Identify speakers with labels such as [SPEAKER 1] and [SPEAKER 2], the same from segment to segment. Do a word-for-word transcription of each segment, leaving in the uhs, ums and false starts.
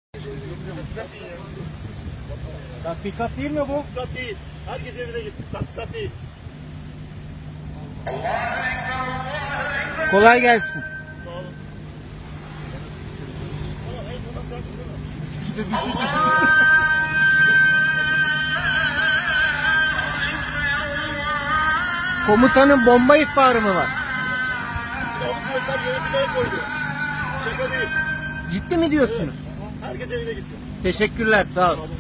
[SPEAKER 1] Tatbikat değil mi bu?
[SPEAKER 2] Tatbikat değil. Herkes evine gitsin. Tatbikat değil.
[SPEAKER 1] Kolay gelsin.
[SPEAKER 2] Sağ olun. Ama en son sensin değil mi?
[SPEAKER 1] Bir de bizi Komutanın bomba ihbarı mı var?
[SPEAKER 2] Silahlı kuvvetler yönetmeye koydu. Şaka değil.
[SPEAKER 1] Ciddi mi diyorsunuz?
[SPEAKER 2] Herkes evine gitsin.
[SPEAKER 1] Teşekkürler, sağ olun.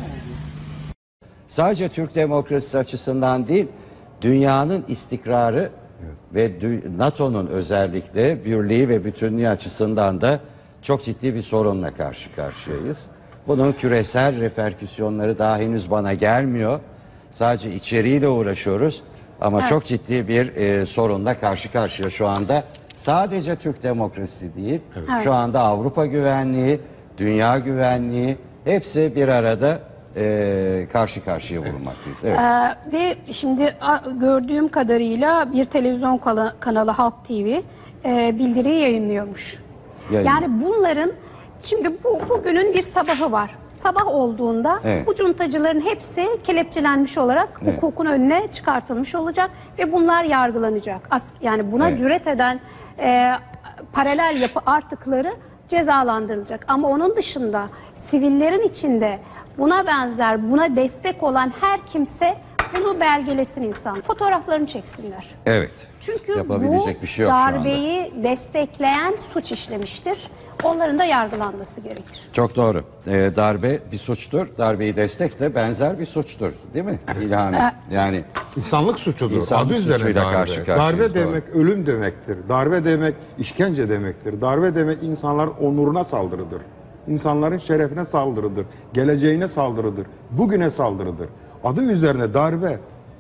[SPEAKER 3] Sadece Türk demokrasisi açısından değil, dünyanın istikrarı ve NATO'nun özellikle birliği ve bütünlüğü açısından da çok ciddi bir sorunla karşı karşıyayız. Bunun küresel reperküsyonları daha henüz bana gelmiyor. Sadece içeriğiyle uğraşıyoruz ama
[SPEAKER 4] Evet.
[SPEAKER 3] çok ciddi bir e, sorunla karşı karşıya şu anda. Sadece Türk demokrasisi değil,
[SPEAKER 4] Evet.
[SPEAKER 3] şu anda Avrupa güvenliği, dünya güvenliği hepsi bir arada e, karşı karşıya bulunmaktayız. Evet.
[SPEAKER 4] Ee, ve şimdi a, gördüğüm kadarıyla bir televizyon kala- kanalı Halk T V e, bildiri yayınlıyormuş.
[SPEAKER 3] Yayınlıyor.
[SPEAKER 4] Yani bunların şimdi bu bugünün bir sabahı var. Sabah olduğunda
[SPEAKER 3] Evet.
[SPEAKER 4] bu cuntacıların hepsi kelepçelenmiş olarak
[SPEAKER 3] Evet.
[SPEAKER 4] hukukun önüne çıkartılmış olacak ve bunlar yargılanacak. As, yani buna
[SPEAKER 3] Evet.
[SPEAKER 4] cüret eden e, paralel yapı artıkları cezalandırılacak. Ama onun dışında sivillerin içinde buna benzer, buna destek olan her kimse bunu belgelesin insan. Fotoğraflarını çeksinler.
[SPEAKER 3] Evet.
[SPEAKER 4] Çünkü
[SPEAKER 3] Yapabilecek
[SPEAKER 4] bu
[SPEAKER 3] bir şey yok şu anda.
[SPEAKER 4] darbeyi destekleyen suç işlemiştir. Onların da yargılanması gerekir.
[SPEAKER 3] Çok doğru. Ee, darbe bir suçtur. Darbeyi destek de benzer bir suçtur. Değil mi İlhami? Yani
[SPEAKER 5] İnsanlık suçudur.
[SPEAKER 3] İnsanlık
[SPEAKER 5] Adı üzerine
[SPEAKER 3] suçuyla
[SPEAKER 5] darbe.
[SPEAKER 3] karşı karşıyayız,
[SPEAKER 5] Darbe
[SPEAKER 3] doğru.
[SPEAKER 5] demek ölüm demektir. Darbe demek işkence demektir. Darbe demek insanların onuruna saldırıdır. İnsanların şerefine saldırıdır. Geleceğine saldırıdır. Bugüne saldırıdır. Adı üzerine darbe.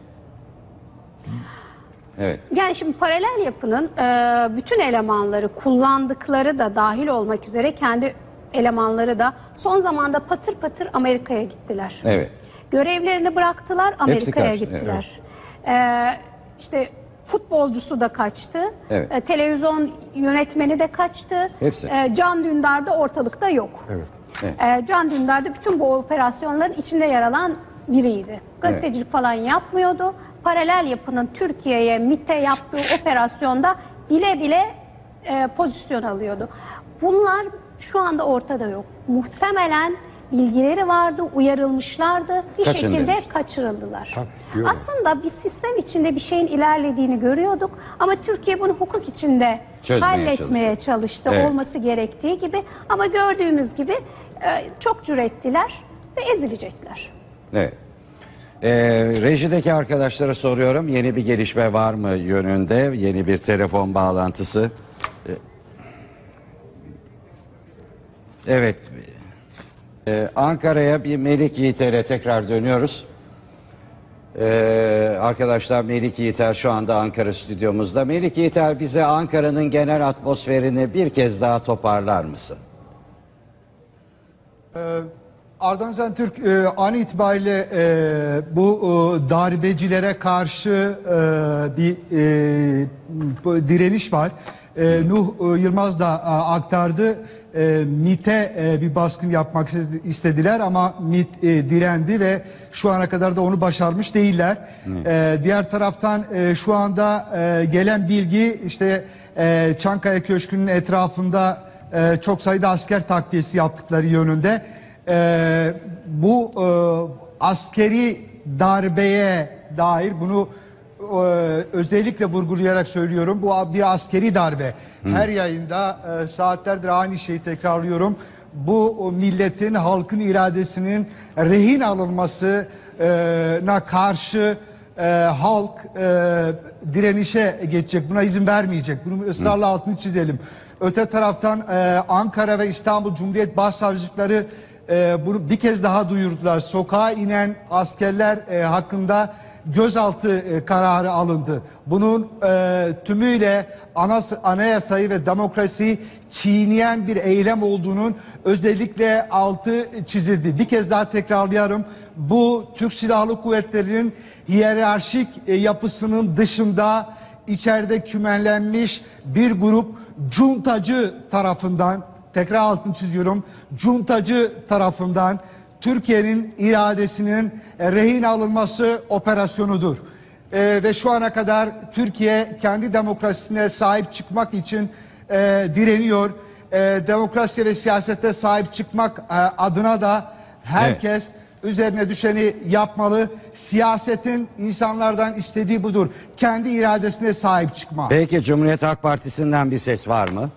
[SPEAKER 3] evet.
[SPEAKER 4] Yani şimdi paralel yapının e, bütün elemanları, kullandıkları da dahil olmak üzere kendi elemanları da son zamanda patır patır Amerika'ya gittiler.
[SPEAKER 3] Evet.
[SPEAKER 4] Görevlerini bıraktılar, Amerika'ya
[SPEAKER 3] karşı-
[SPEAKER 4] gittiler. E, işte futbolcusu da kaçtı,
[SPEAKER 3] Evet.
[SPEAKER 4] e, televizyon yönetmeni de kaçtı,
[SPEAKER 3] Hepsi.
[SPEAKER 4] E, Can Dündar da ortalıkta yok.
[SPEAKER 5] Evet.
[SPEAKER 3] Evet.
[SPEAKER 4] E, Can Dündar da bütün bu operasyonların içinde yer alan biriydi. Gazetecilik falan yapmıyordu. Paralel yapının Türkiye'ye, MİT'e yaptığı operasyonda bile bile e, pozisyon alıyordu. Bunlar şu anda ortada yok. Muhtemelen bilgileri vardı, uyarılmışlardı. Bir
[SPEAKER 3] Kaçın
[SPEAKER 4] şekilde
[SPEAKER 3] demiş.
[SPEAKER 4] kaçırıldılar.
[SPEAKER 5] Tabii, biliyorum.
[SPEAKER 4] Aslında bir sistem içinde bir şeyin ilerlediğini görüyorduk ama Türkiye bunu hukuk içinde
[SPEAKER 3] Çözmeye
[SPEAKER 4] halletmeye çalıştı.
[SPEAKER 3] Evet.
[SPEAKER 4] Olması gerektiği gibi ama gördüğümüz gibi e, çok cürettiler ve ezilecekler.
[SPEAKER 3] Evet. Ee, rejideki arkadaşlara soruyorum. Yeni bir gelişme var mı yönünde? Yeni bir telefon bağlantısı. Ee, Evet. Ee, Ankara'ya bir Melik Yiğiter'e tekrar dönüyoruz. Ee, arkadaşlar Melik Yiğiter şu anda Ankara stüdyomuzda. Melik Yiğiter, bize Ankara'nın genel atmosferini bir kez daha toparlar mısın?
[SPEAKER 6] Ardan Şentürk e, an itibariyle e, bu e, darbecilere karşı e, bir e, bu direniş var. E, Nuh e, Yılmaz da e, aktardı. E, MİT'e e, bir baskın yapmak istediler ama MİT e, direndi ve şu ana kadar da onu başarmış değiller. E, diğer taraftan e, şu anda e, gelen bilgi işte e, Çankaya Köşkü'nün etrafında e, çok sayıda asker takviyesi yaptıkları yönünde. Ee, bu e, askeri darbeye dair bunu e, özellikle vurgulayarak söylüyorum. Bu bir askeri darbe. Her yayında e, saatlerdir aynı şeyi tekrarlıyorum. Bu milletin, halkın iradesinin rehin alınmasına karşı e, halk e, direnişe geçecek. Buna izin vermeyecek. Bunu ısrarla altını çizelim. Öte taraftan e, Ankara ve İstanbul Cumhuriyet Başsavcılıkları Ee, bunu bir kez daha duyurdular. Sokağa inen askerler e, hakkında gözaltı e, kararı alındı. Bunun e, tümüyle anas anayasayı ve demokrasiyi çiğneyen bir eylem olduğunun özellikle altı çizildi. Bir kez daha tekrarlıyorum. Bu Türk Silahlı Kuvvetleri'nin hiyerarşik e, yapısının dışında içeride kümenlenmiş bir grup cuntacı tarafından tekrar altını çiziyorum, cuntacı tarafından Türkiye'nin iradesinin e, rehin alınması operasyonudur. E, ve şu ana kadar Türkiye kendi demokrasisine sahip çıkmak için e, direniyor. E, demokrasi ve siyasete sahip çıkmak e, adına da herkes evet. üzerine düşeni yapmalı. Siyasetin insanlardan istediği budur. Kendi iradesine sahip çıkma.
[SPEAKER 3] Peki Cumhuriyet Halk Partisi'nden bir ses var mı?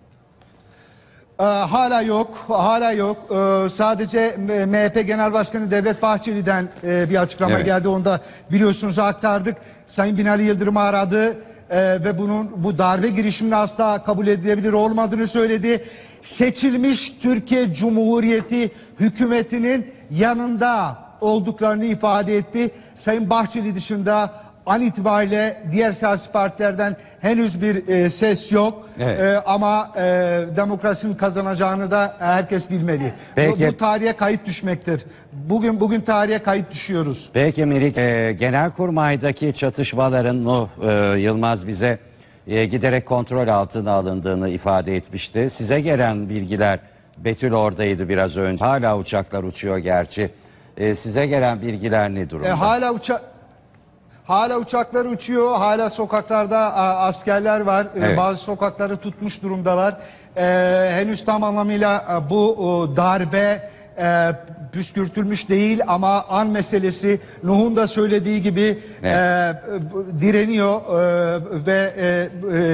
[SPEAKER 6] Ee, hala yok, hala yok. Ee, sadece M H P Genel Başkanı Devlet Bahçeli'den e, bir açıklama
[SPEAKER 3] evet.
[SPEAKER 6] geldi. Onu da biliyorsunuz aktardık. Sayın Binali Yıldırım'ı aradı e, ve bunun bu darbe girişiminin asla kabul edilebilir olmadığını söyledi. Seçilmiş Türkiye Cumhuriyeti hükümetinin yanında olduklarını ifade etti. Sayın Bahçeli dışında an itibariyle diğer siyasi partilerden henüz bir e, ses yok.
[SPEAKER 3] Evet.
[SPEAKER 6] E, ama e, demokrasinin kazanacağını da herkes bilmeli.
[SPEAKER 3] Peki.
[SPEAKER 6] Bu, bu tarihe kayıt düşmektir. Bugün bugün tarihe kayıt düşüyoruz.
[SPEAKER 3] Peki Melik, e, Genelkurmay'daki çatışmaların Nuh e, Yılmaz bize e, giderek kontrol altına alındığını ifade etmişti. Size gelen bilgiler, Betül oradaydı biraz önce. Hala uçaklar uçuyor gerçi. E, size gelen bilgiler ne durumda?
[SPEAKER 6] E, hala uçak Hala uçaklar uçuyor, hala sokaklarda a, askerler var,
[SPEAKER 3] Evet.
[SPEAKER 6] e, bazı sokakları tutmuş durumdalar. E, henüz tam anlamıyla e, bu o, darbe e, püskürtülmüş değil ama an meselesi Nuh'un da söylediği gibi
[SPEAKER 3] Evet.
[SPEAKER 6] e, direniyor e, ve e,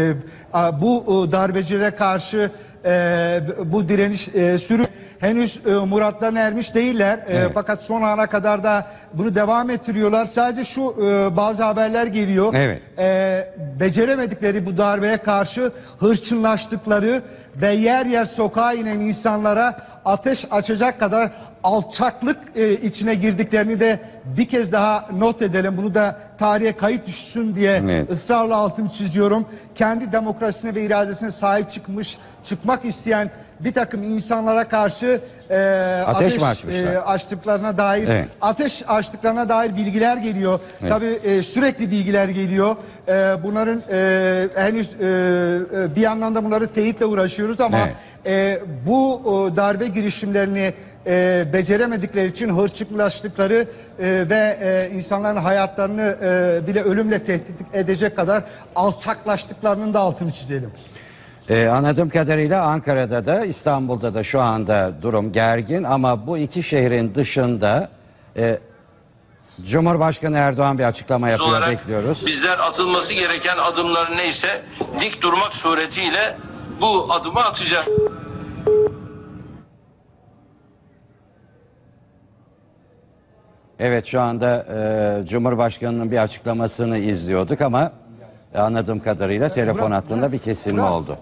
[SPEAKER 6] e, bu o, darbecilere karşı e, bu direniş e, sürü henüz e, muratlarına ermiş değiller. E,
[SPEAKER 3] Evet.
[SPEAKER 6] fakat son ana kadar da bunu devam ettiriyorlar. Sadece şu e, bazı haberler geliyor.
[SPEAKER 3] Evet.
[SPEAKER 6] E, beceremedikleri bu darbeye karşı hırçınlaştıkları ve yer yer sokağa inen insanlara ateş açacak kadar alçaklık e, içine girdiklerini de bir kez daha not edelim. Bunu da tarihe kayıt düşsün diye
[SPEAKER 3] Evet.
[SPEAKER 6] ısrarla altını çiziyorum. Kendi demokrasisine ve iradesine sahip çıkmış, çıkmak isteyen bir takım insanlara karşı e,
[SPEAKER 3] Ateş
[SPEAKER 6] ateş,
[SPEAKER 3] mi açmışlar?
[SPEAKER 6] e, açtıklarına dair
[SPEAKER 3] Evet.
[SPEAKER 6] ateş açtıklarına dair bilgiler geliyor.
[SPEAKER 3] Evet.
[SPEAKER 6] Tabii e, sürekli bilgiler geliyor. E, bunların e, henüz e, e, bir yandan da bunları teyitle uğraşıyoruz ama
[SPEAKER 3] Evet.
[SPEAKER 6] e, bu o, darbe girişimlerini e, beceremedikleri için hırçınlaştıkları e, ve e, insanların hayatlarını e, bile ölümle tehdit edecek kadar alçaklaştıklarının da altını çizelim.
[SPEAKER 3] Ee, anladığım kadarıyla Ankara'da da İstanbul'da da şu anda durum gergin ama bu iki şehrin dışında e, Cumhurbaşkanı Erdoğan bir açıklama yapıyor,
[SPEAKER 7] olarak
[SPEAKER 3] bekliyoruz.
[SPEAKER 7] bizler atılması gereken adımlar neyse dik durmak suretiyle bu adımı atacağız.
[SPEAKER 3] Evet, şu anda e, Cumhurbaşkanı'nın bir açıklamasını izliyorduk ama e, anladığım kadarıyla telefon hattında bir kesilme oldu.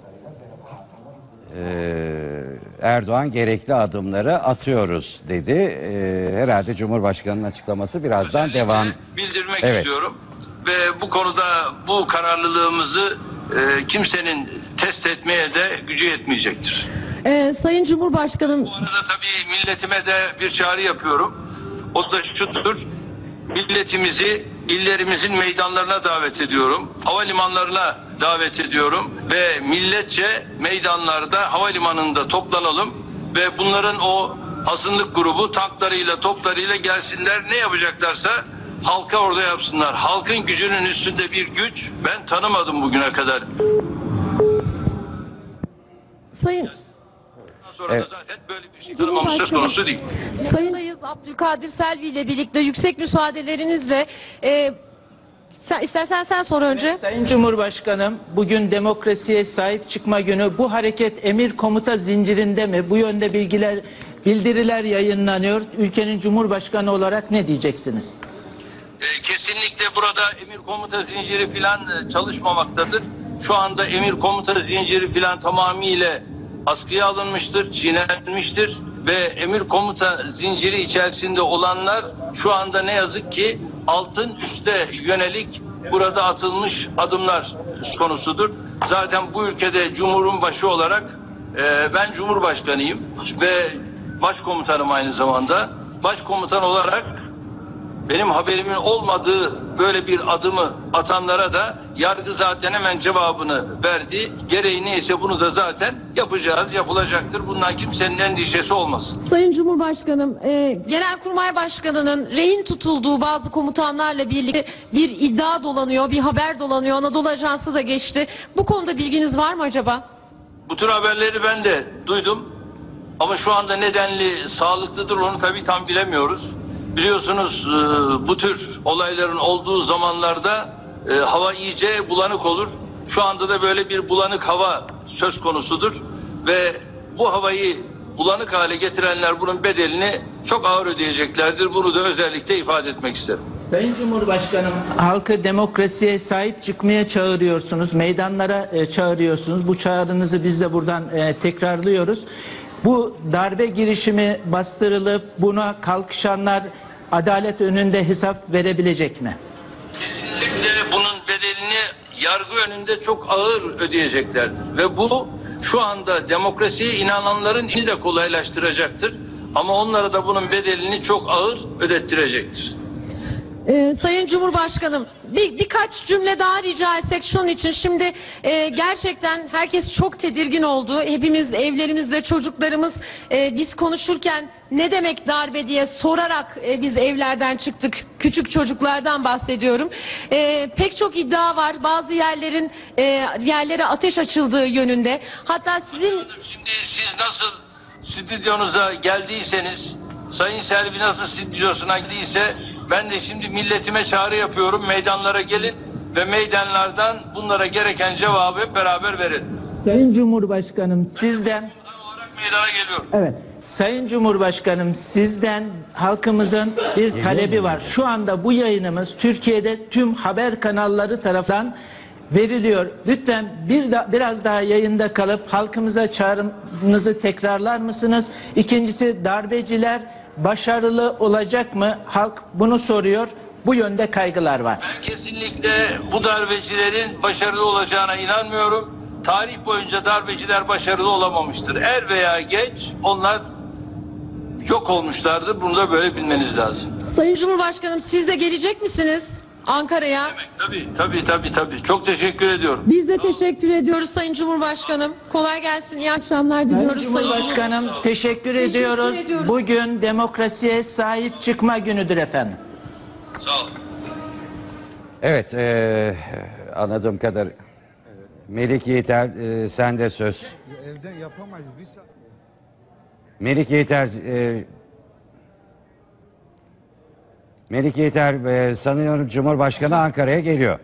[SPEAKER 3] Ee, Erdoğan gerekli adımları atıyoruz dedi. Ee, herhalde Cumhurbaşkanı'nın açıklaması birazdan
[SPEAKER 7] Özellikle
[SPEAKER 3] devam.
[SPEAKER 7] bildirmek
[SPEAKER 3] Evet.
[SPEAKER 7] istiyorum ve bu konuda bu kararlılığımızı e, kimsenin test etmeye de gücü yetmeyecektir.
[SPEAKER 8] Ee, Sayın Cumhurbaşkanım,
[SPEAKER 7] Bu arada tabii milletime de bir çağrı yapıyorum. O da şudur: milletimizi illerimizin meydanlarına davet ediyorum. Havalimanlarına davet ediyorum ve milletçe meydanlarda, havalimanında toplanalım ve bunların o azınlık grubu tanklarıyla, toplarıyla gelsinler. Ne yapacaklarsa halka orada yapsınlar. Halkın gücünün üstünde bir güç ben tanımadım bugüne kadar.
[SPEAKER 8] Sayın
[SPEAKER 7] Sonra
[SPEAKER 3] Evet.
[SPEAKER 7] da zaten böyle bir şey tanımamız söz konusu değil.
[SPEAKER 8] Sayın Abdülkadir Selvi ile birlikte yüksek müsaadelerinizle e, sen, istersen sen sor önce.
[SPEAKER 1] Sayın Cumhurbaşkanım, bugün demokrasiye sahip çıkma günü. Bu hareket emir komuta zincirinde mi? Bu yönde bilgiler, bildiriler yayınlanıyor. Ülkenin Cumhurbaşkanı olarak ne diyeceksiniz?
[SPEAKER 7] E, kesinlikle burada emir komuta zinciri filan e, çalışmamaktadır. Şu anda emir komuta zinciri filan tamamıyla askıya alınmıştır, çiğnenmiştir ve emir komuta zinciri içerisinde olanlar şu anda ne yazık ki altın üste yönelik burada atılmış adımlar konusudur. Zaten bu ülkede Cumhur'un başı olarak e, ben Cumhurbaşkanıyım ve başkomutanım aynı zamanda. Başkomutan olarak benim haberimin olmadığı böyle bir adımı atanlara da yargı zaten hemen cevabını verdi. Gereği neyse bunu da zaten yapacağız, yapılacaktır. Bundan kimsenin endişesi olmasın.
[SPEAKER 8] Sayın Cumhurbaşkanım, e, Genelkurmay Başkanı'nın rehin tutulduğu bazı komutanlarla birlikte bir iddia dolanıyor, bir haber dolanıyor. Anadolu Ajansı da geçti. Bu konuda bilginiz var mı acaba?
[SPEAKER 7] Bu tür haberleri ben de duydum. Ama şu anda nedenli sağlıklıdır onu tabii tam bilemiyoruz. Biliyorsunuz e, bu tür olayların olduğu zamanlarda e, hava iyice bulanık olur. Şu anda da böyle bir bulanık hava söz konusudur. Ve bu havayı bulanık hale getirenler bunun bedelini çok ağır ödeyeceklerdir. Bunu da özellikle ifade etmek isterim.
[SPEAKER 1] Sayın Cumhurbaşkanım, halkı demokrasiye sahip çıkmaya çağırıyorsunuz, meydanlara e, çağırıyorsunuz. Bu çağrınızı biz de buradan e, tekrarlıyoruz. Bu darbe girişimi bastırılıp buna kalkışanlar adalet önünde hesap verebilecek mi?
[SPEAKER 7] Kesinlikle bunun bedelini yargı önünde çok ağır ödeyeceklerdir. Ve bu şu anda demokrasiye inananların işini de kolaylaştıracaktır. Ama onlara da bunun bedelini çok ağır ödettirecektir.
[SPEAKER 8] Ee, Sayın Cumhurbaşkanım, bir birkaç cümle daha rica etsek şunun için. Şimdi e, gerçekten herkes çok tedirgin oldu. Hepimiz evlerimizde çocuklarımız e, biz konuşurken ne demek darbe diye sorarak e, biz evlerden çıktık. Küçük çocuklardan bahsediyorum. E, pek çok iddia var. Bazı yerlerin e, yerlere ateş açıldığı yönünde. Hatta sizin...
[SPEAKER 7] Şimdi siz nasıl stüdyonuza geldiyseniz, Sayın Selvi nasıl stüdyosuna geldiyse ben de şimdi milletime çağrı yapıyorum. Meydanlara gelin ve meydanlardan bunlara gereken cevabı hep beraber verin.
[SPEAKER 1] Sayın Cumhurbaşkanım, sizden...
[SPEAKER 7] Olarak meydana geliyorum.
[SPEAKER 1] Evet. Sayın Cumhurbaşkanım, sizden halkımızın bir talebi var. Şu anda bu yayınımız Türkiye'de tüm haber kanalları tarafından veriliyor. Lütfen bir da, biraz daha yayında kalıp halkımıza çağrınızı tekrarlar mısınız? İkincisi, darbeciler başarılı olacak mı? Halk bunu soruyor. Bu yönde kaygılar var.
[SPEAKER 7] Ben kesinlikle bu darbecilerin başarılı olacağına inanmıyorum. Tarih boyunca darbeciler başarılı olamamıştır. Er veya geç onlar yok olmuşlardır. Bunu da böyle bilmeniz lazım.
[SPEAKER 8] Sayın Cumhurbaşkanım, siz de gelecek misiniz Ankara'ya?
[SPEAKER 7] Tabii tabii tabii tabii. Çok teşekkür ediyorum.
[SPEAKER 8] Biz de teşekkür ediyoruz Sayın Cumhurbaşkanım. Kolay gelsin. İyi akşamlar diliyoruz
[SPEAKER 1] Sayın
[SPEAKER 8] Sayın
[SPEAKER 1] Cumhurbaşkanım, teşekkür, ediyoruz.
[SPEAKER 8] ediyoruz.
[SPEAKER 1] Bugün demokrasiye sahip çıkma günüdür efendim.
[SPEAKER 7] Sağ olun.
[SPEAKER 3] Evet, e, anladığım kadar Melik Yiğiter, e, sende söz.
[SPEAKER 6] Evden yapamayız. Bir saat.
[SPEAKER 3] Melik Yiğiter, e, Melik Yiğiter e, sanıyorum Cumhurbaşkanı Ankara'ya geliyor.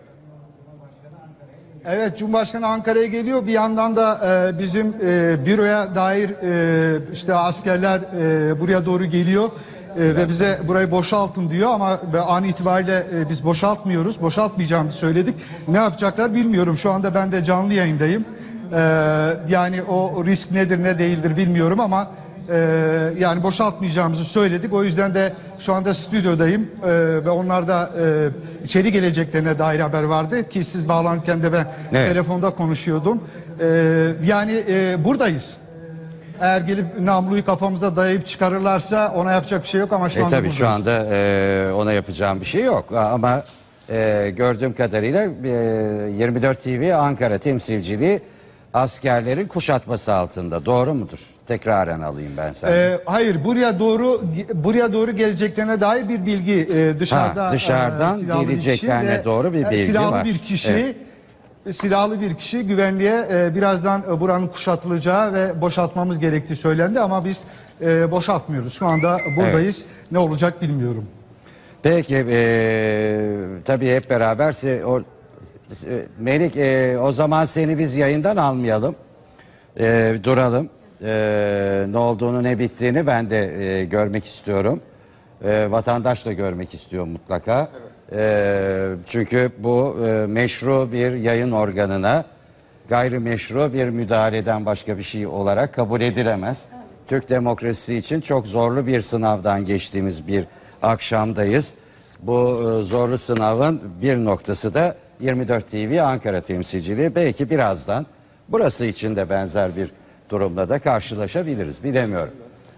[SPEAKER 6] Evet, Cumhurbaşkanı Ankara'ya geliyor. Bir yandan da e, bizim e, büroya dair e, işte askerler e, buraya doğru geliyor. E, ve bize burayı boşaltın diyor ama an itibariyle e, biz boşaltmıyoruz. Boşaltmayacağımızı söyledik. Ne yapacaklar bilmiyorum. Şu anda ben de canlı yayındayım. E, yani o risk nedir ne değildir bilmiyorum ama e, yani boşaltmayacağımızı söyledik. O yüzden de şu anda stüdyodayım e, ve onlar da e, içeri geleceklerine dair haber vardı ki siz bağlanırken de ben
[SPEAKER 3] Evet.
[SPEAKER 6] telefonda konuşuyordum. E, yani e, buradayız. Eğer gelip namluyu kafamıza dayayıp çıkarırlarsa ona yapacak bir şey yok ama şu
[SPEAKER 3] E
[SPEAKER 6] anda
[SPEAKER 3] tabii şu
[SPEAKER 6] buradayız.
[SPEAKER 3] anda e, ona yapacağım bir şey yok ama e, gördüğüm kadarıyla e, yirmi dört T V Ankara temsilciliği askerlerin kuşatması altında. Doğru mudur? Tekraren alayım ben senden.
[SPEAKER 6] Ee, hayır, buraya doğru buraya doğru geleceklerine dair bir bilgi e, dışarıda
[SPEAKER 3] Ha, dışarıdan
[SPEAKER 6] e, silahlı bir
[SPEAKER 3] geleceklerine
[SPEAKER 6] kişi ve,
[SPEAKER 3] doğru bir
[SPEAKER 6] e,
[SPEAKER 3] bilgi
[SPEAKER 6] silahlı
[SPEAKER 3] var.
[SPEAKER 6] bir kişi
[SPEAKER 3] Evet.
[SPEAKER 6] silahlı bir kişi güvenliğe e, birazdan e, buranın kuşatılacağı ve boşaltmamız gerektiği söylendi ama biz e, boşaltmıyoruz. Şu anda buradayız. Ne olacak bilmiyorum.
[SPEAKER 3] Peki e, tabii hep beraber se- o, e, Melik e, o zaman seni biz yayından almayalım. E, duralım. E, ne olduğunu ne bittiğini ben de e, görmek istiyorum. E, vatandaş da görmek istiyor mutlaka. E, çünkü bu e, meşru bir yayın organına gayrimeşru bir müdahaleden başka bir şey olarak kabul edilemez. Türk demokrasisi için çok zorlu bir sınavdan geçtiğimiz bir akşamdayız. Bu e, zorlu sınavın bir noktası da yirmi dört T V Ankara temsilciliği. Belki birazdan burası için de benzer bir durumla da karşılaşabiliriz. Bilemiyorum.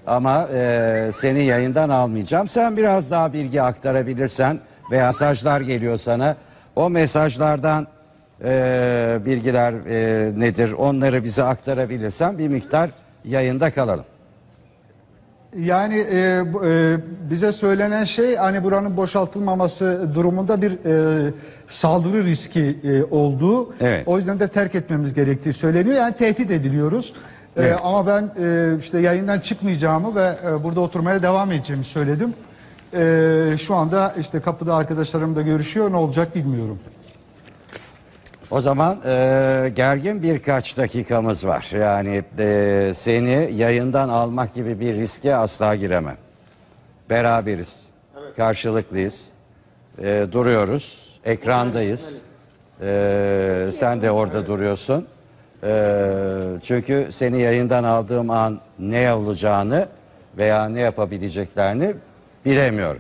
[SPEAKER 3] Ama e, seni yayından almayacağım. Sen biraz daha bilgi aktarabilirsen veya mesajlar geliyor sana. O mesajlardan e, bilgiler e, nedir? Onları bize aktarabilirsen bir miktar yayında kalalım.
[SPEAKER 6] Yani e, bu- e, bize söylenen şey hani buranın boşaltılmaması durumunda bir e, saldırı riski e, olduğu.
[SPEAKER 3] Evet.
[SPEAKER 6] O yüzden de terk etmemiz gerektiği söyleniyor. Yani tehdit ediliyoruz. E,
[SPEAKER 3] Evet.
[SPEAKER 6] ama ben e, işte yayından çıkmayacağımı ve e, burada oturmaya devam edeceğimi söyledim. E, şu anda işte kapıda arkadaşlarım da görüşüyor. Ne olacak bilmiyorum.
[SPEAKER 3] O zaman e, gergin birkaç dakikamız var. Yani e, seni yayından almak gibi bir riske asla giremem. Beraberiz, karşılıklıyız, e, duruyoruz, ekrandayız. E, sen de orada duruyorsun. E, çünkü seni yayından aldığım an ne olacağını veya ne yapabileceklerini bilemiyorum.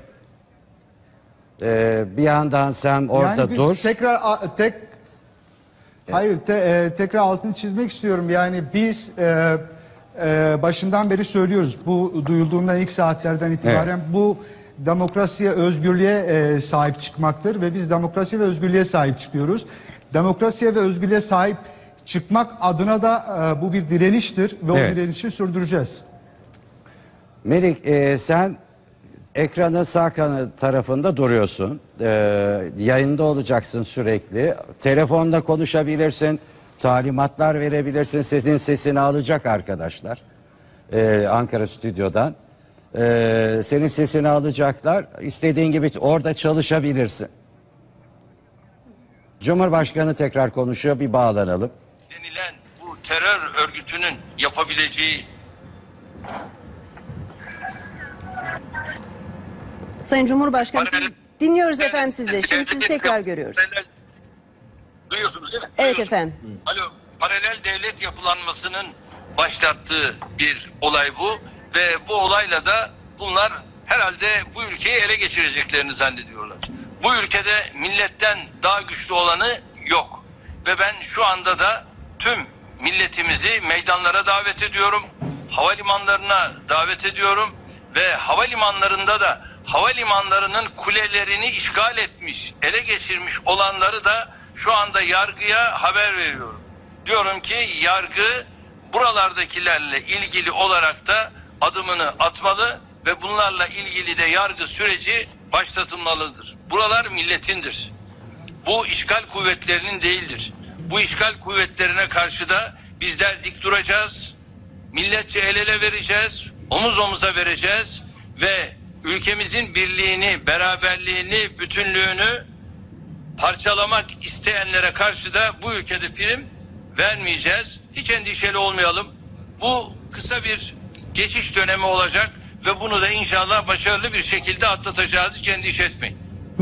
[SPEAKER 3] E, bir yandan sen orada
[SPEAKER 6] yani bir
[SPEAKER 3] dur.
[SPEAKER 6] Tekrar a- tek Hayır, te- e, tekrar altını çizmek istiyorum. Yani biz e, e, başından beri söylüyoruz. Bu duyulduğundan ilk saatlerden itibaren bu demokrasiye, özgürlüğe e, sahip çıkmaktır ve biz demokrasi ve özgürlüğe sahip çıkıyoruz. Demokrasiye ve özgürlüğe sahip çıkmak adına da e, bu bir direniştir ve
[SPEAKER 3] Evet.
[SPEAKER 6] o direnişi sürdüreceğiz.
[SPEAKER 3] Melik, e, sen ekranın sağ kanı tarafında duruyorsun. E, yayında olacaksın sürekli. Telefonda konuşabilirsin. Talimatlar verebilirsin. Senin sesini alacak arkadaşlar. E, Ankara stüdyodan. E, senin sesini alacaklar. İstediğin gibi orada çalışabilirsin. Cumhurbaşkanı tekrar konuşuyor. Bir bağlanalım.
[SPEAKER 7] Denilen bu terör örgütünün yapabileceği
[SPEAKER 9] Sayın Cumhurbaşkanım siz
[SPEAKER 7] Paralel-
[SPEAKER 9] dinliyoruz efendim sizi. Şimdi sizi tekrar görüyoruz.
[SPEAKER 7] Paralel- Duyuyorsunuz değil mi?
[SPEAKER 9] Evet
[SPEAKER 7] Duyuyorsunuz.
[SPEAKER 9] efendim.
[SPEAKER 7] Alo, paralel devlet yapılanmasının başlattığı bir olay bu ve bu olayla da bunlar herhalde bu ülkeyi ele geçireceklerini zannediyorlar. Bu ülkede milletten daha güçlü olanı yok ve ben şu anda da tüm milletimizi meydanlara davet ediyorum, havalimanlarına davet ediyorum ve havalimanlarında da havalimanlarının kulelerini işgal etmiş, ele geçirmiş olanları da şu anda yargıya haber veriyorum. Diyorum ki yargı buralardakilerle ilgili olarak da adımını atmalı ve bunlarla ilgili de yargı süreci başlatılmalıdır. Buralar milletindir. Bu işgal kuvvetlerinin değildir. Bu işgal kuvvetlerine karşı da bizler dik duracağız. Milletçe el ele vereceğiz, omuz omuza vereceğiz ve ülkemizin birliğini, beraberliğini, bütünlüğünü parçalamak isteyenlere karşı da bu ülkede prim vermeyeceğiz. Hiç endişeli olmayalım. Bu kısa bir geçiş dönemi olacak ve bunu da inşallah başarılı bir şekilde atlatacağız. Hiç endişe etmeyin.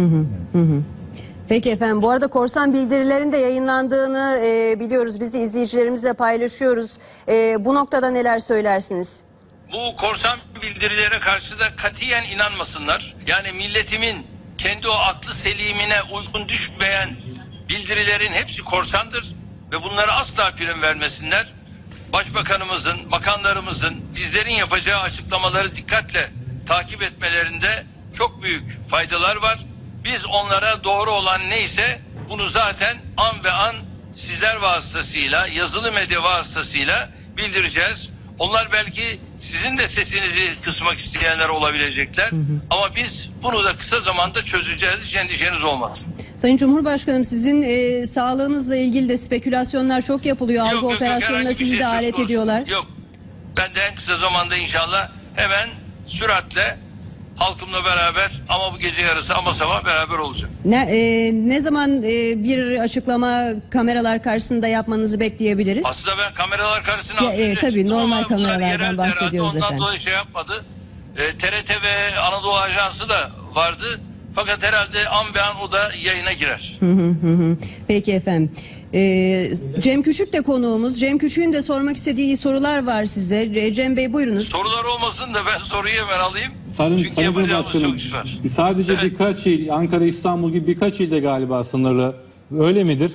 [SPEAKER 9] Peki efendim, bu arada korsan bildirilerin de yayınlandığını e, biliyoruz. Bizi izleyicilerimizle paylaşıyoruz. E, bu noktada neler söylersiniz?
[SPEAKER 7] Bu korsan bildirilere karşı da katiyen inanmasınlar. Yani milletimin kendi o aklı selimine uygun düşmeyen bildirilerin hepsi korsandır ve bunlara asla prim vermesinler. Başbakanımızın, bakanlarımızın, bizlerin yapacağı açıklamaları dikkatle takip etmelerinde çok büyük faydalar var. Biz onlara doğru olan neyse bunu zaten an ve an sizler vasıtasıyla, yazılı medya vasıtasıyla bildireceğiz. Onlar belki sizin de sesinizi kısmak isteyenler olabilecekler. Hı hı. Ama biz bunu da kısa zamanda çözeceğiz. Hiç endişeniz olmaz.
[SPEAKER 9] Sayın Cumhurbaşkanım, sizin e, sağlığınızla ilgili de spekülasyonlar çok yapılıyor. Algı operasyonuna sizi
[SPEAKER 7] şey
[SPEAKER 9] de alet ediyorlar.
[SPEAKER 7] Yok. Ben de en kısa zamanda inşallah hemen süratle halkımla beraber, ama bu gece yarısı ama sabah beraber olacağım.
[SPEAKER 9] Ne, e, ne zaman e, bir açıklama kameralar karşısında yapmanızı bekleyebiliriz?
[SPEAKER 7] Aslında ben kameralar karşısına
[SPEAKER 9] Ya, e, tabii normal kameralardan bahsediyoruz
[SPEAKER 7] ondan
[SPEAKER 9] efendim.
[SPEAKER 7] dolayı şey yapmadı. E, T R T ve Anadolu Ajansı da vardı. Fakat herhalde an be an o da yayına girer.
[SPEAKER 9] Hı hı hı. Peki efendim. Ee, Cem Küçük de konuğumuz. Cem Küçük'ün de sormak istediği sorular var size. Ee, Cem Bey buyurunuz.
[SPEAKER 7] Sorular olmasın da ben soruyu hemen alayım.
[SPEAKER 10] Sayın,
[SPEAKER 7] Çünkü
[SPEAKER 10] Sayın
[SPEAKER 7] yapacağımız
[SPEAKER 10] Cumhurbaşkanım,
[SPEAKER 7] çok iş var.
[SPEAKER 10] sadece
[SPEAKER 7] Evet.
[SPEAKER 10] birkaç il, Ankara, İstanbul gibi birkaç ilde galiba sınırlı. Öyle midir?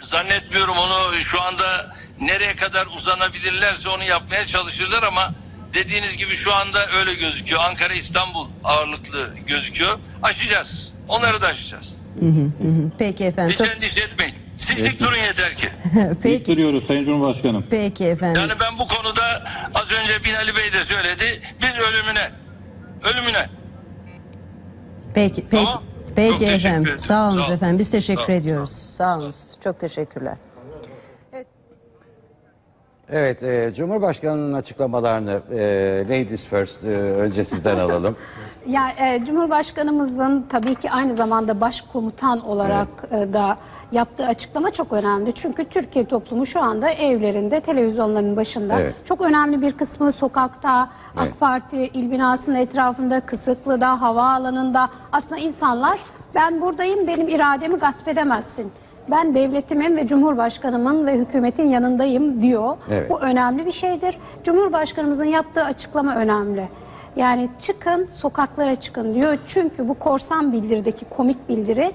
[SPEAKER 7] Zannetmiyorum, onu şu anda nereye kadar uzanabilirlerse onu yapmaya çalışırlar ama dediğiniz gibi şu anda öyle gözüküyor. Ankara, İstanbul ağırlıklı gözüküyor. Aşacağız. Onları da aşacağız.
[SPEAKER 9] Hı hı hı. Peki efendim.
[SPEAKER 7] Hiç endişe etmeyin. Siz dik durun yeter ki.
[SPEAKER 10] İlk
[SPEAKER 9] Peki,
[SPEAKER 10] duruyoruz Sayın Cumhurbaşkanım.
[SPEAKER 9] peki efendim.
[SPEAKER 7] Yani ben bu konuda az önce Binali Bey de söyledi. Biz ölümüne, ölümüne.
[SPEAKER 9] Peki, peki.
[SPEAKER 7] Tamam.
[SPEAKER 9] Peki
[SPEAKER 7] Çok teşekkür
[SPEAKER 9] efendim.
[SPEAKER 7] ederim.
[SPEAKER 9] Sağ olun
[SPEAKER 7] Sağ olun.
[SPEAKER 9] efendim. Biz teşekkür
[SPEAKER 7] Sağ olun.
[SPEAKER 9] ediyoruz. Sağ olun. Çok teşekkürler.
[SPEAKER 3] Evet, e, Cumhurbaşkanı'nın açıklamalarını e, Ladies First e, önce sizden alalım.
[SPEAKER 4] Yani e, Cumhurbaşkanımızın tabii ki aynı zamanda başkomutan olarak e, da yaptığı açıklama çok önemli. Çünkü Türkiye toplumu şu anda evlerinde, televizyonların başında.
[SPEAKER 3] Evet.
[SPEAKER 4] Çok önemli bir kısmı sokakta,
[SPEAKER 3] Evet.
[SPEAKER 4] AK Parti il binasının etrafında, Kısıklı'da, havaalanında. Aslında insanlar ben buradayım, benim irademi gasp edemezsin. Ben devletimin ve Cumhurbaşkanımın ve hükümetin yanındayım diyor.
[SPEAKER 3] Evet.
[SPEAKER 4] Bu önemli bir şeydir. Cumhurbaşkanımızın yaptığı açıklama önemli. Yani çıkın, sokaklara çıkın diyor. Çünkü bu korsan bildirideki komik bildiri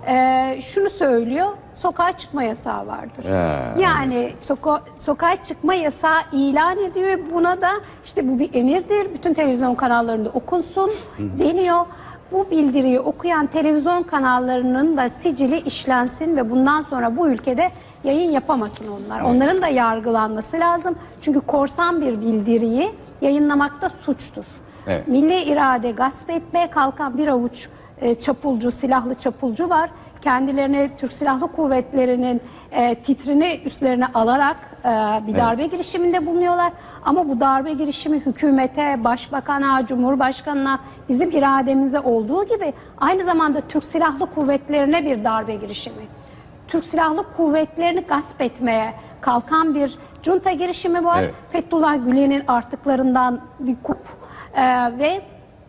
[SPEAKER 4] e, şunu söylüyor. Sokağa çıkma yasağı vardır.
[SPEAKER 3] Ha,
[SPEAKER 4] yani soka sokağa çıkma yasağı ilan ediyor. Buna da işte bu bir emirdir. Bütün televizyon kanallarında okunsun deniyor. Bu bildiriyi okuyan televizyon kanallarının da sicili işlensin ve bundan sonra bu ülkede yayın yapamasın onlar. Onların da yargılanması lazım. Çünkü korsan bir bildiriyi yayınlamak da suçtur.
[SPEAKER 3] Evet.
[SPEAKER 4] Milli irade gasp etmeye kalkan bir avuç e, çapulcu, silahlı çapulcu var. Kendilerine Türk Silahlı Kuvvetleri'nin e, titrini üstlerine alarak e, bir darbe
[SPEAKER 3] Evet.
[SPEAKER 4] girişiminde bulunuyorlar. Ama bu darbe girişimi hükümete, başbakana, cumhurbaşkanına, bizim irademize olduğu gibi aynı zamanda Türk Silahlı Kuvvetleri'ne bir darbe girişimi. Türk Silahlı Kuvvetleri'ni gasp etmeye kalkan bir junta girişimi var.
[SPEAKER 3] Evet.
[SPEAKER 4] Fethullah Gülen'in artıklarından bir kup e, ve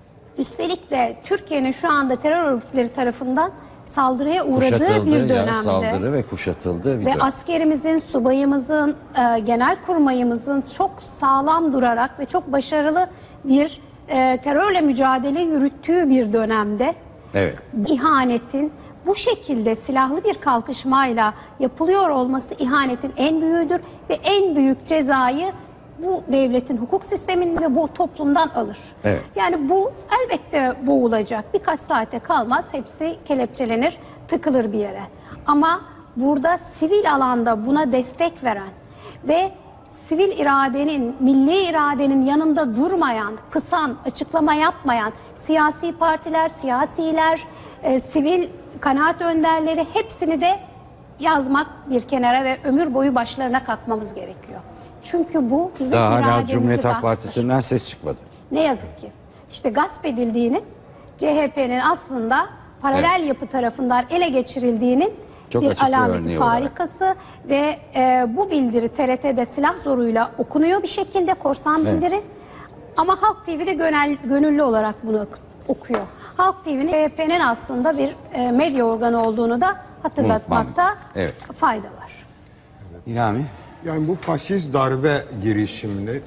[SPEAKER 4] üstelik de Türkiye'nin şu anda terör örgütleri tarafından saldırıya uğradığı
[SPEAKER 3] Kuşatıldı,
[SPEAKER 4] bir
[SPEAKER 3] yani
[SPEAKER 4] dönemde
[SPEAKER 3] saldırı ve kuşatıldı. Bir
[SPEAKER 4] ve
[SPEAKER 3] dönem.
[SPEAKER 4] askerimizin, subayımızın, e, genelkurmayımızın çok sağlam durarak ve çok başarılı bir e, terörle mücadele yürüttüğü bir dönemde
[SPEAKER 3] Evet.
[SPEAKER 4] ihanetin bu şekilde silahlı bir kalkışmayla yapılıyor olması ihanetin en büyüğüdür ve en büyük cezayı bu devletin hukuk sisteminin ve bu toplumdan alır.
[SPEAKER 3] Evet.
[SPEAKER 4] Yani bu elbette boğulacak. Birkaç saate kalmaz hepsi kelepçelenir, tıkılır bir yere. Ama burada sivil alanda buna destek veren ve sivil iradenin, milli iradenin yanında durmayan, kısan, açıklama yapmayan siyasi partiler, siyasiler, e, sivil kanaat önderleri hepsini de yazmak bir kenara ve ömür boyu başlarına kalkmamız gerekiyor. Çünkü bu bizim
[SPEAKER 3] Daha hala
[SPEAKER 4] irademizi
[SPEAKER 3] Cumhuriyet Halk
[SPEAKER 4] gasptır.
[SPEAKER 3] Partisi'nden ses çıkmadı.
[SPEAKER 4] Ne yazık ki. İşte gasp edildiğinin, C H P'nin aslında paralel yapı tarafından ele geçirildiğinin
[SPEAKER 3] Çok
[SPEAKER 4] bir
[SPEAKER 3] açık bir
[SPEAKER 4] alameti
[SPEAKER 3] örneği olarak.
[SPEAKER 4] farikası ve e, bu bildiri T R T'de silah zoruyla okunuyor bir şekilde, korsan
[SPEAKER 3] Evet.
[SPEAKER 4] bildiri. Ama Halk T V'de gönel, gönüllü olarak bunu ok- okuyor. Halk T V'nin C H P'nin aslında bir e, medya organı olduğunu da hatırlatmakta
[SPEAKER 3] Evet.
[SPEAKER 4] fayda var.
[SPEAKER 3] İlhami.
[SPEAKER 5] Yani bu faşist darbe girişimini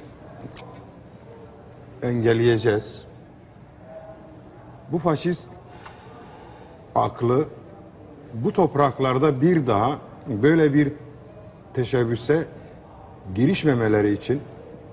[SPEAKER 5] engelleyeceğiz. Bu faşist aklı bu topraklarda bir daha böyle bir teşebbüse girişmemeleri için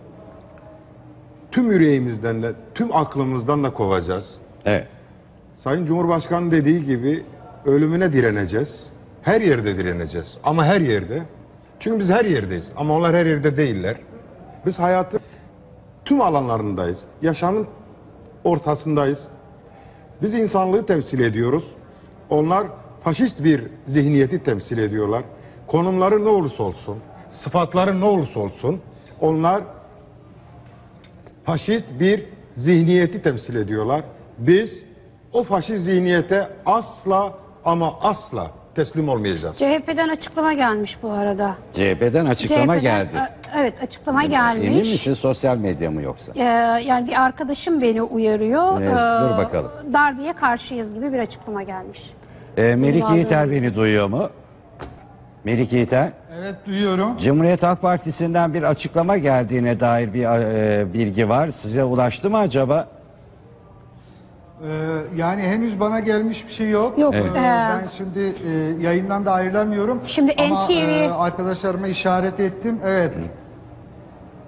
[SPEAKER 5] tüm yüreğimizden de, tüm aklımızdan da kovacağız.
[SPEAKER 3] Evet.
[SPEAKER 5] Sayın Cumhurbaşkanı dediği gibi ölümüne direneceğiz. Her yerde direneceğiz. Ama her yerde. Çünkü biz her yerdeyiz. Ama onlar her yerde değiller. Biz hayatın tüm alanlarındayız. Yaşamın ortasındayız. Biz insanlığı temsil ediyoruz. Onlar faşist bir zihniyeti temsil ediyorlar. Konumları ne olursa olsun, sıfatları ne olursa olsun, onlar faşist bir zihniyeti temsil ediyorlar. Biz o faşist zihniyete asla ama asla teslim olmayacağız.
[SPEAKER 4] C H P'den açıklama gelmiş bu arada.
[SPEAKER 3] C H P'den açıklama
[SPEAKER 4] C H P'den,
[SPEAKER 3] geldi.
[SPEAKER 4] e, Evet, açıklama gelmiş.
[SPEAKER 3] Emin misin, sosyal medya mı yoksa?
[SPEAKER 4] Ee, yani bir arkadaşım beni uyarıyor.
[SPEAKER 3] Evet,
[SPEAKER 4] Ee,
[SPEAKER 3] dur bakalım.
[SPEAKER 4] Darbeye karşıyız gibi bir açıklama gelmiş.
[SPEAKER 3] Ee, Melik
[SPEAKER 4] Vallahi
[SPEAKER 3] Yiğiter
[SPEAKER 4] öyle.
[SPEAKER 3] beni duyuyor mu? Melik Yiğiter.
[SPEAKER 6] Evet, duyuyorum.
[SPEAKER 3] Cumhuriyet Halk Partisi'nden bir açıklama geldiğine dair bir e, bilgi var. Size ulaştı mı acaba?
[SPEAKER 6] Ee, yani henüz bana gelmiş bir şey yok.
[SPEAKER 4] Yok,
[SPEAKER 6] Ee,
[SPEAKER 4] Evet.
[SPEAKER 6] ben şimdi e, yayından da ayrılamıyorum.
[SPEAKER 4] Şimdi
[SPEAKER 6] Ama
[SPEAKER 4] N T V
[SPEAKER 6] e, arkadaşlarıma işaret ettim. Evet.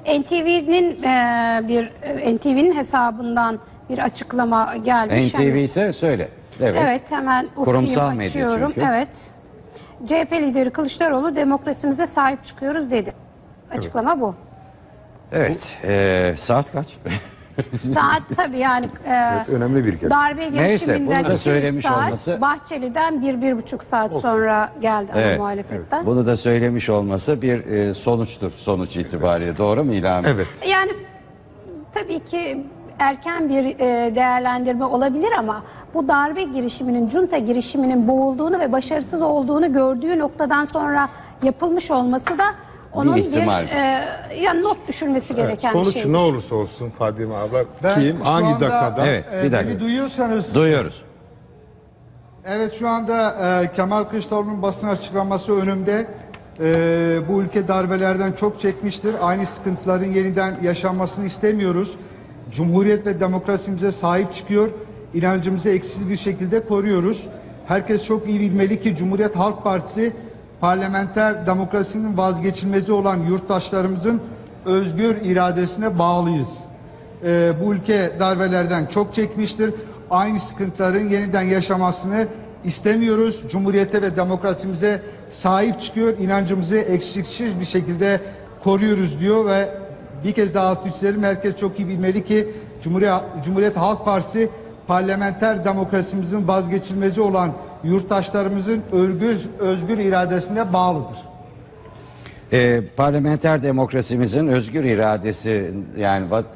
[SPEAKER 4] N T V'nin e, bir N T V'nin hesabından bir açıklama gelmiş.
[SPEAKER 3] N T V ise söyle. Evet.
[SPEAKER 4] Evet, hemen okuyayım,
[SPEAKER 3] Kurumsal medya
[SPEAKER 4] açıyorum.
[SPEAKER 3] çünkü.
[SPEAKER 4] Evet. C H P lideri Kılıçdaroğlu demokrasimize sahip çıkıyoruz dedi. Açıklama bu.
[SPEAKER 3] Evet. Ee, saat kaç?
[SPEAKER 4] Saat tabii yani e,
[SPEAKER 5] önemli bir kere.
[SPEAKER 4] darbe
[SPEAKER 3] Neyse, bunu da
[SPEAKER 4] girişiminden
[SPEAKER 3] söylemiş
[SPEAKER 4] iki saat,
[SPEAKER 3] olması-
[SPEAKER 4] Bahçeli'den bir, bir buçuk saat sonra geldi ana
[SPEAKER 3] Evet,
[SPEAKER 4] muhalefetten.
[SPEAKER 3] Bunu da söylemiş olması bir e, sonuçtur sonuç itibariyle. Doğru mu İlham?
[SPEAKER 5] Evet.
[SPEAKER 4] Yani tabii ki erken bir e, değerlendirme olabilir ama bu darbe girişiminin, junta girişiminin boğulduğunu ve başarısız olduğunu gördüğü noktadan sonra yapılmış olması da onun bir,
[SPEAKER 3] ihtimaldir.
[SPEAKER 4] e, yani not düşülmesi gereken
[SPEAKER 5] Sonuç
[SPEAKER 4] bir şey.
[SPEAKER 5] ne olursa olsun Fadime abla
[SPEAKER 6] Ben
[SPEAKER 5] kim
[SPEAKER 6] şu
[SPEAKER 5] hangi
[SPEAKER 6] anda,
[SPEAKER 5] dakikada
[SPEAKER 3] Evet,
[SPEAKER 6] e,
[SPEAKER 3] bir dakika.
[SPEAKER 6] beni duyuyorsanız
[SPEAKER 3] Duyuyoruz.
[SPEAKER 6] evet şu anda e, Kemal Kılıçdaroğlu'nun basın açıklaması önümde. E, bu ülke darbelerden çok çekmiştir. Aynı sıkıntıların yeniden yaşanmasını istemiyoruz. Cumhuriyet ve demokrasimize sahip çıkıyor. İnancımızı eksiz bir şekilde koruyoruz. Herkes çok iyi bilmeli ki Cumhuriyet Halk Partisi parlamenter demokrasinin vazgeçilmezi olan yurttaşlarımızın özgür iradesine bağlıyız. Ee, bu ülke darbelerden çok çekmiştir. Aynı sıkıntıların yeniden yaşamasını istemiyoruz. Cumhuriyete ve demokrasimize sahip çıkıyor. İnancımızı eksiksiz bir şekilde koruyoruz diyor ve bir kez daha altı çizelim. Herkes çok iyi bilmeli ki Cumhuriyet, Cumhuriyet Halk Partisi parlamenter demokrasimizin vazgeçilmezi olan yurttaşlarımızın özgür, özgür iradesine bağlıdır.
[SPEAKER 3] E, parlamenter demokrasimizin özgür iradesi yani va-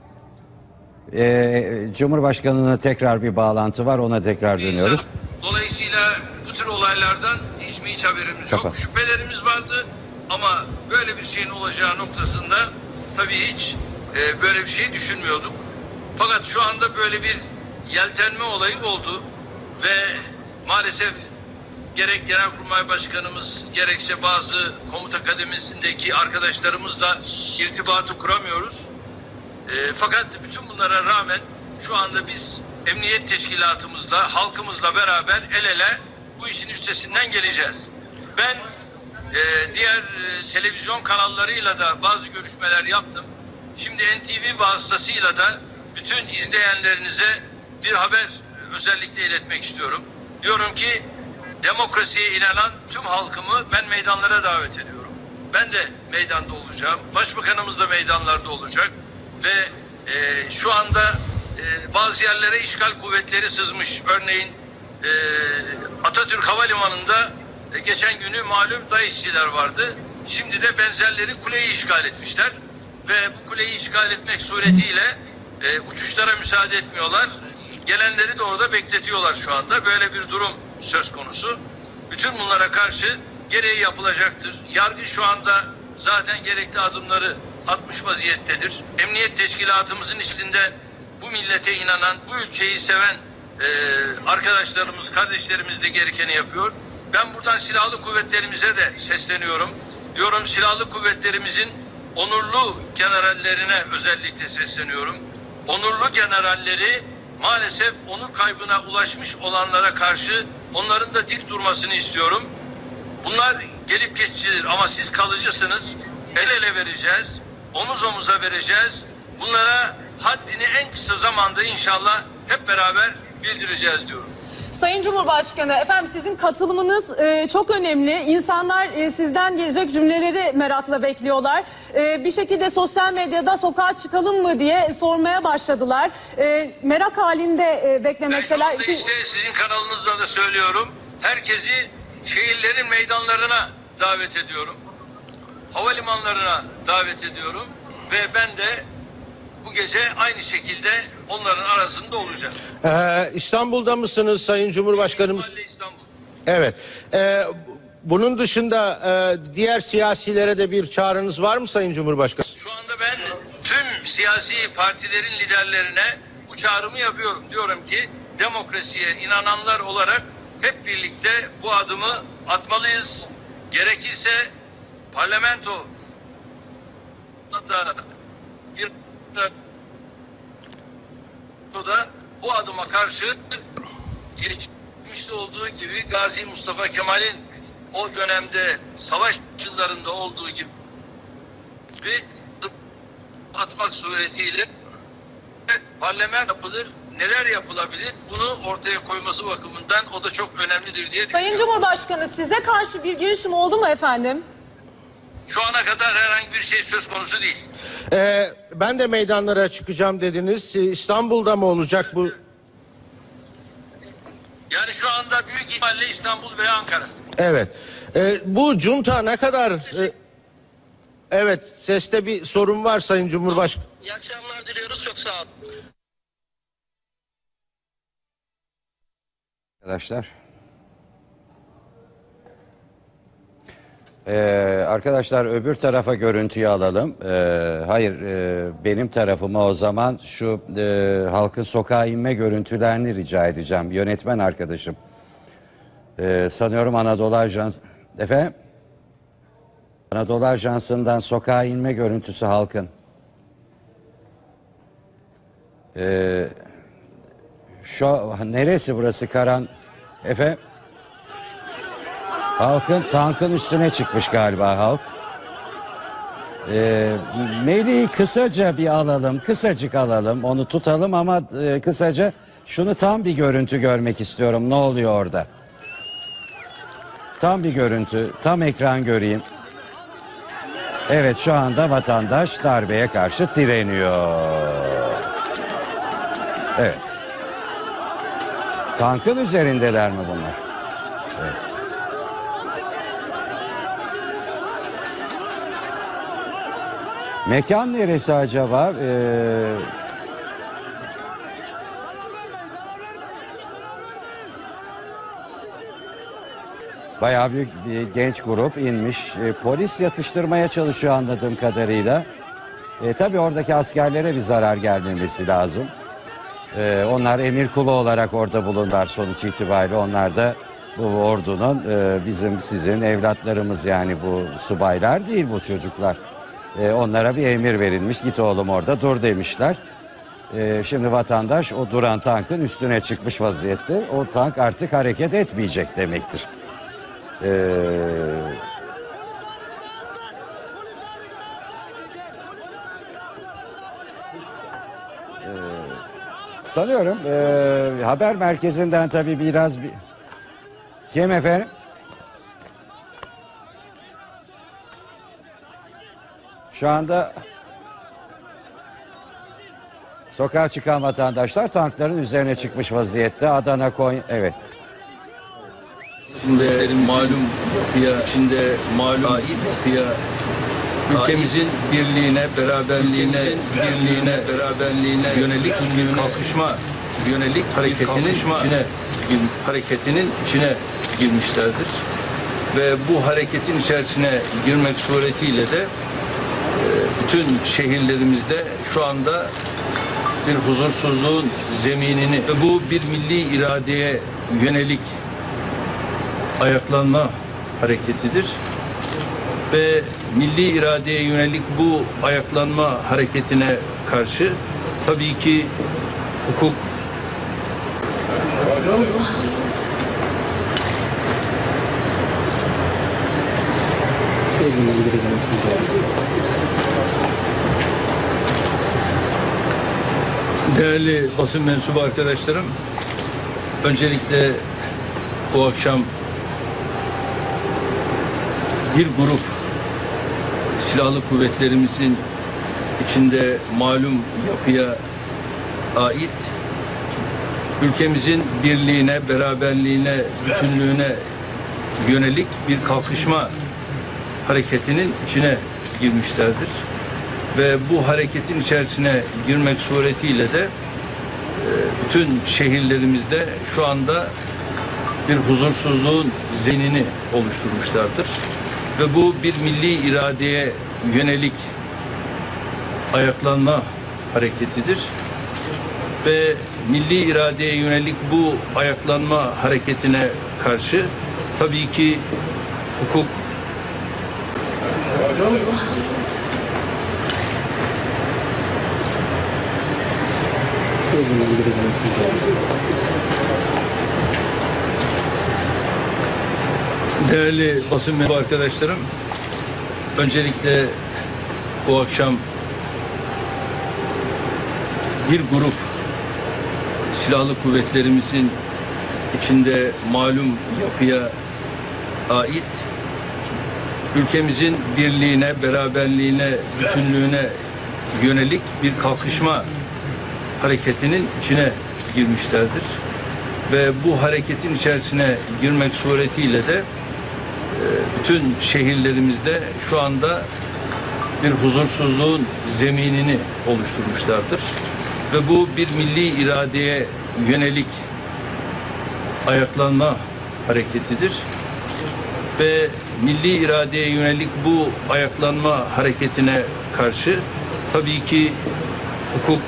[SPEAKER 3] e, Cumhurbaşkanı'na tekrar bir bağlantı var, ona tekrar dönüyoruz.
[SPEAKER 7] Dolayısıyla bu tür olaylardan hiç mi hiç haberimiz yok.
[SPEAKER 3] Kapat.
[SPEAKER 7] Şüphelerimiz vardı ama böyle bir şeyin olacağı noktasında tabii hiç e, böyle bir şey düşünmüyorduk. Fakat şu anda böyle bir yeltenme olayı oldu ve maalesef gerek Genelkurmay Başkanımız gerekse bazı komuta kademesindeki arkadaşlarımızla irtibatı kuramıyoruz. E, fakat bütün bunlara rağmen şu anda biz emniyet teşkilatımızla, halkımızla beraber el ele bu işin üstesinden geleceğiz. Ben e, diğer e, televizyon kanallarıyla da bazı görüşmeler yaptım. Şimdi N T V vasıtasıyla da bütün izleyenlerinize bir haber özellikle iletmek istiyorum. Diyorum ki demokrasiye inanan tüm halkımı ben meydanlara davet ediyorum. Ben de meydanda olacağım. Başbakanımız da meydanlarda olacak. Ve e, şu anda e, bazı yerlere işgal kuvvetleri sızmış. Örneğin e, Atatürk Havalimanı'nda e, geçen günü malum DAEŞ'çiler vardı. Şimdi de benzerleri kuleyi işgal etmişler. Ve bu kuleyi işgal etmek suretiyle e, uçuşlara müsaade etmiyorlar. Gelenleri de orada bekletiyorlar şu anda. Böyle bir durum söz konusu. Bütün bunlara karşı gereği yapılacaktır. Yargı şu anda zaten gerekli adımları atmış vaziyettedir. Emniyet teşkilatımızın içinde bu millete inanan, bu ülkeyi seven e, arkadaşlarımız, kardeşlerimiz de gerekeni yapıyor. Ben buradan silahlı kuvvetlerimize de sesleniyorum. Diyorum silahlı kuvvetlerimizin onurlu generallerine özellikle sesleniyorum. Onurlu generalleri maalesef onur kaybına ulaşmış olanlara karşı onların da dik durmasını istiyorum. Bunlar gelip geçicidir ama siz kalıcısınız. El ele vereceğiz, omuz omuza vereceğiz. Bunlara haddini en kısa zamanda inşallah hep beraber bildireceğiz diyorum.
[SPEAKER 11] Sayın Cumhurbaşkanı, efendim sizin katılımınız e, çok önemli. İnsanlar e, sizden gelecek cümleleri merakla bekliyorlar. E, bir şekilde sosyal medyada sokağa çıkalım mı diye sormaya başladılar. E, merak halinde e,
[SPEAKER 7] Ben şu
[SPEAKER 11] beklemekteler.
[SPEAKER 7] anda
[SPEAKER 11] Siz-
[SPEAKER 7] işte sizin kanalınızda da söylüyorum. Herkesi şehirlerin meydanlarına davet ediyorum. Havalimanlarına davet ediyorum. Ve ben de bu gece aynı şekilde onların arasında olacağım.
[SPEAKER 12] Ee, İstanbul'da mısınız Sayın Cumhurbaşkanımız?
[SPEAKER 7] Mahalle İstanbul.
[SPEAKER 12] Evet. Ee, bunun dışında e, diğer siyasilere de bir çağrınız var mı Sayın Cumhurbaşkanı?
[SPEAKER 7] Şu anda ben tüm siyasi partilerin liderlerine bu çağrımı yapıyorum. Diyorum ki demokrasiye inananlar olarak hep birlikte bu adımı atmalıyız. Gerekirse parlamento da bir da bu adıma karşı geçmişte olduğu gibi Gazi Mustafa Kemal'in o dönemde savaş yıllarında olduğu gibi atmak suretiyle parlament yapılır, neler yapılabilir bunu ortaya koyması bakımından o da çok önemlidir diye
[SPEAKER 11] Sayın
[SPEAKER 7] düşünüyorum.
[SPEAKER 11] Cumhurbaşkanı, size karşı bir girişim oldu mu efendim?
[SPEAKER 7] Şu ana kadar herhangi bir şey söz konusu değil.
[SPEAKER 12] Ee, ben de meydanlara çıkacağım dediniz. Ee, İstanbul'da mı olacak bu?
[SPEAKER 7] Yani şu anda büyük ihtimalle İstanbul veya Ankara.
[SPEAKER 12] Evet. Ee, bu junta ne kadar... e, evet, seste bir sorun var Sayın Cumhurbaşkanı.
[SPEAKER 7] İyi akşamlar diliyoruz, çok sağ olun.
[SPEAKER 3] Arkadaşlar. Ee, arkadaşlar öbür tarafa görüntüyü alalım. Ee, hayır e, benim tarafıma o zaman şu e, halkın sokağa inme görüntülerini rica edeceğim. Yönetmen arkadaşım. Ee, sanıyorum Anadolu Ajans... Efendim? Anadolu Ajansı'ndan sokağa inme görüntüsü halkın. Ee, şu neresi burası Karan? Efendim? Halkın tankın üstüne çıkmış galiba halk. Ee, Melih'i kısaca bir alalım, kısacık alalım, onu tutalım ama e, kısaca şunu tam bir görüntü görmek istiyorum. Ne oluyor orada? Tam bir görüntü, tam ekran göreyim. Evet, şu anda vatandaş darbeye karşı direniyor. Evet. Tankın üzerindeler mi bunlar? Evet. Mekan neresi acaba? Ee, bayağı büyük bir genç grup inmiş. Ee, polis yatıştırmaya çalışıyor anladığım kadarıyla. Ee, tabii oradaki askerlere bir zarar gelmemesi lazım. Ee, onlar emir kulu olarak orada bulundular sonuç itibariyle. Onlar da bu ordunun e, bizim sizin evlatlarımız, yani bu subaylar değil bu çocuklar. Ee, onlara bir emir verilmiş, git oğlum orada dur demişler. Ee, şimdi vatandaş o duran tankın üstüne çıkmış vaziyette. O tank artık hareket etmeyecek demektir. Ee, Sanıyorum e, haber merkezinden tabii biraz bir... Kim efendim? Şu anda sokağa çıkan vatandaşlar tankların üzerine çıkmış vaziyette. Adana, Konya... Evet.
[SPEAKER 7] Şimdi malum yapıya, içinde malum yapıya, ülkemizin birliğine, beraberliğine, birliğine, beraberliğine yönelik bir kalkışma, yönelik hareketinin içine, hareketinin içine girmişlerdir. Ve bu hareketin içerisine girmek suretiyle de bütün şehirlerimizde şu anda bir huzursuzluğun zeminini ve bu bir milli iradeye yönelik ayaklanma hareketidir. Ve milli iradeye yönelik bu ayaklanma hareketine karşı tabii ki hukuk değerli basın mensubu arkadaşlarım, öncelikle bu akşam bir grup silahlı kuvvetlerimizin içinde malum yapıya ait ülkemizin birliğine, beraberliğine, bütünlüğüne yönelik bir kalkışma hareketinin içine girmişlerdir. Ve bu hareketin içerisine girmek suretiyle de bütün şehirlerimizde şu anda bir huzursuzluğun zeminini oluşturmuşlardır. Ve bu bir milli iradeye yönelik ayaklanma hareketidir. Ve milli iradeye yönelik bu ayaklanma hareketine karşı tabii ki hukuk değerli basın mensubu arkadaşlarım, öncelikle bu akşam bir grup silahlı kuvvetlerimizin içinde malum yapıya ait ülkemizin birliğine, beraberliğine, bütünlüğüne yönelik bir kalkışma hareketinin içine girmişlerdir. Ve bu hareketin içerisine girmek suretiyle de bütün şehirlerimizde şu anda bir huzursuzluğun zeminini oluşturmuşlardır. Ve bu bir milli iradeye yönelik ayaklanma hareketidir. Ve milli iradeye yönelik bu ayaklanma hareketine karşı tabii ki hukuk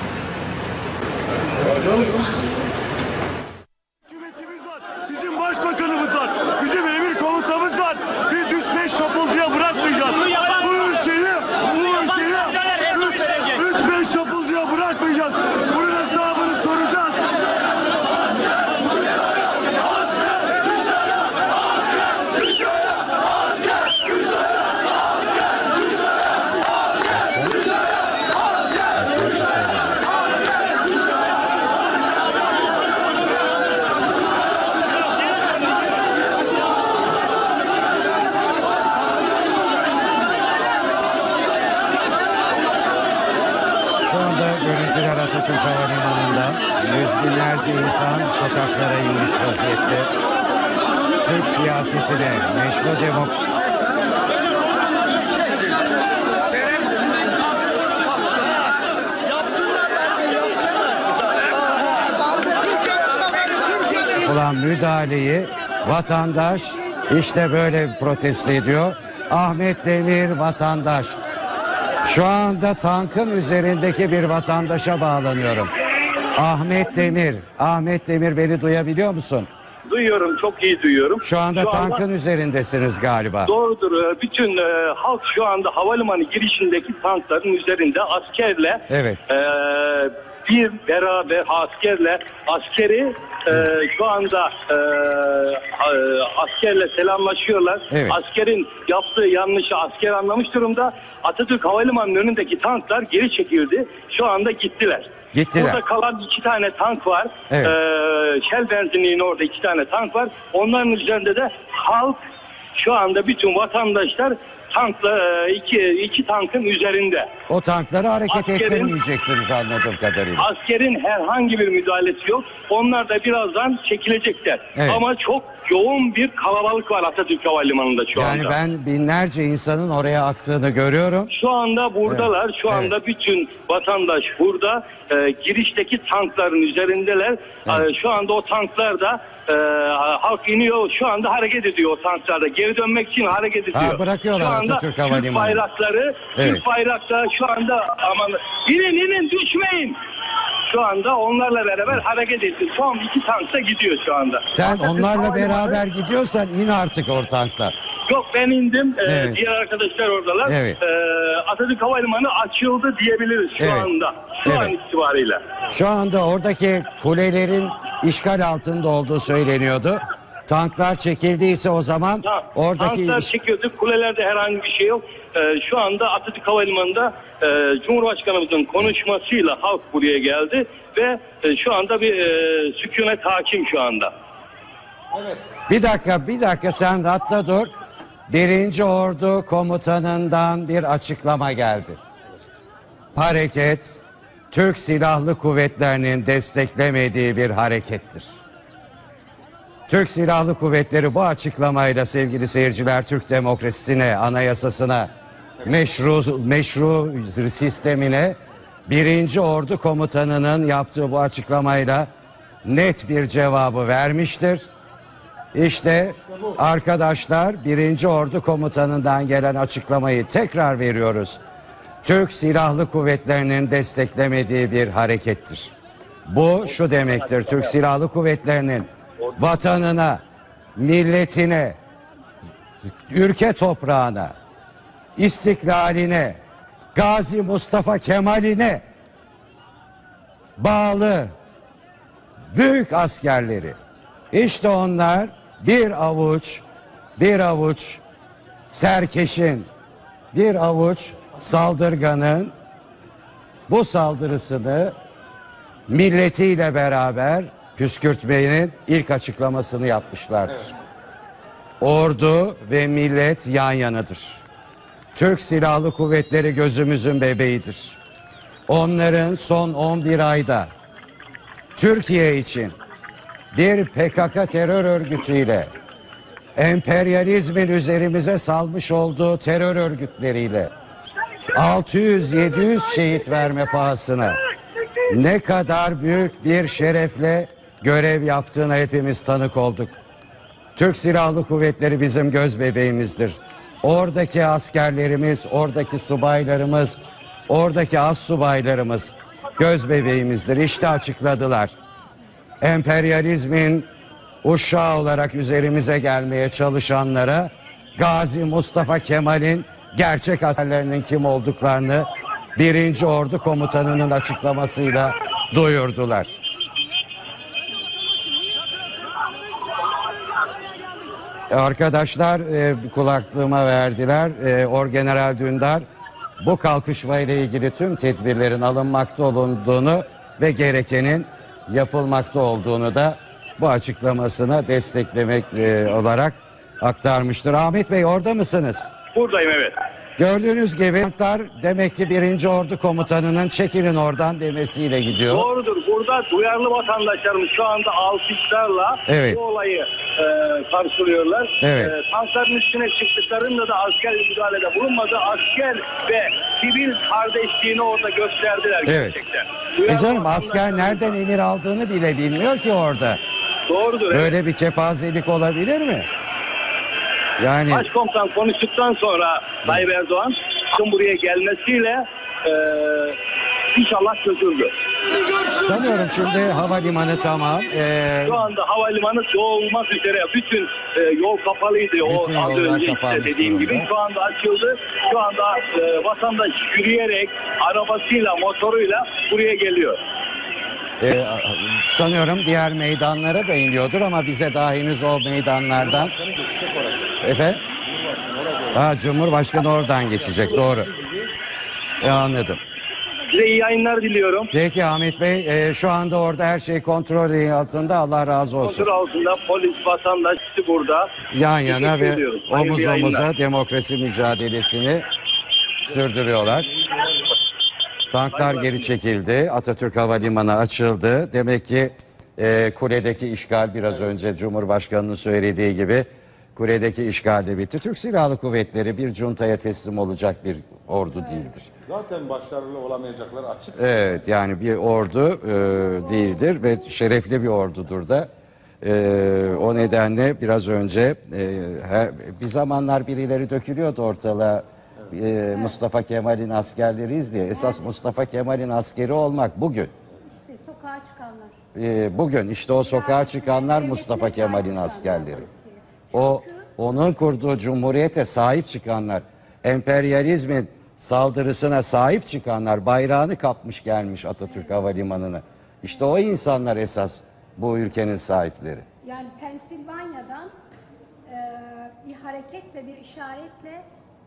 [SPEAKER 2] Hükümetimiz var, bizim başbakanımız var, bizim emir komutamız var. Biz üç beş çapulcuya bırakmayacağız. Bu ülkeyi, bu ülkeyi üç, üç beş çapulcuya bırakmayacağız. Bunun hesabını soracağız.
[SPEAKER 3] Şu anda görüntüler Atatürk Havalimanı'ndan yüz binlerce insan sokaklara inmiş vaziyette. Türk siyasetine meşru demok... Ulan müdahaleyi vatandaş işte böyle protesto ediyor. Ahmet Demir vatandaş. Şu anda tankın üzerindeki bir vatandaşa bağlanıyorum. Ahmet Demir, Ahmet Demir beni duyabiliyor musun?
[SPEAKER 13] Duyuyorum, çok iyi duyuyorum.
[SPEAKER 3] Şu anda
[SPEAKER 13] Şu
[SPEAKER 3] tankın
[SPEAKER 13] anda,
[SPEAKER 3] üzerindesiniz galiba.
[SPEAKER 13] doğrudur. Bütün e, halk şu anda havalimanı girişindeki tankların üzerinde askerle
[SPEAKER 3] Evet.
[SPEAKER 13] e, bir beraber askerle askeri e, şu anda e, e, askerle selamlaşıyorlar.
[SPEAKER 3] Evet.
[SPEAKER 13] Askerin yaptığı yanlışı asker anlamış durumda. Atatürk Havalimanı'nın önündeki tanklar geri çekildi. Şu anda gittiler.
[SPEAKER 3] Gittiler.
[SPEAKER 13] Burada kalan iki tane tank var.
[SPEAKER 3] Evet.
[SPEAKER 13] Ee, Shell benzinliğinin orada iki tane tank var. Onların üzerinde de halk, şu anda bütün vatandaşlar tankla e, iki, iki tankın üzerinde.
[SPEAKER 3] O tankları hareket
[SPEAKER 13] Askerin-
[SPEAKER 3] ettirmeyeceksiniz anladığım kadarıyla.
[SPEAKER 13] Askerin herhangi bir müdahalesi yok. Onlar da birazdan çekilecekler.
[SPEAKER 3] Evet.
[SPEAKER 13] Ama çok yoğun bir kalabalık var Atatürk Havalimanı'nda şu
[SPEAKER 3] Yani
[SPEAKER 13] anda.
[SPEAKER 3] ben binlerce insanın oraya aktığını görüyorum.
[SPEAKER 13] Şu anda buradalar.
[SPEAKER 3] Evet.
[SPEAKER 13] Şu anda bütün vatandaş burada. Ee, girişteki tankların üzerindeler.
[SPEAKER 3] Evet.
[SPEAKER 13] Ee, şu anda o tanklar da e, halk iniyor. Şu anda hareket ediyor o tanklarda. Geri dönmek için hareket ediyor.
[SPEAKER 3] Ha, bırakıyorlar
[SPEAKER 13] şu anda
[SPEAKER 3] Atatürk
[SPEAKER 13] Türk
[SPEAKER 3] Havalimanı.
[SPEAKER 13] bayrakları,
[SPEAKER 3] Evet.
[SPEAKER 13] Türk bayrakları şu anda aman inin inin düşmeyin. Şu anda onlarla beraber hareket etti. Son iki tank da gidiyor şu anda.
[SPEAKER 3] Sen
[SPEAKER 13] Atatürk
[SPEAKER 3] onlarla
[SPEAKER 13] Havalimanı-
[SPEAKER 3] beraber gidiyorsan in artık o tanktan.
[SPEAKER 13] Yok, ben indim. Ee,
[SPEAKER 3] Evet.
[SPEAKER 13] Diğer arkadaşlar oradalar.
[SPEAKER 3] Evet.
[SPEAKER 13] Ee, Atatürk Havalimanı açıldı diyebiliriz şu
[SPEAKER 3] Evet.
[SPEAKER 13] anda. Şu
[SPEAKER 3] Evet.
[SPEAKER 13] an itibariyle.
[SPEAKER 3] Şu anda oradaki kulelerin işgal altında olduğu söyleniyordu. Tanklar çekildiyse o zaman
[SPEAKER 13] Ha,
[SPEAKER 3] oradaki
[SPEAKER 13] tanklar
[SPEAKER 3] iş-
[SPEAKER 13] çekiyorduk. Kulelerde herhangi bir şey yok. Ee, şu anda Atatürk Havalimanı'nda e, Cumhurbaşkanımızın konuşmasıyla halk buraya geldi ve e, şu anda bir e, sükunet hakim şu anda.
[SPEAKER 3] Bir dakika, bir dakika sen hatta dur. Birinci Ordu Komutanı'ndan bir açıklama geldi. Hareket, Türk Silahlı Kuvvetleri'nin desteklemediği bir harekettir. Türk Silahlı Kuvvetleri bu açıklamayla sevgili seyirciler Türk demokrasisine, anayasasına, meşru, meşru sistemine Birinci Ordu Komutanı'nın yaptığı bu açıklamayla net bir cevabı vermiştir. İşte arkadaşlar Birinci Ordu Komutanı'ndan gelen açıklamayı tekrar veriyoruz. Türk Silahlı Kuvvetleri'nin desteklemediği bir harekettir. Bu şu demektir: Türk Silahlı Kuvvetleri'nin vatanına, milletine, ülke toprağına, istiklaline, Gazi Mustafa Kemal'ine bağlı büyük askerleri, işte onlar bir avuç, bir avuç serkeşin, bir avuç saldırganın bu saldırısını milletiyle beraber püskürtmenin ilk açıklamasını yapmışlardır. Ordu ve millet yan yanadır. Türk Silahlı Kuvvetleri gözümüzün bebeğidir. Onların son on bir ayda Türkiye için bir P K K terör örgütüyle, emperyalizmin üzerimize salmış olduğu terör örgütleriyle altı yüz yedi yüz şehit verme pahasına ne kadar büyük bir şerefle görev yaptığına hepimiz tanık olduk. Türk Silahlı Kuvvetleri bizim göz bebeğimizdir. Oradaki askerlerimiz, oradaki subaylarımız, oradaki astsubaylarımız göz bebeğimizdir. İşte açıkladılar. Emperyalizmin uşağı olarak üzerimize gelmeye çalışanlara Gazi Mustafa Kemal'in gerçek askerlerinin kim olduklarını birinci Ordu Komutanı'nın açıklamasıyla duyurdular. Arkadaşlar e, kulaklığıma verdiler. E, Orgeneral Dündar bu kalkışma ile ilgili tüm tedbirlerin alınmakta olduğunu ve gerekenin yapılmakta olduğunu da bu açıklamasına desteklemek e, olarak aktarmıştır. Ahmet Bey, orada mısınız?
[SPEAKER 13] Buradayım, evet.
[SPEAKER 3] Gördüğünüz gibi demek ki birinci Ordu Komutanı'nın çekilin oradan demesiyle gidiyor.
[SPEAKER 13] Doğrudur. Burada duyarlı vatandaşlarımız şu anda alkışlarla
[SPEAKER 3] evet.
[SPEAKER 13] bu olayı e, karşılıyorlar.
[SPEAKER 3] Evet.
[SPEAKER 13] E, tankların üstüne çıktıklarında da asker müdahalede bulunmadı. Asker ve sivil kardeşliğini orada gösterdiler
[SPEAKER 3] evet.
[SPEAKER 13] gerçekten.
[SPEAKER 3] E canım, asker nereden emir aldığını bile bilmiyor ki orada.
[SPEAKER 13] Doğrudur.
[SPEAKER 3] Böyle
[SPEAKER 13] evet.
[SPEAKER 3] bir kepazelik olabilir mi? Yani
[SPEAKER 13] Başkomutan konuştuktan sonra Tayyip Erdoğan buraya gelmesiyle e, inşallah çözüldü.
[SPEAKER 3] sanıyorum şimdi havalimanı tamam. Ee,
[SPEAKER 13] Şu anda havalimanı dolmak üzere. Bütün e, yol kapalıydı.
[SPEAKER 3] Bütün
[SPEAKER 13] o az önce işte dediğim gibi. Şu anda açıldı. Şu anda e, vatandaş yürüyerek, arabasıyla, motoruyla buraya geliyor.
[SPEAKER 3] Ee, sanıyorum diğer meydanlara da iniyordur ama bize daha henüz o meydanlardan. Efendim? Ha, Cumhurbaşkanı oradan geçecek, doğru. E, anladım.
[SPEAKER 13] Size iyi yayınlar diliyorum.
[SPEAKER 3] Peki Ahmet Bey, e, şu anda orada her şey kontrol altında, Allah razı olsun.
[SPEAKER 13] Kontrol altında, polis, vatandaş burada.
[SPEAKER 3] Yan yana ve omuz
[SPEAKER 13] yayınlar.
[SPEAKER 3] omuza demokrasi mücadelesini sürdürüyorlar. Tanklar geri çekildi. Atatürk Havalimanı açıldı. Demek ki e, kuledeki işgal, biraz önce Cumhurbaşkanı'nın söylediği gibi kuledeki işgal de bitti. Türk Silahlı Kuvvetleri bir cuntaya teslim olacak bir ordu değildir.
[SPEAKER 5] Zaten başarılı olamayacaklar açık.
[SPEAKER 3] Evet, yani bir ordu e, değildir ve şerefli bir ordudur da. E, o nedenle biraz önce e, her, bir zamanlar birileri dökülüyordu ortalığa. Ee, Mustafa Kemal'in askerleriyiz diye. Esas Mustafa Kemal'in askeri olmak bugün.
[SPEAKER 4] İşte sokağa çıkanlar.
[SPEAKER 3] Ee, bugün işte o sokağa çıkanlar Mustafa Kemal'in askerleri. O onun kurduğu cumhuriyete sahip çıkanlar, emperyalizmin saldırısına sahip çıkanlar, bayrağını kapmış gelmiş Atatürk Havalimanı'na. İşte o insanlar esas bu ülkenin sahipleri.
[SPEAKER 4] Yani Pensilvanya'dan e, bir hareketle, bir işaretle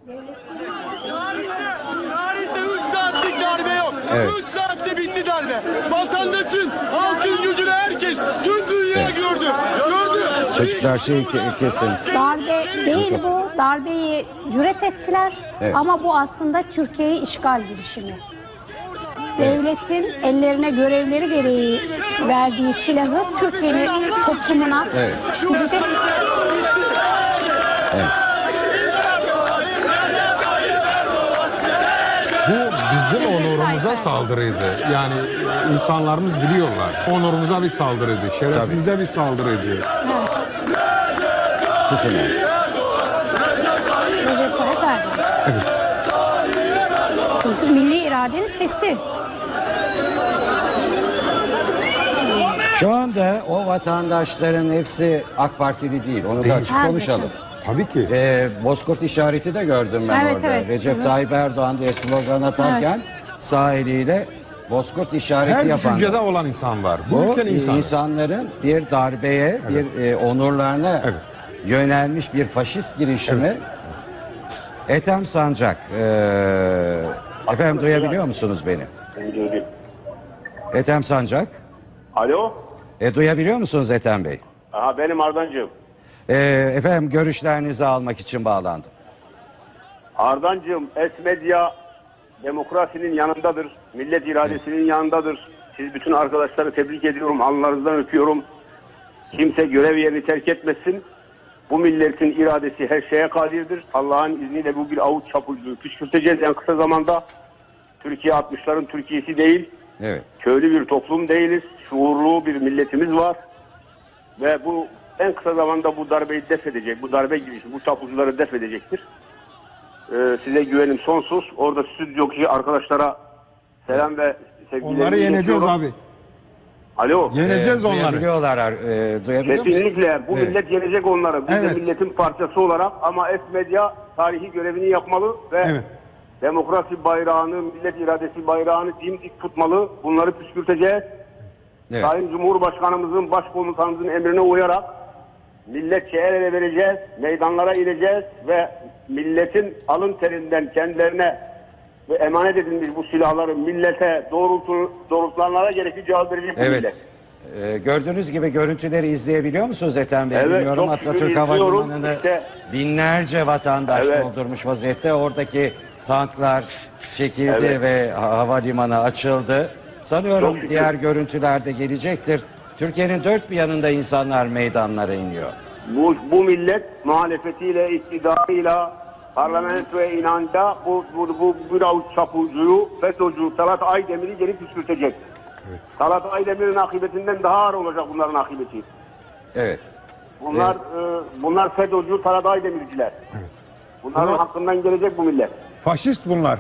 [SPEAKER 2] Tarihte üç saatlik darbe yok.
[SPEAKER 3] Evet.
[SPEAKER 2] üç saatte bitti darbe. Vatandaşın, halkın gücünü herkes, tüm dünya
[SPEAKER 3] Evet.
[SPEAKER 2] gördü. Gördü.
[SPEAKER 3] Çocuklar şey kesin.
[SPEAKER 4] darbe değil bu. Darbeyi cüret ettiler.
[SPEAKER 3] Evet.
[SPEAKER 4] Ama bu aslında Türkiye'yi işgal girişimi. Devletin ellerine görevleri gereği verdiği silahı Türkiye'nin toplumuna
[SPEAKER 3] Evet.
[SPEAKER 4] cüret
[SPEAKER 3] Evet.
[SPEAKER 5] Bu bizim onurumuza saldırıydı. Yani insanlarımız biliyorlar. Onurumuza bir saldırıydı. Şerefimize bir saldırıydı.
[SPEAKER 3] Susun.
[SPEAKER 4] Recep Tayyip Erdoğan.
[SPEAKER 5] Evet.
[SPEAKER 4] Çünkü milli iradenin sesi.
[SPEAKER 3] Şu anda o vatandaşların hepsi AK Partili değil. Onu da açık
[SPEAKER 4] Elbette.
[SPEAKER 3] konuşalım.
[SPEAKER 5] Tabii ki.
[SPEAKER 3] Ee, Bozkurt işareti de gördüm ben
[SPEAKER 4] Evet,
[SPEAKER 3] orada.
[SPEAKER 4] evet.
[SPEAKER 3] Recep
[SPEAKER 4] Hı hı.
[SPEAKER 3] Tayyip Erdoğan diye slogan atarken sağ eliyle Bozkurt işareti
[SPEAKER 5] Her
[SPEAKER 3] yapan.
[SPEAKER 5] düşüncede olan insan var. Bu,
[SPEAKER 3] Bu
[SPEAKER 5] ülkenin insanı.
[SPEAKER 3] insanların bir darbeye, bir e, onurlarına
[SPEAKER 5] Evet.
[SPEAKER 3] yönelmiş bir faşist girişimi. Ethem Sancak. Ee, efendim, duyabiliyor musunuz beni? Ethem Sancak.
[SPEAKER 14] Alo.
[SPEAKER 3] E, duyabiliyor musunuz Ethem Bey?
[SPEAKER 14] Aha, benim Ardancığım.
[SPEAKER 3] E, efendim görüşlerinizi almak için bağlandım.
[SPEAKER 14] Ardancığım, Es-Medya demokrasinin yanındadır. Millet iradesinin yanındadır. Siz bütün arkadaşları tebrik ediyorum. Alnlarınızdan öpüyorum. Kimse görev yerini terk etmesin. Bu milletin iradesi her şeye kadirdir. Allah'ın izniyle bu bir avuç çapulcuyu püskürteceğiz en kısa zamanda. Türkiye altmışların Türkiye'si değil.
[SPEAKER 3] Evet.
[SPEAKER 14] Köylü bir toplum değiliz. Şuurlu bir milletimiz var. Ve bu en kısa zamanda bu darbeyi def edecek. Bu darbe girişi, bu çapulcuları def edecektir. Ee, size güvenim sonsuz. Orada stüdyoki arkadaşlara selam ve sevgilerimi
[SPEAKER 5] Onları yeneceğiz
[SPEAKER 14] iletiyorum.
[SPEAKER 5] abi.
[SPEAKER 14] Alo.
[SPEAKER 5] Yeneceğiz
[SPEAKER 3] E,
[SPEAKER 5] onları.
[SPEAKER 3] Duyabiliyorlar. E, duyabiliyor musunuz?
[SPEAKER 14] Kesinlikle. Bu
[SPEAKER 3] Evet.
[SPEAKER 14] millet yenecek onları. Biz
[SPEAKER 5] Evet.
[SPEAKER 14] de milletin parçası olarak, ama Es-Medya tarihi görevini yapmalı ve
[SPEAKER 5] Evet.
[SPEAKER 14] demokrasi bayrağını, millet iradesi bayrağını dimdik tutmalı. Bunları püskürteceğiz.
[SPEAKER 3] Evet.
[SPEAKER 14] Sayın Cumhurbaşkanımızın, Başkomutanımızın emrine uyarak milletçe el ele vereceğiz, meydanlara ineceğiz ve milletin alın terinden kendilerine ve emanet edilmiş bu silahları millete doğrultu, doğrultulanlara gerekli cevap verecek bu millet.
[SPEAKER 3] Evet. E, gördüğünüz gibi görüntüleri izleyebiliyor musunuz Ethem Bey?
[SPEAKER 14] Evet,
[SPEAKER 3] Bilmiyorum,
[SPEAKER 14] çok şükür
[SPEAKER 3] Atatürk
[SPEAKER 14] izliyorum.
[SPEAKER 3] Havalimanı'nı
[SPEAKER 14] İşte-
[SPEAKER 3] binlerce vatandaş
[SPEAKER 14] Evet.
[SPEAKER 3] doldurmuş vaziyette. Oradaki tanklar çekildi
[SPEAKER 14] Evet.
[SPEAKER 3] ve ha- havalimanı açıldı. Sanıyorum
[SPEAKER 14] Çok şükür.
[SPEAKER 3] diğer görüntüler de gelecektir. Türkiye'nin dört bir yanında insanlar meydanlara iniyor.
[SPEAKER 14] Bu, bu millet muhalefetiyle, iktidarıyla, parlamentoya inanca bu, bu, bu bir avuç çapulcuyu, FETÖ'cü Talat Aydemir'i geri püskürtecek. Evet. Talat Aydemir'in akıbetinden daha ağır olacak bunların akıbeti.
[SPEAKER 3] Evet.
[SPEAKER 14] Bunlar e, bunlar FETÖ'cü Talat Aydemirciler. Evet. Bunların
[SPEAKER 5] Bunlar-
[SPEAKER 14] hakkından gelecek bu millet.
[SPEAKER 5] Faşist bunlar.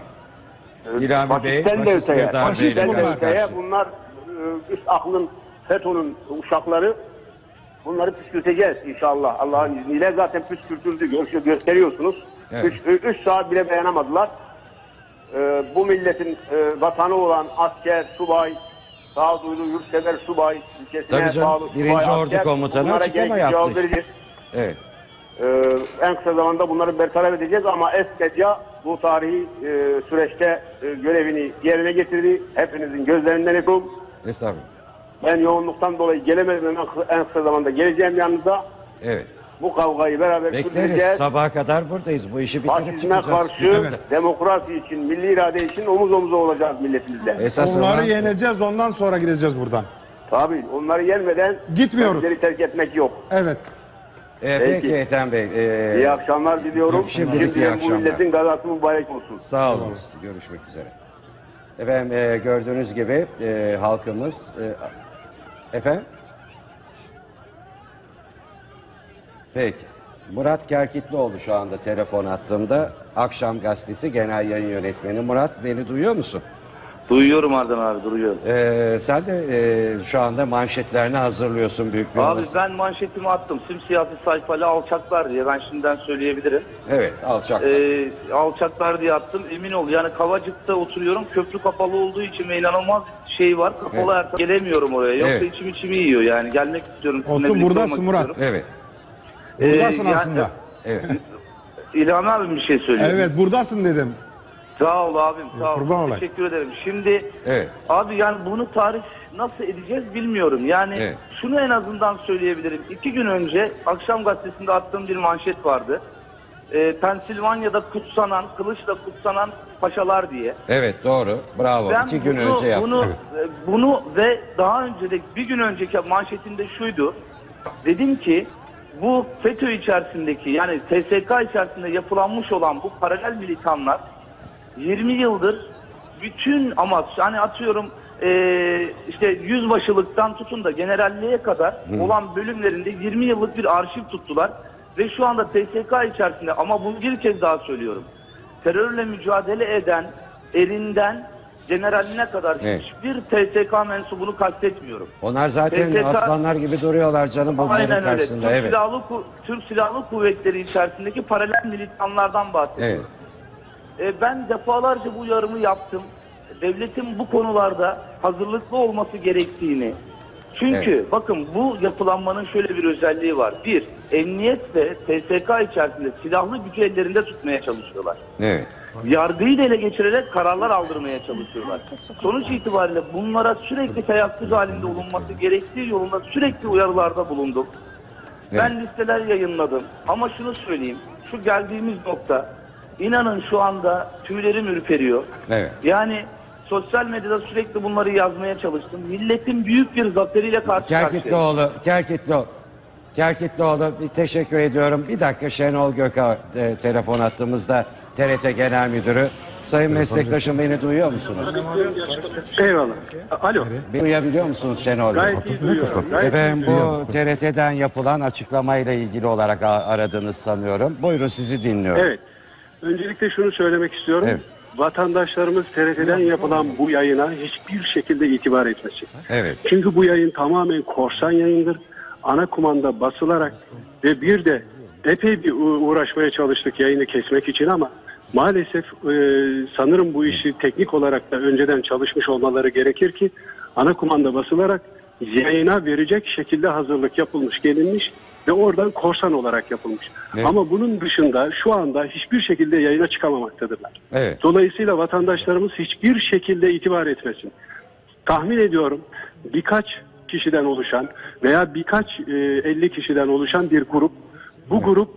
[SPEAKER 3] İlhami Bey,
[SPEAKER 14] Faşistten de
[SPEAKER 3] faşist bir
[SPEAKER 14] öteye,
[SPEAKER 3] darbeyle
[SPEAKER 14] faşistten de
[SPEAKER 3] karşı
[SPEAKER 14] öteye
[SPEAKER 3] karşıya.
[SPEAKER 14] bunlar e, üst aklın, FETÖ'nün uşakları. Bunları püskürteceğiz inşallah Allah'ın izniyle. Zaten püskürtüldü, gö- gösteriyorsunuz.
[SPEAKER 3] Evet.
[SPEAKER 14] Üç, üç saat bile dayanamadılar. Ee, bu milletin e, vatanı olan asker, subay, sağduyulu, yurtsever subay, ülkesine
[SPEAKER 3] Tabii canım,
[SPEAKER 14] bağlı subay,
[SPEAKER 3] birinci Ordu
[SPEAKER 14] asker,
[SPEAKER 3] Komutanı
[SPEAKER 14] bunlara
[SPEAKER 3] açıklama
[SPEAKER 14] gerekli
[SPEAKER 3] yaptı
[SPEAKER 14] cevap
[SPEAKER 3] işte.
[SPEAKER 14] vereceğiz.
[SPEAKER 3] Evet.
[SPEAKER 14] Ee, en kısa zamanda bunları bertaraf edeceğiz ama Es-Medya bu tarihi e, süreçte e, görevini yerine getirdi. Hepinizin gözlerinden öpüyorum.
[SPEAKER 3] Estağfurullah.
[SPEAKER 14] Ben yoğunluktan dolayı gelemedim ama en kısa zamanda geleceğim yanınıza.
[SPEAKER 3] Evet.
[SPEAKER 14] Bu kavgayı beraber
[SPEAKER 3] Bekleriz.
[SPEAKER 14] sürdüreceğiz.
[SPEAKER 3] Sabaha kadar buradayız. Bu işi bitirip
[SPEAKER 14] Faşizme
[SPEAKER 3] çıkacağız.
[SPEAKER 14] karşı
[SPEAKER 3] Evet.
[SPEAKER 14] demokrasi için, milli irade için omuz omuza olacağız milletimizle.
[SPEAKER 3] Esas
[SPEAKER 5] Onları
[SPEAKER 3] olan-
[SPEAKER 5] yeneceğiz, ondan sonra gideceğiz buradan.
[SPEAKER 14] Tabii onları yenmeden
[SPEAKER 5] Gitmiyoruz.
[SPEAKER 14] kendileri terk etmek yok.
[SPEAKER 5] Evet.
[SPEAKER 3] Ee, peki.
[SPEAKER 14] Peki.
[SPEAKER 3] Ethem Bey. ee,
[SPEAKER 14] İyi akşamlar diliyorum.
[SPEAKER 3] Yok, şimdilik iyi
[SPEAKER 14] bu
[SPEAKER 3] akşamlar.
[SPEAKER 14] milletin gazası mübarek olsun.
[SPEAKER 3] Sağ olun. Görüşmek üzere. Efendim ee, gördüğünüz gibi ee, halkımız ee, efendim peki. Murat Kerkitlioğlu şu anda telefon attığımda. Akşam Gazetesi Genel Yayın Yönetmeni. Murat, beni duyuyor musun?
[SPEAKER 15] Duyuyorum Ardan abi, duyuyorum.
[SPEAKER 3] Ee, sen de ee, şu anda manşetlerini hazırlıyorsun büyük bir
[SPEAKER 15] Abi
[SPEAKER 3] olasılık.
[SPEAKER 15] ben manşetimi attım. Simsiyasi sayfalı alçaklar diye, ben şimdiden söyleyebilirim.
[SPEAKER 3] Evet, alçak.
[SPEAKER 15] Ee, alçaklar diye attım. Emin ol, yani Kavacık'ta oturuyorum. Köprü kapalı olduğu için ve inanılmaz şey var. Kapalı
[SPEAKER 3] Evet.
[SPEAKER 15] her gelemiyorum oraya. Yoksa
[SPEAKER 3] Evet.
[SPEAKER 15] içim içimi yiyor yani. Gelmek istiyorum. sizinle
[SPEAKER 5] Olsun,
[SPEAKER 15] birlikte
[SPEAKER 5] buradasın
[SPEAKER 15] olmak
[SPEAKER 5] Murat.
[SPEAKER 15] istiyorum.
[SPEAKER 3] Evet.
[SPEAKER 5] Buradasın
[SPEAKER 15] Ee, yani-
[SPEAKER 5] aslında.
[SPEAKER 3] Evet.
[SPEAKER 15] İlhami abim bir şey söylüyor.
[SPEAKER 5] Evet, buradasın dedim.
[SPEAKER 15] Sağ ol abim, sağ ol.
[SPEAKER 5] Kurban olayım.
[SPEAKER 15] Teşekkür ederim. Şimdi
[SPEAKER 3] Evet.
[SPEAKER 15] abi yani bunu tarif nasıl edeceğiz bilmiyorum. Yani
[SPEAKER 3] Evet.
[SPEAKER 15] şunu en azından söyleyebilirim. İki gün önce Akşam Gazetesi'nde attığım bir manşet vardı. Ee, Pensilvanya'da kutsanan, kılıçla kutsanan paşalar diye.
[SPEAKER 3] Evet, doğru. Bravo.
[SPEAKER 15] Ben
[SPEAKER 3] İki gün
[SPEAKER 15] bunu,
[SPEAKER 3] önce yaptım.
[SPEAKER 15] Bunu, e, bunu ve daha önce de bir gün önceki manşetinde şuydu. Dedim ki bu FETÖ içerisindeki, yani T S K içerisinde yapılanmış olan bu paralel militanlar yirmi yıldır bütün amaç, hani atıyorum e, işte yüzbaşılıktan tutun da generalliğe kadar olan bölümlerinde yirmi yıllık bir arşiv tuttular. Ve şu anda T S K içerisinde, ama bunu bir kez daha söylüyorum, terörle mücadele eden erinden generaline kadar
[SPEAKER 3] Evet.
[SPEAKER 15] hiçbir T S K mensubunu kastetmiyorum.
[SPEAKER 3] Onlar zaten
[SPEAKER 15] T S K
[SPEAKER 3] aslanlar gibi duruyorlar canım bunların
[SPEAKER 15] Aynen öyle.
[SPEAKER 3] karşısında.
[SPEAKER 15] Türk,
[SPEAKER 3] Evet.
[SPEAKER 15] Silahlı, Ku- Türk Silahlı Kuvvetleri içerisindeki paralel militanlardan bahsediyorum.
[SPEAKER 3] Evet.
[SPEAKER 15] E, ben defalarca bu uyarımı yaptım. Devletin bu konularda hazırlıklı olması gerektiğini. Çünkü
[SPEAKER 3] Evet.
[SPEAKER 15] bakın, bu yapılanmanın şöyle bir özelliği var. Bir, emniyet ve T S K içerisinde silahlı gücü ellerinde tutmaya çalışıyorlar.
[SPEAKER 3] Evet.
[SPEAKER 15] yargıyı da ele geçirerek kararlar aldırmaya çalışıyorlar. Sonuç itibariyle bunlara sürekli teyakkuz halinde olunması gerektiği yolunda sürekli uyarılarda bulunduk. Ben listeler yayınladım ama şunu söyleyeyim, şu geldiğimiz nokta, inanın şu anda tüylerim ürperiyor.
[SPEAKER 3] Evet.
[SPEAKER 15] Yani sosyal medyada sürekli bunları yazmaya çalıştım. Milletin büyük bir zaferiyle karşı karşıya.
[SPEAKER 3] Kerkitloğlu, Kerkitloğlu, Kerkitloğlu bir teşekkür ediyorum. Bir dakika, Şenol Gök'a e, telefon attığımızda T R T Genel Müdürü. Sayın meslektaşım, beni duyuyor musunuz?
[SPEAKER 16] Eyvallah. Alo.
[SPEAKER 3] Duyabiliyor musunuz Şenol Bey?
[SPEAKER 16] Gayet iyi duyuyorum. Gayet
[SPEAKER 3] Efendim,
[SPEAKER 16] iyi
[SPEAKER 3] bu
[SPEAKER 16] duyuyorum.
[SPEAKER 3] T R T'den yapılan açıklamayla ilgili olarak aradınız sanıyorum. Buyurun, sizi dinliyorum.
[SPEAKER 16] Evet. Öncelikle şunu söylemek istiyorum.
[SPEAKER 3] Evet.
[SPEAKER 16] Vatandaşlarımız T R T'den yapılan bu yayına hiçbir şekilde itibar etmesin.
[SPEAKER 3] Evet.
[SPEAKER 16] Çünkü bu yayın tamamen korsan yayındır. Ana kumanda basılarak ve bir de epey bir uğraşmaya çalıştık yayını kesmek için ama maalesef e, sanırım bu işi teknik olarak da önceden çalışmış olmaları gerekir ki ana kumanda basılarak yayına verecek şekilde hazırlık yapılmış, gelinmiş ve oradan korsan olarak yapılmış.
[SPEAKER 3] Evet.
[SPEAKER 16] Ama bunun dışında şu anda hiçbir şekilde yayına çıkamamaktadırlar.
[SPEAKER 3] Evet.
[SPEAKER 16] Dolayısıyla vatandaşlarımız hiçbir şekilde itibar etmesin. Tahmin ediyorum birkaç kişiden oluşan veya birkaç e, elli kişiden oluşan bir grup, bu evet. grup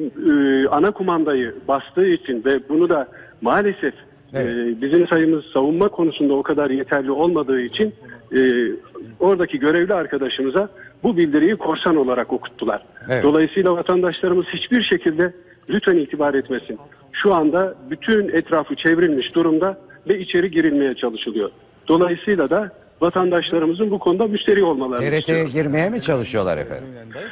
[SPEAKER 16] e, ana kumandayı bastığı için ve bunu da maalesef evet. e, bizim sayımız savunma konusunda o kadar yeterli olmadığı için e, oradaki görevli arkadaşımıza bu bildiriyi korsan olarak okuttular. Evet. Dolayısıyla vatandaşlarımız hiçbir şekilde lütfen itibar etmesin. Şu anda bütün etrafı çevrilmiş durumda ve içeri girilmeye çalışılıyor. Dolayısıyla da vatandaşlarımızın bu konuda müşteri olmalarını
[SPEAKER 3] T R T'ye
[SPEAKER 16] istiyoruz.
[SPEAKER 3] girmeye mi çalışıyorlar efendim?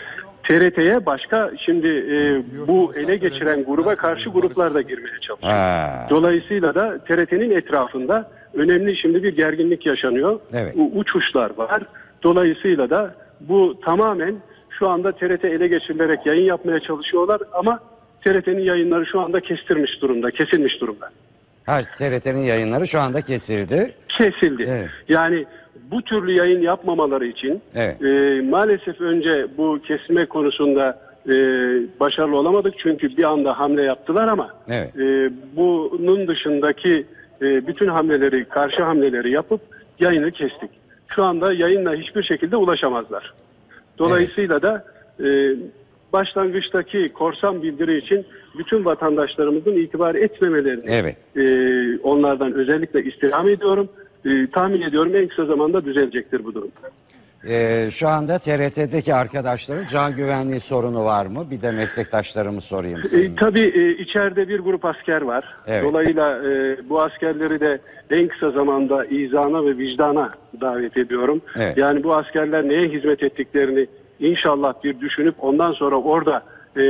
[SPEAKER 16] T R T'ye başka şimdi e, bu ele geçiren gruba karşı gruplar da girmeye çalışıyor.
[SPEAKER 3] Ha.
[SPEAKER 16] Dolayısıyla da T R T'nin etrafında önemli şimdi bir gerginlik yaşanıyor.
[SPEAKER 3] Evet.
[SPEAKER 16] U- uçuşlar var. Dolayısıyla da bu tamamen şu anda T R T ele geçirilerek yayın yapmaya çalışıyorlar ama T R T'nin yayınları şu anda kestirmiş durumda, kesilmiş durumda.
[SPEAKER 3] Ha, T R T'nin yayınları şu anda kesildi.
[SPEAKER 16] Kesildi.
[SPEAKER 3] Evet.
[SPEAKER 16] Yani bu türlü yayın yapmamaları için
[SPEAKER 3] Evet.
[SPEAKER 16] e, maalesef önce bu kesme konusunda e, başarılı olamadık. Çünkü bir anda hamle yaptılar ama
[SPEAKER 3] Evet.
[SPEAKER 16] e, bunun dışındaki e, bütün hamleleri, karşı hamleleri yapıp yayını kestik. Şu anda yayınla hiçbir şekilde ulaşamazlar. Dolayısıyla evet. da e, başlangıçtaki korsan bildiri için bütün vatandaşlarımızın itibar etmemelerini
[SPEAKER 3] evet.
[SPEAKER 16] e, onlardan özellikle istirham ediyorum. E, tahmin ediyorum en kısa zamanda düzelecektir bu durum.
[SPEAKER 3] Ee, şu anda T R T'deki arkadaşların can güvenliği sorunu var mı? Bir de meslektaşlarımı sorayım.
[SPEAKER 16] E, tabii e, içeride bir grup asker var.
[SPEAKER 3] Evet.
[SPEAKER 16] Dolayısıyla e, bu askerleri de en kısa zamanda izana ve vicdana davet ediyorum.
[SPEAKER 3] Evet.
[SPEAKER 16] Yani bu askerler neye hizmet ettiklerini inşallah bir düşünüp ondan sonra orada e,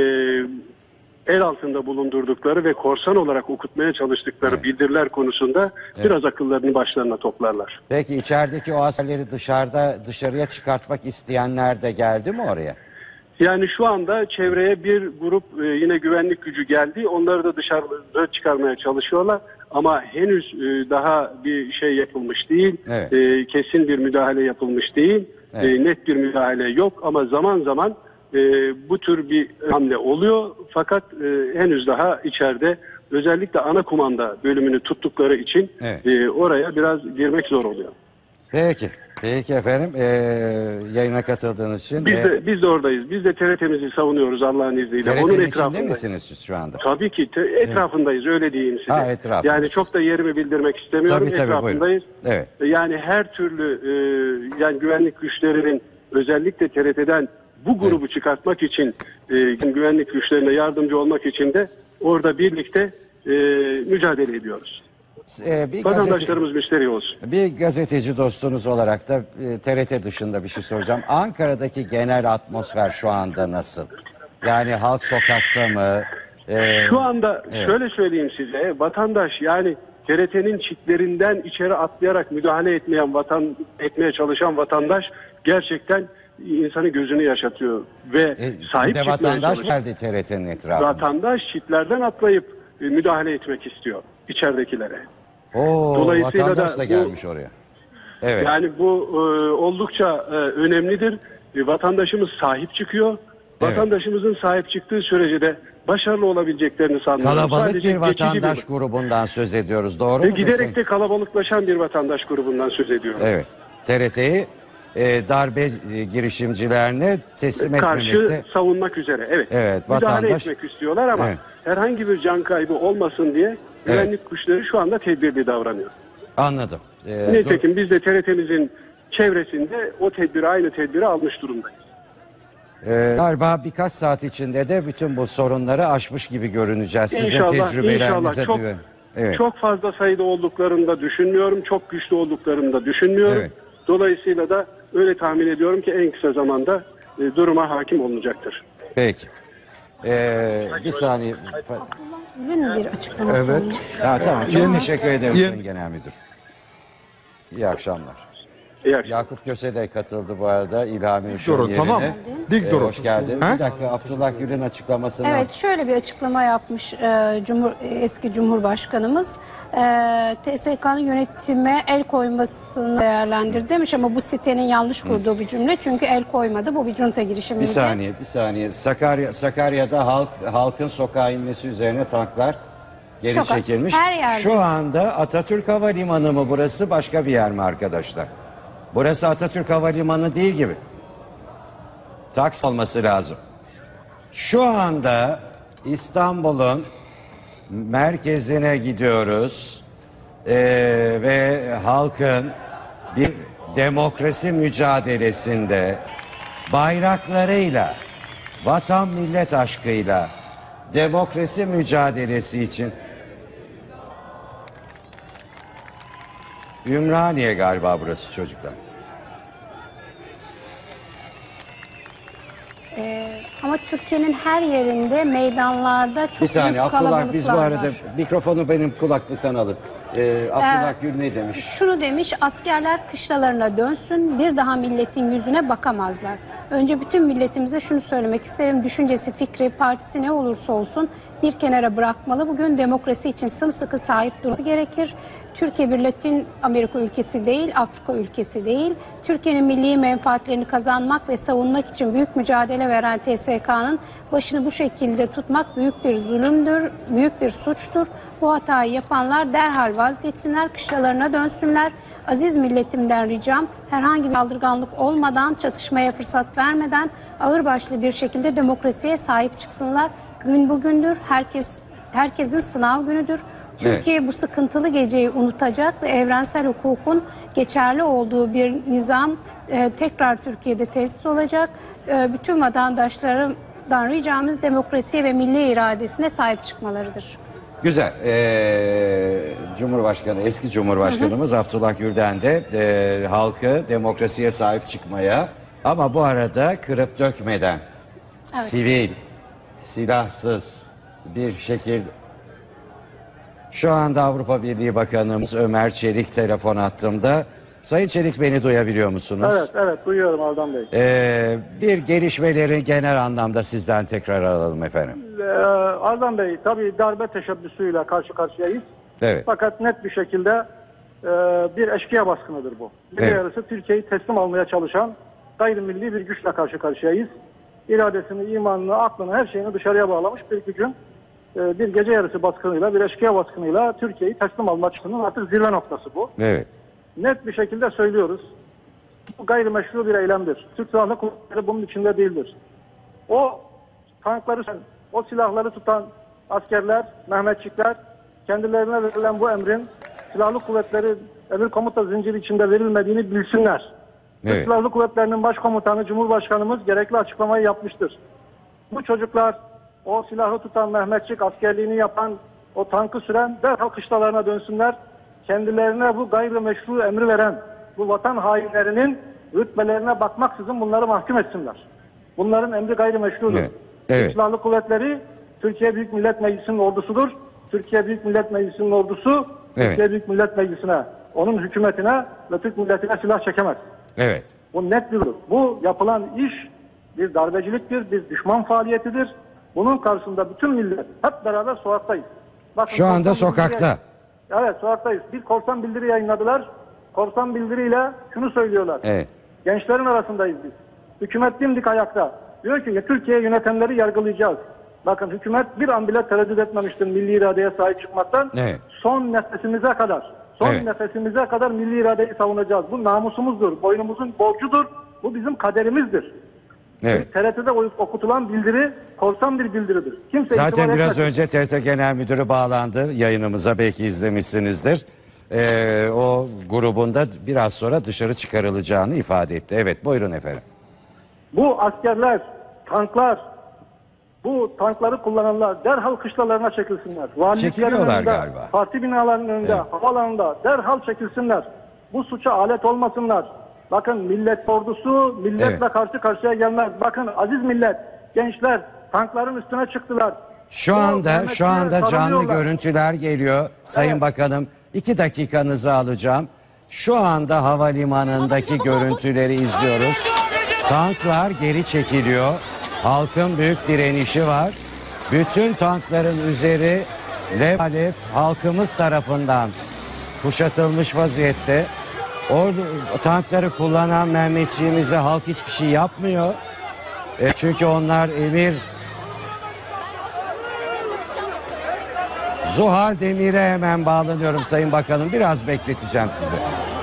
[SPEAKER 16] el altında bulundurdukları ve korsan olarak okutmaya çalıştıkları
[SPEAKER 3] Evet.
[SPEAKER 16] bildiriler konusunda
[SPEAKER 3] Evet.
[SPEAKER 16] biraz akıllarını başlarına toplarlar.
[SPEAKER 3] Peki içerideki o askerleri dışarıda dışarıya çıkartmak isteyenler de geldi mi oraya?
[SPEAKER 16] Yani şu anda çevreye bir grup e, yine güvenlik gücü geldi. Onları da dışarıda çıkarmaya çalışıyorlar. Ama henüz e, daha bir şey yapılmış değil.
[SPEAKER 3] Evet.
[SPEAKER 16] E, kesin bir müdahale yapılmış değil.
[SPEAKER 3] Evet.
[SPEAKER 16] E, net bir müdahale yok ama zaman zaman e, bu tür bir hamle oluyor. Fakat e, henüz daha içeride özellikle ana kumanda bölümünü tuttukları için
[SPEAKER 3] Evet.
[SPEAKER 16] e, oraya biraz girmek zor oluyor.
[SPEAKER 3] Peki. Peki efendim. Ee, yayına katıldığınız için.
[SPEAKER 16] Biz
[SPEAKER 3] e,
[SPEAKER 16] de biz de oradayız. Biz de T R T'mizi savunuyoruz Allah'ın izniyle.
[SPEAKER 3] T R T'nin
[SPEAKER 16] Onun
[SPEAKER 3] içinde
[SPEAKER 16] etrafındayız.
[SPEAKER 3] misiniz siz şu anda?
[SPEAKER 16] Tabii ki te- etrafındayız öyle diyeyim size.
[SPEAKER 3] Ha, etrafındasınız.
[SPEAKER 16] Yani çok da yerimi bildirmek istemiyorum.
[SPEAKER 3] Tabii, tabii,
[SPEAKER 16] etrafındayız.
[SPEAKER 3] Evet.
[SPEAKER 16] Yani her türlü e, yani güvenlik güçlerinin özellikle T R T'den bu grubu evet. çıkartmak için e, güvenlik güçlerine yardımcı olmak için de orada birlikte e, mücadele ediyoruz.
[SPEAKER 3] Ee, bir
[SPEAKER 16] Vatandaşlarımız gazete, müşteri olsun.
[SPEAKER 3] Bir gazeteci dostunuz olarak da e, T R T dışında bir şey soracağım. Ankara'daki genel atmosfer şu anda nasıl? Yani halk sokakta mı? Ee,
[SPEAKER 16] şu anda
[SPEAKER 3] evet.
[SPEAKER 16] şöyle söyleyeyim size. Vatandaş yani T R T'nin çitlerinden içeri atlayarak müdahale etmeyen vatan etmeye çalışan vatandaş gerçekten insanın gözünü yaşatıyor ve
[SPEAKER 3] e,
[SPEAKER 16] sahip çıkmaya
[SPEAKER 3] vatandaş
[SPEAKER 16] çalışıyor.
[SPEAKER 3] verdi T R T'nin etrafında.
[SPEAKER 16] Vatandaş çitlerden atlayıp e, müdahale etmek istiyor içeridekilere.
[SPEAKER 3] Oo,
[SPEAKER 16] Dolayısıyla
[SPEAKER 3] vatandaş
[SPEAKER 16] da
[SPEAKER 3] da
[SPEAKER 16] bu,
[SPEAKER 3] gelmiş oraya. Evet.
[SPEAKER 16] Yani bu e, oldukça e, önemlidir. E, vatandaşımız sahip çıkıyor.
[SPEAKER 3] Evet.
[SPEAKER 16] Vatandaşımızın sahip çıktığı sürece de başarılı olabileceklerini sanmıyorum.
[SPEAKER 3] Kalabalık
[SPEAKER 16] Sadece
[SPEAKER 3] bir
[SPEAKER 16] geçici
[SPEAKER 3] vatandaş grubundan söz ediyoruz, doğru
[SPEAKER 16] Ve
[SPEAKER 3] mu?
[SPEAKER 16] giderek de kalabalıklaşan bir vatandaş grubundan söz ediyorum.
[SPEAKER 3] Evet. T R T'yi e, darbe e, girişimcilerine teslim
[SPEAKER 16] Karşı
[SPEAKER 3] etmemekte.
[SPEAKER 16] savunmak üzere. Evet.
[SPEAKER 3] Evet,
[SPEAKER 16] Müdahale
[SPEAKER 3] vatandaş-
[SPEAKER 16] etmek istiyorlar ama
[SPEAKER 3] Evet.
[SPEAKER 16] herhangi bir can kaybı olmasın diye güvenlik güçleri şu anda tedbirli davranıyor.
[SPEAKER 3] Anladım. Ee, dur-
[SPEAKER 16] Nitekim biz de T R T'mizin çevresinde o tedbiri, aynı tedbiri almış durumdayız.
[SPEAKER 3] Ee, galiba birkaç saat içinde de bütün bu sorunları aşmış gibi görüneceğiz. Sizin
[SPEAKER 16] İnşallah,
[SPEAKER 3] tecrübelerinize
[SPEAKER 16] inşallah. Çok,
[SPEAKER 3] güven. Evet.
[SPEAKER 16] çok fazla sayıda olduklarını da düşünmüyorum. Çok güçlü olduklarını da düşünmüyorum.
[SPEAKER 3] Evet.
[SPEAKER 16] Dolayısıyla da öyle tahmin ediyorum ki en kısa zamanda e, duruma hakim olunacaktır.
[SPEAKER 3] Peki. Ee, bir saniye.
[SPEAKER 4] Ürün bir açıklaması
[SPEAKER 3] Evet.
[SPEAKER 4] olmuş.
[SPEAKER 3] Ha, tamam. Çok
[SPEAKER 6] Yeni-
[SPEAKER 3] teşekkür ederim
[SPEAKER 6] Yeni-
[SPEAKER 3] Sayın Genel Müdür. İyi akşamlar.
[SPEAKER 16] İyi akşamlar.
[SPEAKER 3] Yakup Köse de katıldı bu arada İlhami Işık'ın
[SPEAKER 6] durun,
[SPEAKER 3] yerine.
[SPEAKER 6] tamam. Dik
[SPEAKER 3] Ee,
[SPEAKER 6] durun.
[SPEAKER 3] hoş geldin.
[SPEAKER 6] Ha?
[SPEAKER 3] Bir dakika, Abdullah Gül'ün açıklamasını.
[SPEAKER 4] Evet, şöyle bir açıklama yapmış e, Cumhur, eski Cumhurbaşkanımız. E, T S K'nın yönetime el koymasını değerlendirdi demiş ama bu sitenin yanlış kurduğu bir cümle. Çünkü el koymadı. Bu bir junta girişimiydi.
[SPEAKER 3] Bir saniye, bir saniye. Sakarya, Sakarya'da halk halkın sokağa inmesi üzerine tanklar geri
[SPEAKER 4] Sokak,
[SPEAKER 3] çekilmiş.
[SPEAKER 4] her yerde.
[SPEAKER 3] Şu anda Atatürk Havalimanı mı burası, başka bir yer mi arkadaşlar? Burası Atatürk Havalimanı değil gibi. Taksim olması lazım. Şu anda İstanbul'un merkezine gidiyoruz. Ee, ve halkın bir demokrasi mücadelesinde bayraklarıyla, vatan millet aşkıyla demokrasi mücadelesi için Ümraniye galiba burası çocuklar.
[SPEAKER 4] E, ama Türkiye'nin her yerinde meydanlarda çok
[SPEAKER 3] Bir saniye
[SPEAKER 4] büyük
[SPEAKER 3] Abdullah,
[SPEAKER 4] kalabalıklar
[SPEAKER 3] biz bu arada
[SPEAKER 4] var.
[SPEAKER 3] mikrofonu benim kulaklıktan alın. Ee, Abdullah Gül ne demiş?
[SPEAKER 4] Şunu demiş, askerler kışlalarına dönsün, bir daha milletin yüzüne bakamazlar. Önce bütün milletimize şunu söylemek isterim, düşüncesi, fikri, partisi ne olursa olsun bir kenara bırakmalı. Bugün demokrasi için sımsıkı sahip durması gerekir. Türkiye bir Latin Amerika ülkesi değil, Afrika ülkesi değil. Türkiye'nin milli menfaatlerini kazanmak ve savunmak için büyük mücadele veren T S K'nın başını bu şekilde tutmak büyük bir zulümdür, büyük bir suçtur. Bu hatayı yapanlar derhal vazgeçsinler, kışlalarına dönsünler. Aziz milletimden ricam herhangi bir saldırganlık olmadan, çatışmaya fırsat vermeden ağırbaşlı bir şekilde demokrasiye sahip çıksınlar. Gün bugündür, herkes herkesin sınav günüdür. Türkiye bu sıkıntılı geceyi unutacak ve evrensel hukukun geçerli olduğu bir nizam e, tekrar Türkiye'de tesis olacak. E, bütün vatandaşlarımdan ricamız demokrasiye ve milli iradesine sahip çıkmalarıdır.
[SPEAKER 3] Güzel. Ee, Cumhurbaşkanı, eski Cumhurbaşkanımız Abdullah Gül'den de e, halkı demokrasiye sahip çıkmaya ama bu arada kırıp dökmeden
[SPEAKER 4] Evet.
[SPEAKER 3] sivil, silahsız bir şekilde. Şu anda Avrupa Birliği Bakanımız Ömer Çelik telefon attığımda. Sayın Çelik, beni duyabiliyor musunuz?
[SPEAKER 17] Evet, evet duyuyorum Ardan Bey.
[SPEAKER 3] Ee, bir gelişmeleri genel anlamda sizden tekrar alalım efendim.
[SPEAKER 17] Ee, Ardan Bey, tabii darbe teşebbüsüyle karşı karşıyayız.
[SPEAKER 3] Evet.
[SPEAKER 17] Fakat net bir şekilde e, bir eşkıya baskınıdır bu. Bir
[SPEAKER 3] Evet.
[SPEAKER 17] yarısı Türkiye'yi teslim almaya çalışan gayrimilli bir güçle karşı karşıyayız. İradesini, imanını, aklını, her şeyini dışarıya bağlamış bir gücün e, bir gece yarısı baskınıyla, bir eşkıya baskınıyla Türkiye'yi teslim alma açısından artık zirve noktası bu.
[SPEAKER 3] Evet.
[SPEAKER 17] Net bir şekilde söylüyoruz. Bu gayrimeşru bir eylemdir. Türk Silahlı Kuvvetleri bunun içinde değildir. O tankları, o silahları tutan askerler, Mehmetçikler kendilerine verilen bu emrin Silahlı Kuvvetleri emir komuta zinciri içinde verilmediğini bilsinler.
[SPEAKER 3] Evet.
[SPEAKER 17] Silahlı Kuvvetleri'nin başkomutanı Cumhurbaşkanımız gerekli açıklamayı yapmıştır. Bu çocuklar o silahı tutan Mehmetçik askerliğini yapan, o tankı süren derhal kışlalarına dönsünler. Kendilerine bu gayrimeşru emri veren bu vatan hainlerinin rütbelerine bakmaksızın bunları mahkum etsinler. Bunların emri gayrimeşrudur.
[SPEAKER 3] Evet. Evet.
[SPEAKER 17] Silahlı Kuvvetleri Türkiye Büyük Millet Meclisi'nin ordusudur. Türkiye Büyük Millet Meclisi'nin ordusu
[SPEAKER 3] Evet.
[SPEAKER 17] Türkiye Büyük Millet Meclisi'ne, onun hükümetine ve Türk milletine silah çekemez.
[SPEAKER 3] Evet.
[SPEAKER 17] Bu net bir durum. Bu yapılan iş bir darbeciliktir, bir düşman faaliyetidir. Bunun karşısında bütün millet hep beraber sokaktayız. Bakın,
[SPEAKER 3] Şu anda
[SPEAKER 17] korsan
[SPEAKER 3] sokakta.
[SPEAKER 17] bildiri- Evet, sokaktayız. Bir korsan bildiri yayınladılar. Korsan bildiriyle şunu söylüyorlar.
[SPEAKER 3] Evet.
[SPEAKER 17] Gençlerin arasındayız biz. Hükümet dimdik ayakta. Diyor ki Türkiye yönetenleri yargılayacağız. Bakın hükümet bir an bile tereddüt etmemiştir milli iradeye sahip çıkmaktan.
[SPEAKER 3] Evet.
[SPEAKER 17] Son nefesimize kadar, son
[SPEAKER 3] Evet.
[SPEAKER 17] nefesimize kadar milli iradeyi savunacağız. Bu namusumuzdur, boynumuzun borcudur. Bu bizim kaderimizdir.
[SPEAKER 3] Evet.
[SPEAKER 17] T R T'de okutulan bildiri korsan bir bildiridir. Kimse
[SPEAKER 3] Zaten
[SPEAKER 17] itibar
[SPEAKER 3] biraz
[SPEAKER 17] etmesin.
[SPEAKER 3] önce T R T Genel Müdürü bağlandı yayınımıza, belki izlemişsinizdir. Ee, o grubunda biraz sonra dışarı çıkarılacağını ifade etti. Evet, buyurun efendim.
[SPEAKER 17] Bu askerler, tanklar, bu tankları kullananlar derhal kışlalarına çekilsinler. Valiliklerin
[SPEAKER 3] Çekiliyorlar
[SPEAKER 17] önünde,
[SPEAKER 3] galiba.
[SPEAKER 17] parti binalarının önünde,
[SPEAKER 3] Evet.
[SPEAKER 17] havalanında derhal çekilsinler. Bu suça alet olmasınlar. Bakın millet ordusu milletle
[SPEAKER 3] Evet.
[SPEAKER 17] karşı karşıya gelmez. Bakın aziz millet, gençler tankların üstüne çıktılar.
[SPEAKER 3] Şu
[SPEAKER 17] O
[SPEAKER 3] anda
[SPEAKER 17] Mehmetçiğe
[SPEAKER 3] şu anda canlı
[SPEAKER 17] sarılıyorlar.
[SPEAKER 3] görüntüler geliyor. Sayın Bakanım, iki dakikanızı alacağım. Şu anda havalimanındaki görüntüleri izliyoruz. Tanklar geri çekiliyor. Halkın büyük direnişi var. Bütün tankların üzeri lev alev halkımız tarafından kuşatılmış vaziyette. Orada tankları kullanan Mehmetçiğimize halk hiçbir şey yapmıyor. E çünkü onlar emir. Zuhal Demir'e hemen bağlanıyorum Sayın Bakanım. Biraz bekleteceğim sizi.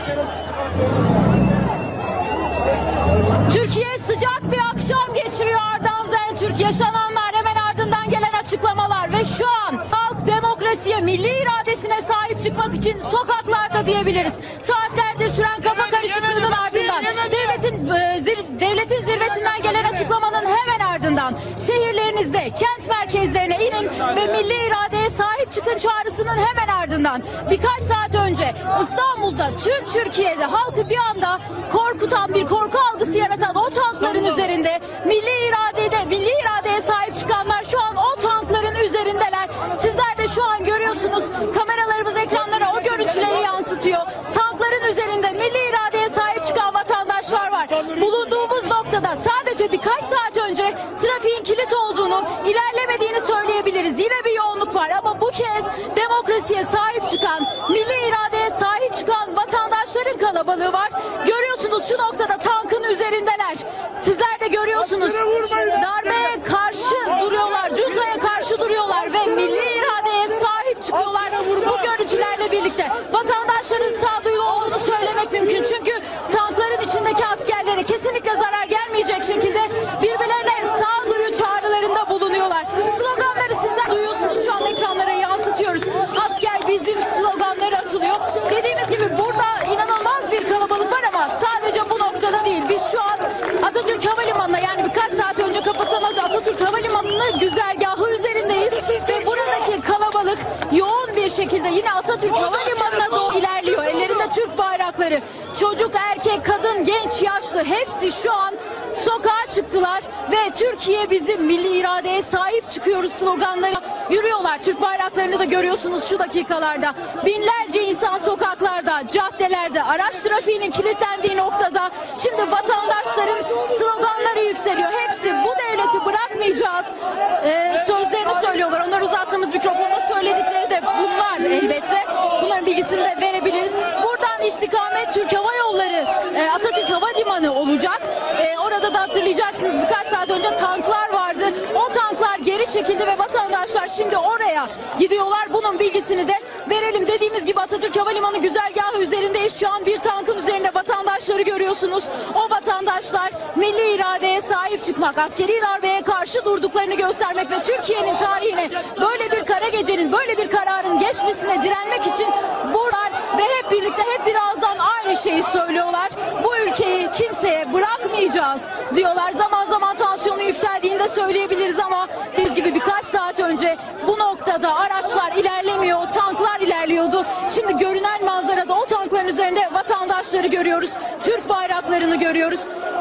[SPEAKER 18] Türkiye sıcak bir akşam geçiriyor Ardan Zentürk. Yaşananlar, hemen ardından gelen açıklamalar ve şu an halk demokrasiye, milli iradesine sahip çıkmak için sokaklarda diyebiliriz. Saatlerdir süren kafa karışıklığının ardından, devletin e, zir, devletin zirvesinden gelen açıklamanın hemen ardından şehirlerinizde, kent merkezlerine inin ve milli iradeye sahip çıkın çağrısının hemen ardından birkaç saat önce İstanbul'da, tüm Türkiye'de halkı bir anda korkutan, bir korku algısı yaratan o tankların üzerinde milli iradede, milli iradeye sahip çıkanlar şu an o tankların üzerindeler. Sizler de şu an görüyorsunuz, kameralarımız ekranlara o görüntüleri yansıtıyor. Tankların üzerinde milli iradeye sahip çıkan vatandaşlar var. Bulunduğumuz noktada sadece birkaç saat önce trafiğin kilit olduğunu, ilerlemediğini söyleyebiliriz. Yine bir yoğunluk var ama bu kez demokrasiye sahip çıkan, milli iradeye sahip çıkan vatandaşların kalabalığı var. Görüyorsunuz şu noktada tankın üzerindeler. Sizler de görüyorsunuz. Darbeye karşı duruyorlar, cuntaya karşı duruyorlar ve milli iradeye sahip çıkıyorlar. Bu görüntülerle birlikte vatandaşların sağduyulu olduğunu söylemek mümkün. Çünkü tankların içindeki askerlere kesinlikle zarar gelmeyecek şekilde birbirlerine sağduyu çağrılarında bulunuyorlar. Sloganları sizler duyuyorsunuz, şu an ekranlara yansıtıyoruz. Asker bizim sloganları atılıyor. Dediğimiz gibi burada inanılmaz bir kalabalık var ama sadece bu noktada değil. Biz şu an Atatürk Havalimanı'na, yani birkaç saat önce kapatılan Atatürk Havalimanı'nın güzergahı üzerindeyiz ve buradaki kalabalık yoğun bir şekilde yine Atatürk Havalimanı'na doğru ilerliyor. Ellerinde Türk bayrakları. Çocuk, erkek, kadın, genç, yaşlı hepsi şu an sokağa çıktılar ve Türkiye bizim, milli iradeye sahip çıkıyoruz sloganları yürüyorlar. Türk bayraklarını da görüyorsunuz şu dakikalarda. Binlerce insan sokaklarda, caddelerde, araç trafiğinin kilitlendiği noktada şimdi vatandaşların sloganları yükseliyor. Hepsi bu devleti bırakmayacağız ee, sözlerini söylüyorlar. Onlar uzattığımız mikrofona söyledikleri de bunlar elbette. Bunların bilgisini de verebiliriz. Buradan istikamet Türk Hava Yolları, e, Atatürk Havalimanı olacak. E, orada da hatırlayacaksınız birkaç saat önce tanklar vardı. O tanklar geri çekildi ve vatandaşlar şimdi oraya gidiyorlar. Bunun bilgisini de verelim. Dediğimiz gibi Atatürk Havalimanı güzergahı üzerindeyiz. Şu an bir tankın üzerinde vatandaşları görüyorsunuz. O vatandaşlar milli iradeye sahip çıkmak, askeri darbeye karşı durduklarını göstermek ve Türkiye'nin tarihine böyle bir kara gecenin, böyle bir kararın geçmesine direnmek için buralar ve hep birlikte, hep bir ağızdan aynı şeyi söylüyorlar. Bu ülkeyi kimseye bırakmayacağız diyorlar. Zaman zaman tansiyonu yükseldiğini de söyleyebiliriz ama dediğimiz gibi birkaç saat önce bu noktada araçlar ilerlemiyor, tanklar ilerliyordu. Şimdi görünen manzarada o tankların üzerinde vatandaşları görüyoruz. Türk bayraklarını görüyoruz.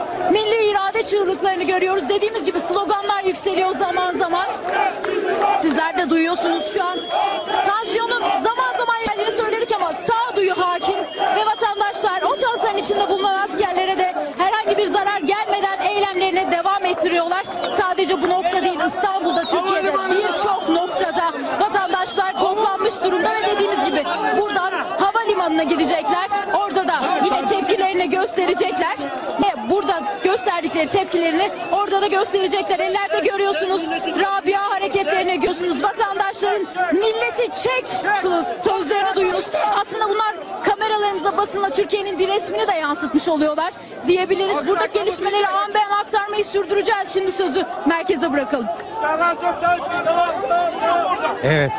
[SPEAKER 18] Milli irade çığlıklarını görüyoruz. Dediğimiz gibi sloganlar yükseliyor zaman zaman. Sizler de duyuyorsunuz şu an. Tansiyonun zaman zaman geldiğini söyledik ama sağduyu hakim ve vatandaşlar o tankların içinde bulunan askerlere de herhangi bir zarar gelmeden eylemlerine devam ettiriyorlar. Sadece bu nokta değil, İstanbul'da, Türkiye'de birçok noktada vatandaşlar toplanmış durumda ve dediğimiz gibi buradan havalimanına gidecekler. Orada da yine tepkilerini gösterecekler ve bu burada gösterdikleri tepkilerini orada da gösterecekler. Ellerde görüyorsunuz Rabia hareketlerini görüyorsunuz. Vatandaşların milleti çek sözlerini duyuyoruz. Aslında bunlar kameralarımıza, basınla Türkiye'nin bir resmini de yansıtmış oluyorlar diyebiliriz. Buradaki gelişmeleri an be an aktarmayı sürdüreceğiz. Şimdi sözü merkeze bırakalım.
[SPEAKER 3] Evet.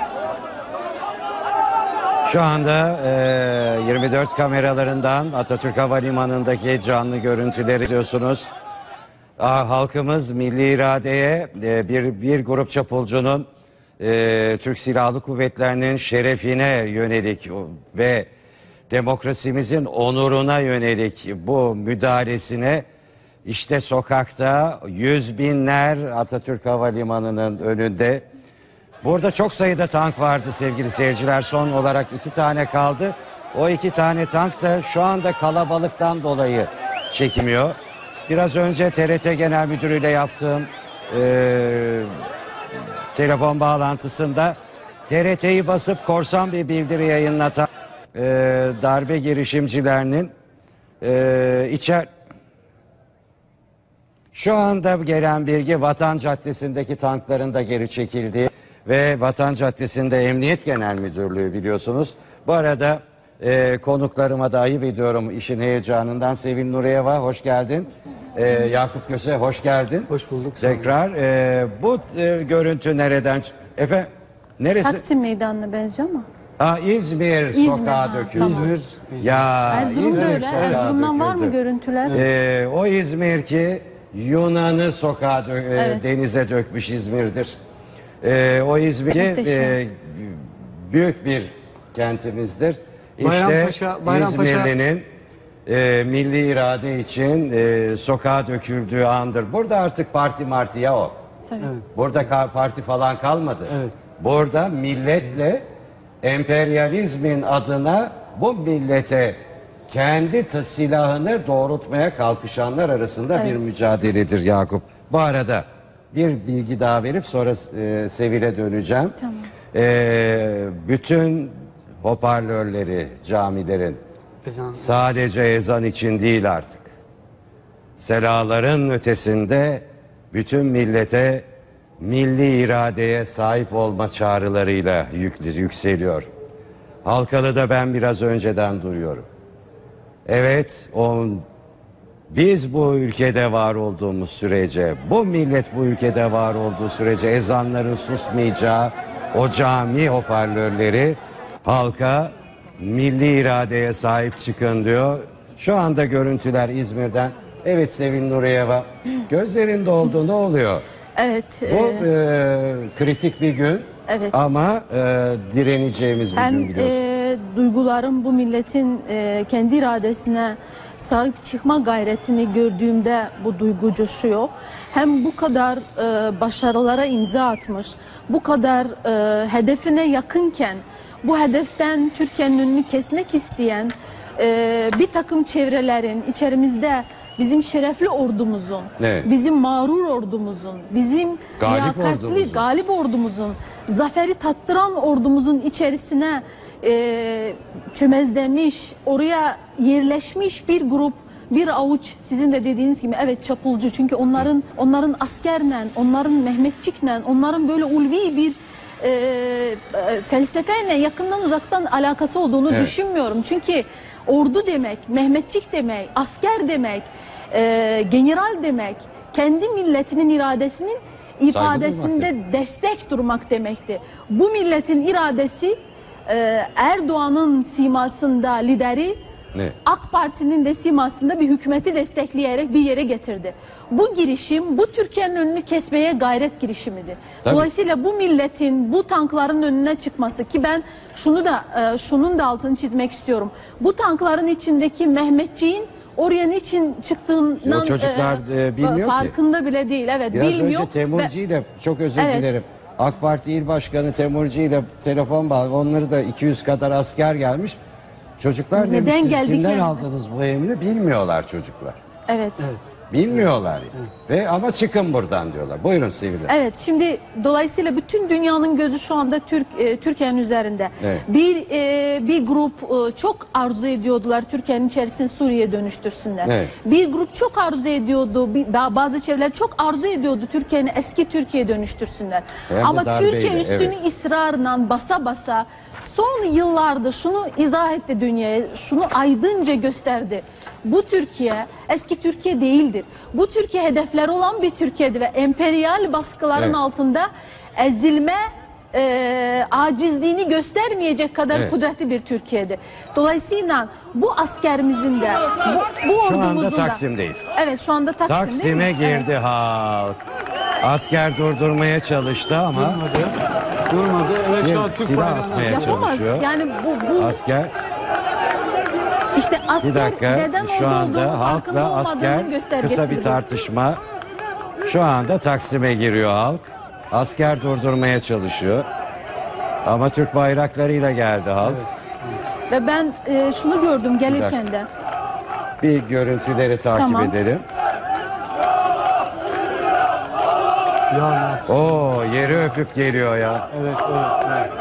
[SPEAKER 3] Şu anda e, yirmi dört kameralarından Atatürk Havalimanı'ndaki canlı görüntüleri izliyorsunuz. Ah, halkımız milli iradeye e, bir bir grup çapulcunun e, Türk Silahlı Kuvvetleri'nin şerefine yönelik ve demokrasimizin onuruna yönelik bu müdahalesine işte sokakta yüz binler Atatürk Havalimanı'nın önünde. Burada çok sayıda tank vardı sevgili seyirciler. Son olarak iki tane kaldı. O iki tane tank da şu anda kalabalıktan dolayı çekmiyor. Biraz önce T R T Genel Müdürü ile yaptığım e, telefon bağlantısında T R T'yi basıp korsan bir bildiri yayınlatan e, darbe girişimcilerinin e, içer... Şu anda gelen bilgi Vatan Caddesi'ndeki tankların da geri çekildiği ve Vatan Caddesi'nde Emniyet Genel Müdürlüğü biliyorsunuz. Bu arada e, konuklarıma da ayıp ediyorum işin heyecanından. Sevil Nuriyeva hoş geldin. E, Yakup Köse hoş geldin.
[SPEAKER 19] Hoş bulduk.
[SPEAKER 3] Tekrar e, bu e, görüntü nereden? Efendim neresi?
[SPEAKER 20] Taksim Meydanı'na benziyor mu?
[SPEAKER 3] Ha, İzmir,
[SPEAKER 20] İzmir,
[SPEAKER 3] sokağa
[SPEAKER 20] ha,
[SPEAKER 3] döküldü.
[SPEAKER 20] tamam.
[SPEAKER 3] İzmir, ya
[SPEAKER 20] Erzurum'da öyle.
[SPEAKER 3] sokağa
[SPEAKER 20] Erzurum'dan var mı
[SPEAKER 3] döküldü.
[SPEAKER 20] görüntüler?
[SPEAKER 3] Ee, o İzmir ki Yunan'ı sokağa dö- e,
[SPEAKER 20] Evet.
[SPEAKER 3] denize dökmüş İzmir'dir. Ee, o İzmir ki,
[SPEAKER 20] Muhteşem.
[SPEAKER 3] e, büyük bir kentimizdir. İşte
[SPEAKER 19] Bayrampaşa- Bayrampaşa-
[SPEAKER 3] İzmirli'nin e, milli irade için e, sokağa döküldüğü andır. Burada artık parti martiye o.
[SPEAKER 20] Tabii.
[SPEAKER 3] Burada ka- parti falan kalmadı. Burada milletle emperyalizmin adına bu millete kendi t- silahını doğrultmaya kalkışanlar arasında bir
[SPEAKER 20] Evet.
[SPEAKER 3] mücadeledir Yakup. Bu arada bir bilgi daha verip sonra e, Sevil'e döneceğim.
[SPEAKER 20] Tamam.
[SPEAKER 3] E, bütün hoparlörleri camilerin
[SPEAKER 19] Ezan.
[SPEAKER 3] sadece ezan için değil artık. Selaların ötesinde bütün millete milli iradeye sahip olma çağrılarıyla yük- yükseliyor. Halkalı'da ben biraz önceden duyuyorum. Evet, o, biz bu ülkede var olduğumuz sürece, bu millet bu ülkede var olduğu sürece ezanların susmayacağı o cami hoparlörleri halka milli iradeye sahip çıkın diyor. Şu anda görüntüler İzmir'den. Evet Sevil Nuriyeva, gözlerin doldu, ne oluyor?
[SPEAKER 20] Evet.
[SPEAKER 3] Bu
[SPEAKER 20] e,
[SPEAKER 3] e, kritik bir gün
[SPEAKER 20] Evet.
[SPEAKER 3] ama e, direneceğimiz bir gün
[SPEAKER 20] hem
[SPEAKER 3] biliyorsun.
[SPEAKER 20] e, duygularım bu milletin e, kendi iradesine sahip çıkma gayretini gördüğümde bu duygu coşuyor. Hem bu kadar e, başarılara imza atmış, bu kadar e, hedefine yakınken bu hedeften Türkiye'nin önünü kesmek isteyen e, bir takım çevrelerin içerimizde bizim şerefli ordumuzun,
[SPEAKER 3] Evet.
[SPEAKER 20] bizim mağrur ordumuzun, bizim
[SPEAKER 3] Galip
[SPEAKER 20] liyakatli
[SPEAKER 3] ordumuzun.
[SPEAKER 20] galip ordumuzun, zaferi tattıran ordumuzun içerisine e, çömezlenmiş, oraya yerleşmiş bir grup, bir avuç sizin de dediğiniz gibi evet çapulcu, çünkü onların onların askerle, onların Mehmetçikle, onların böyle ulvi bir e, e, felsefeyle yakından uzaktan alakası olduğunu
[SPEAKER 3] Evet.
[SPEAKER 20] düşünmüyorum. Çünkü ordu demek, Mehmetçik demek, asker demek, e, general demek, kendi milletinin iradesinin ifadesinde destek durmak demekti. Bu milletin iradesi e, Erdoğan'ın simasında lideri,
[SPEAKER 3] Ne?
[SPEAKER 20] AK Parti'nin de simasında bir hükümeti destekleyerek bir yere getirdi. Bu girişim, bu Türkiye'nin önünü kesmeye gayret girişimidir.
[SPEAKER 3] Tabii.
[SPEAKER 20] Dolayısıyla bu milletin bu tankların önüne çıkması, ki ben şunu da e, şunun da altını çizmek istiyorum. Bu tankların içindeki Mehmetçiğin oraya niçin çıktığından
[SPEAKER 3] O çocuklar, e, bilmiyor ki.
[SPEAKER 20] farkında bile değil. Evet,
[SPEAKER 3] Biraz
[SPEAKER 20] bilmiyor.
[SPEAKER 3] önce Temurci
[SPEAKER 20] Ve-
[SPEAKER 3] ile çok özür
[SPEAKER 20] Evet.
[SPEAKER 3] dilerim. AK Parti İl Başkanı Temurci ile telefon bağlı. Onları da iki yüz kadar asker gelmiş. Çocuklar
[SPEAKER 20] Neden
[SPEAKER 3] demiş siz
[SPEAKER 20] geldik
[SPEAKER 3] kimden
[SPEAKER 20] yani?
[SPEAKER 3] aldınız bu emri bilmiyorlar çocuklar.
[SPEAKER 20] Evet.
[SPEAKER 3] Bilmiyorlar. Ve ama çıkın buradan diyorlar. Buyurun Sivri.
[SPEAKER 20] Evet, şimdi dolayısıyla bütün dünyanın gözü şu anda Türk e, Türkiye'nin üzerinde.
[SPEAKER 3] Evet.
[SPEAKER 20] Bir e, bir grup e, çok arzu ediyordular Türkiye'nin içerisini Suriye'ye dönüştürsünler.
[SPEAKER 3] Evet.
[SPEAKER 20] Bir grup çok arzu ediyordu, bir, bazı çevreler çok arzu ediyordu Türkiye'ni eski Türkiye'ye dönüştürsünler.
[SPEAKER 3] Hem de
[SPEAKER 20] Ama
[SPEAKER 3] darbeyle,
[SPEAKER 20] Türkiye üstünü
[SPEAKER 3] evet.
[SPEAKER 20] ısrarla basa basa son yıllarda şunu izah etti dünyaya, şunu aydınca gösterdi. Bu Türkiye eski Türkiye değildir. Bu Türkiye hedefleri olan bir Türkiye'dir ve emperyal baskıların
[SPEAKER 3] Evet.
[SPEAKER 20] altında ezilme e, acizliğini göstermeyecek kadar
[SPEAKER 3] Evet.
[SPEAKER 20] kudretli bir Türkiye'dir. Dolayısıyla bu askerimizin de bu, bu
[SPEAKER 3] Şu
[SPEAKER 20] ordumuzun
[SPEAKER 3] anda
[SPEAKER 20] da...
[SPEAKER 3] Taksim'deyiz.
[SPEAKER 20] Evet, şu anda Taksim değil
[SPEAKER 3] Taksim'e
[SPEAKER 20] mi?
[SPEAKER 3] girdi
[SPEAKER 20] Evet.
[SPEAKER 3] halk. Asker durdurmaya çalıştı ama
[SPEAKER 10] Durmadı. Durmadı. Evet, şu an
[SPEAKER 3] bir
[SPEAKER 10] Türk
[SPEAKER 3] silah
[SPEAKER 10] bayrağını
[SPEAKER 3] atmaya
[SPEAKER 20] Yapamaz.
[SPEAKER 3] çalışıyor.
[SPEAKER 20] Yani bu, bu
[SPEAKER 3] Asker
[SPEAKER 20] işte
[SPEAKER 3] bir
[SPEAKER 20] asker
[SPEAKER 3] dakika
[SPEAKER 20] neden
[SPEAKER 3] şu
[SPEAKER 20] orada
[SPEAKER 3] anda
[SPEAKER 20] olduğunun farkında
[SPEAKER 3] halkla asker
[SPEAKER 20] olmadığının göstergesidir
[SPEAKER 3] kısa bir
[SPEAKER 20] bu.
[SPEAKER 3] tartışma. Şu anda Taksim'e giriyor halk. Asker durdurmaya çalışıyor. Ama Türk bayraklarıyla geldi halk.
[SPEAKER 20] Ve ben e, şunu gördüm gelirken de.
[SPEAKER 3] Bir görüntüleri takip
[SPEAKER 20] Tamam.
[SPEAKER 3] edelim. Oo, yeri öpüp geliyor ya.
[SPEAKER 10] Evet, evet, evet.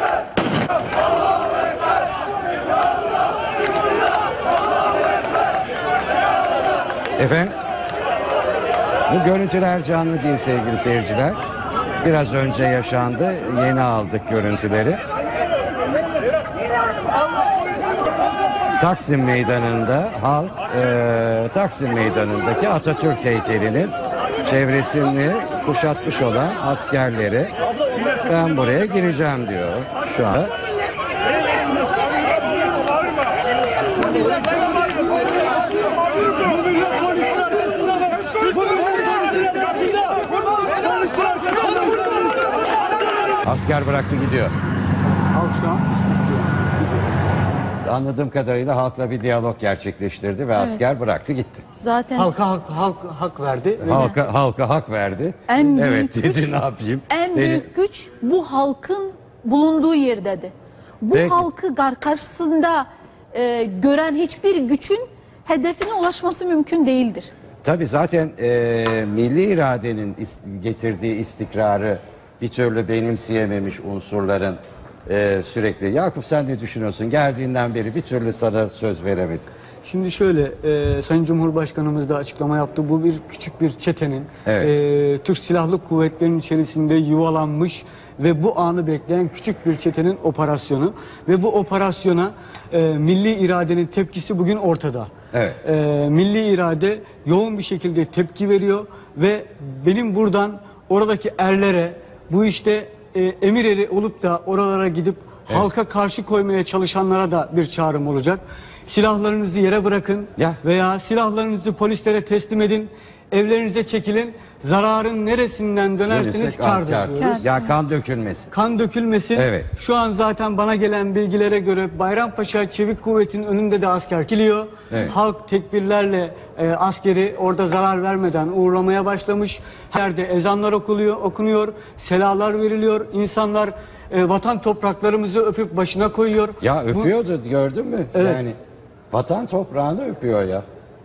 [SPEAKER 3] Efendim? Bu görüntüler canlı değil sevgili seyirciler. Biraz önce yaşandı. Yeni aldık görüntüleri. Taksim Meydanı'nda halk e, Taksim Meydanı'ndaki Atatürk heykelinin çevresini kuşatmış olan askerleri ben buraya gireceğim diyor şu an. Asker bıraktı gidiyor.
[SPEAKER 10] Halk şu an
[SPEAKER 3] Anladığım kadarıyla halkla bir diyalog gerçekleştirdi ve asker bıraktı gitti.
[SPEAKER 20] Zaten
[SPEAKER 10] halka halk, halk hak verdi.
[SPEAKER 3] Halka, halka hak verdi.
[SPEAKER 20] En büyük
[SPEAKER 3] Evet dedi
[SPEAKER 20] güç-
[SPEAKER 3] ne yapayım.
[SPEAKER 20] en
[SPEAKER 3] Beni-
[SPEAKER 20] büyük güç bu halkın bulunduğu yerdedir. Bu
[SPEAKER 3] Peki.
[SPEAKER 20] halkı gar- karşısında e, gören hiçbir gücün hedefine ulaşması mümkün değildir.
[SPEAKER 3] Tabii zaten e, milli iradenin ist- getirdiği istikrarı bir türlü benimseyememiş unsurların e, sürekli. Yakup sen ne düşünüyorsun? Geldiğinden beri bir türlü sana söz veremedim.
[SPEAKER 19] Şimdi şöyle, e, Sayın Cumhurbaşkanımız da açıklama yaptı. Bu bir küçük bir çetenin
[SPEAKER 3] Evet.
[SPEAKER 19] e, Türk Silahlı Kuvvetleri'nin içerisinde yuvalanmış ve bu anı bekleyen küçük bir çetenin operasyonu. Ve bu operasyona e, milli iradenin tepkisi bugün ortada.
[SPEAKER 3] Evet.
[SPEAKER 19] E, milli irade yoğun bir şekilde tepki veriyor ve benim buradan oradaki erlere bu işte e, emir eri olup da oralara gidip
[SPEAKER 3] Evet.
[SPEAKER 19] halka karşı koymaya çalışanlara da bir çağrım olacak. Silahlarınızı yere bırakın
[SPEAKER 3] Ya.
[SPEAKER 19] veya silahlarınızı polislere teslim edin. Evlerinize çekilin. Zararın neresinden dönerseniz
[SPEAKER 3] Dönürsek
[SPEAKER 19] kârdır
[SPEAKER 3] kâr.
[SPEAKER 19] diyoruz.
[SPEAKER 3] Ya kan dökülmesin.
[SPEAKER 19] Kan dökülmesin.
[SPEAKER 3] Evet.
[SPEAKER 19] Şu an zaten bana gelen bilgilere göre Bayrampaşa Çevik Kuvvet'in önünde de asker dikiliyor.
[SPEAKER 3] Evet.
[SPEAKER 19] Halk tekbirlerle e, askeri orada zarar vermeden uğurlamaya başlamış. Her yerde ezanlar okuluyor, okunuyor, selalar veriliyor. İnsanlar e, vatan topraklarımızı öpüp başına koyuyor.
[SPEAKER 3] Ya
[SPEAKER 19] Bu-
[SPEAKER 3] öpüyordu gördün mü?
[SPEAKER 19] Evet.
[SPEAKER 3] Yani vatan toprağını öpüyor ya.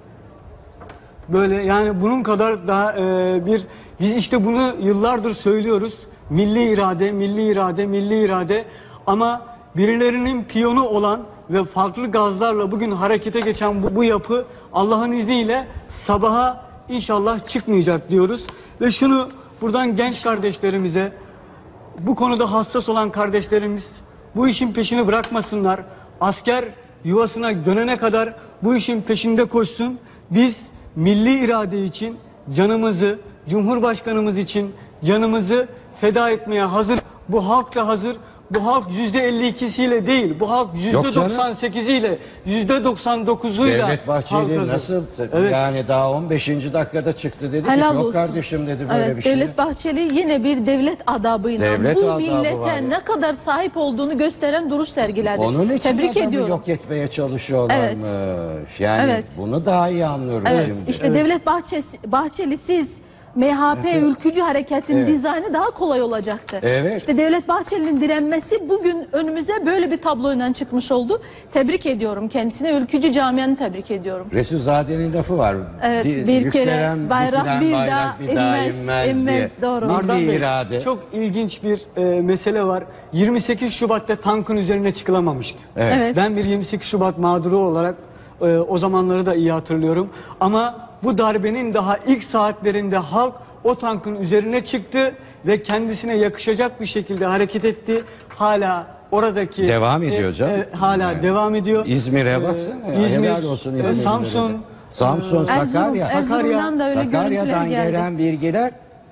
[SPEAKER 19] Böyle yani bunun kadar daha e, bir biz işte bunu yıllardır söylüyoruz. Milli irade, milli irade, milli irade ama birilerinin piyonu olan ve farklı gazlarla bugün harekete geçen bu, bu yapı Allah'ın izniyle sabaha inşallah çıkmayacak diyoruz. Ve şunu buradan genç kardeşlerimize, bu konuda hassas olan kardeşlerimiz bu işin peşini bırakmasınlar. Asker yuvasına dönene kadar bu işin peşinde koşsun. Biz milli irade için canımızı, Cumhurbaşkanımız için canımızı feda etmeye hazır. Bu halk da hazır. Bu halk yüzde elli ikisiyle değil, bu halk yüzde doksan sekiziyle, yüzde doksan dokuzuyla
[SPEAKER 3] Devlet
[SPEAKER 19] halk
[SPEAKER 3] Bahçeli
[SPEAKER 19] hazır.
[SPEAKER 3] nasıl
[SPEAKER 19] Evet.
[SPEAKER 3] yani daha on beşinci dakikada çıktı dedi
[SPEAKER 20] Helal
[SPEAKER 3] ki yok
[SPEAKER 20] olsun.
[SPEAKER 3] kardeşim dedi böyle
[SPEAKER 20] Evet,
[SPEAKER 3] bir şey.
[SPEAKER 20] Devlet Bahçeli yine bir devlet adabıyla
[SPEAKER 3] Devlet
[SPEAKER 20] bu
[SPEAKER 3] adabı var
[SPEAKER 20] millete
[SPEAKER 3] ya.
[SPEAKER 20] ne kadar sahip olduğunu gösteren duruş sergiledi.
[SPEAKER 3] Onun için
[SPEAKER 20] Tebrik
[SPEAKER 3] adamı
[SPEAKER 20] ediyorum.
[SPEAKER 3] yok etmeye çalışıyorlarmış.
[SPEAKER 20] Evet.
[SPEAKER 3] Yani
[SPEAKER 20] Evet.
[SPEAKER 3] bunu daha iyi anlıyoruz
[SPEAKER 20] Evet,
[SPEAKER 3] şimdi.
[SPEAKER 20] işte Devlet Bahçesi, Bahçeli siz M H P
[SPEAKER 3] Evet.
[SPEAKER 20] ülkücü hareketin
[SPEAKER 3] Evet.
[SPEAKER 20] dizaynı daha kolay olacaktı.
[SPEAKER 3] Evet.
[SPEAKER 20] İşte Devlet Bahçeli'nin direnmesi bugün önümüze böyle bir tabloyla çıkmış oldu. Tebrik ediyorum kendisine. Ülkücü camianı tebrik ediyorum.
[SPEAKER 3] Resulzade'nin lafı var.
[SPEAKER 20] Evet,
[SPEAKER 3] Di-
[SPEAKER 20] bir
[SPEAKER 3] yükselen,
[SPEAKER 20] kere bayrak
[SPEAKER 3] dikilen
[SPEAKER 20] bir
[SPEAKER 3] bayrak
[SPEAKER 20] daha
[SPEAKER 3] bir daha
[SPEAKER 20] inmez,
[SPEAKER 3] inmez,
[SPEAKER 20] inmez.
[SPEAKER 3] diye.
[SPEAKER 20] Doğru.
[SPEAKER 19] Ardan
[SPEAKER 3] Milli
[SPEAKER 19] Bey,
[SPEAKER 3] irade.
[SPEAKER 19] çok ilginç bir e, mesele var. yirmi sekiz Şubat'ta tankın üzerine çıkılamamıştı.
[SPEAKER 3] Evet.
[SPEAKER 20] Evet.
[SPEAKER 19] Ben bir yirmi sekiz Şubat mağduru olarak e, o zamanları da iyi hatırlıyorum. Ama bu darbenin daha ilk saatlerinde halk o tankın üzerine çıktı ve kendisine yakışacak bir şekilde hareket etti. Hala oradaki...
[SPEAKER 3] Devam ediyor canım.
[SPEAKER 19] hala
[SPEAKER 3] Evet.
[SPEAKER 19] devam ediyor.
[SPEAKER 3] İzmir'e
[SPEAKER 19] E,
[SPEAKER 3] baksana ya,
[SPEAKER 19] İzmir,
[SPEAKER 3] helal olsun
[SPEAKER 19] e,
[SPEAKER 3] İzmirlilere de.
[SPEAKER 19] Samsun,
[SPEAKER 3] Samsun,
[SPEAKER 19] e,
[SPEAKER 3] Sakarya.
[SPEAKER 20] Erzurum, Erzurum'dan da öyle görüntüler
[SPEAKER 3] Sakarya'dan
[SPEAKER 20] geldi.
[SPEAKER 3] gelen bilgiler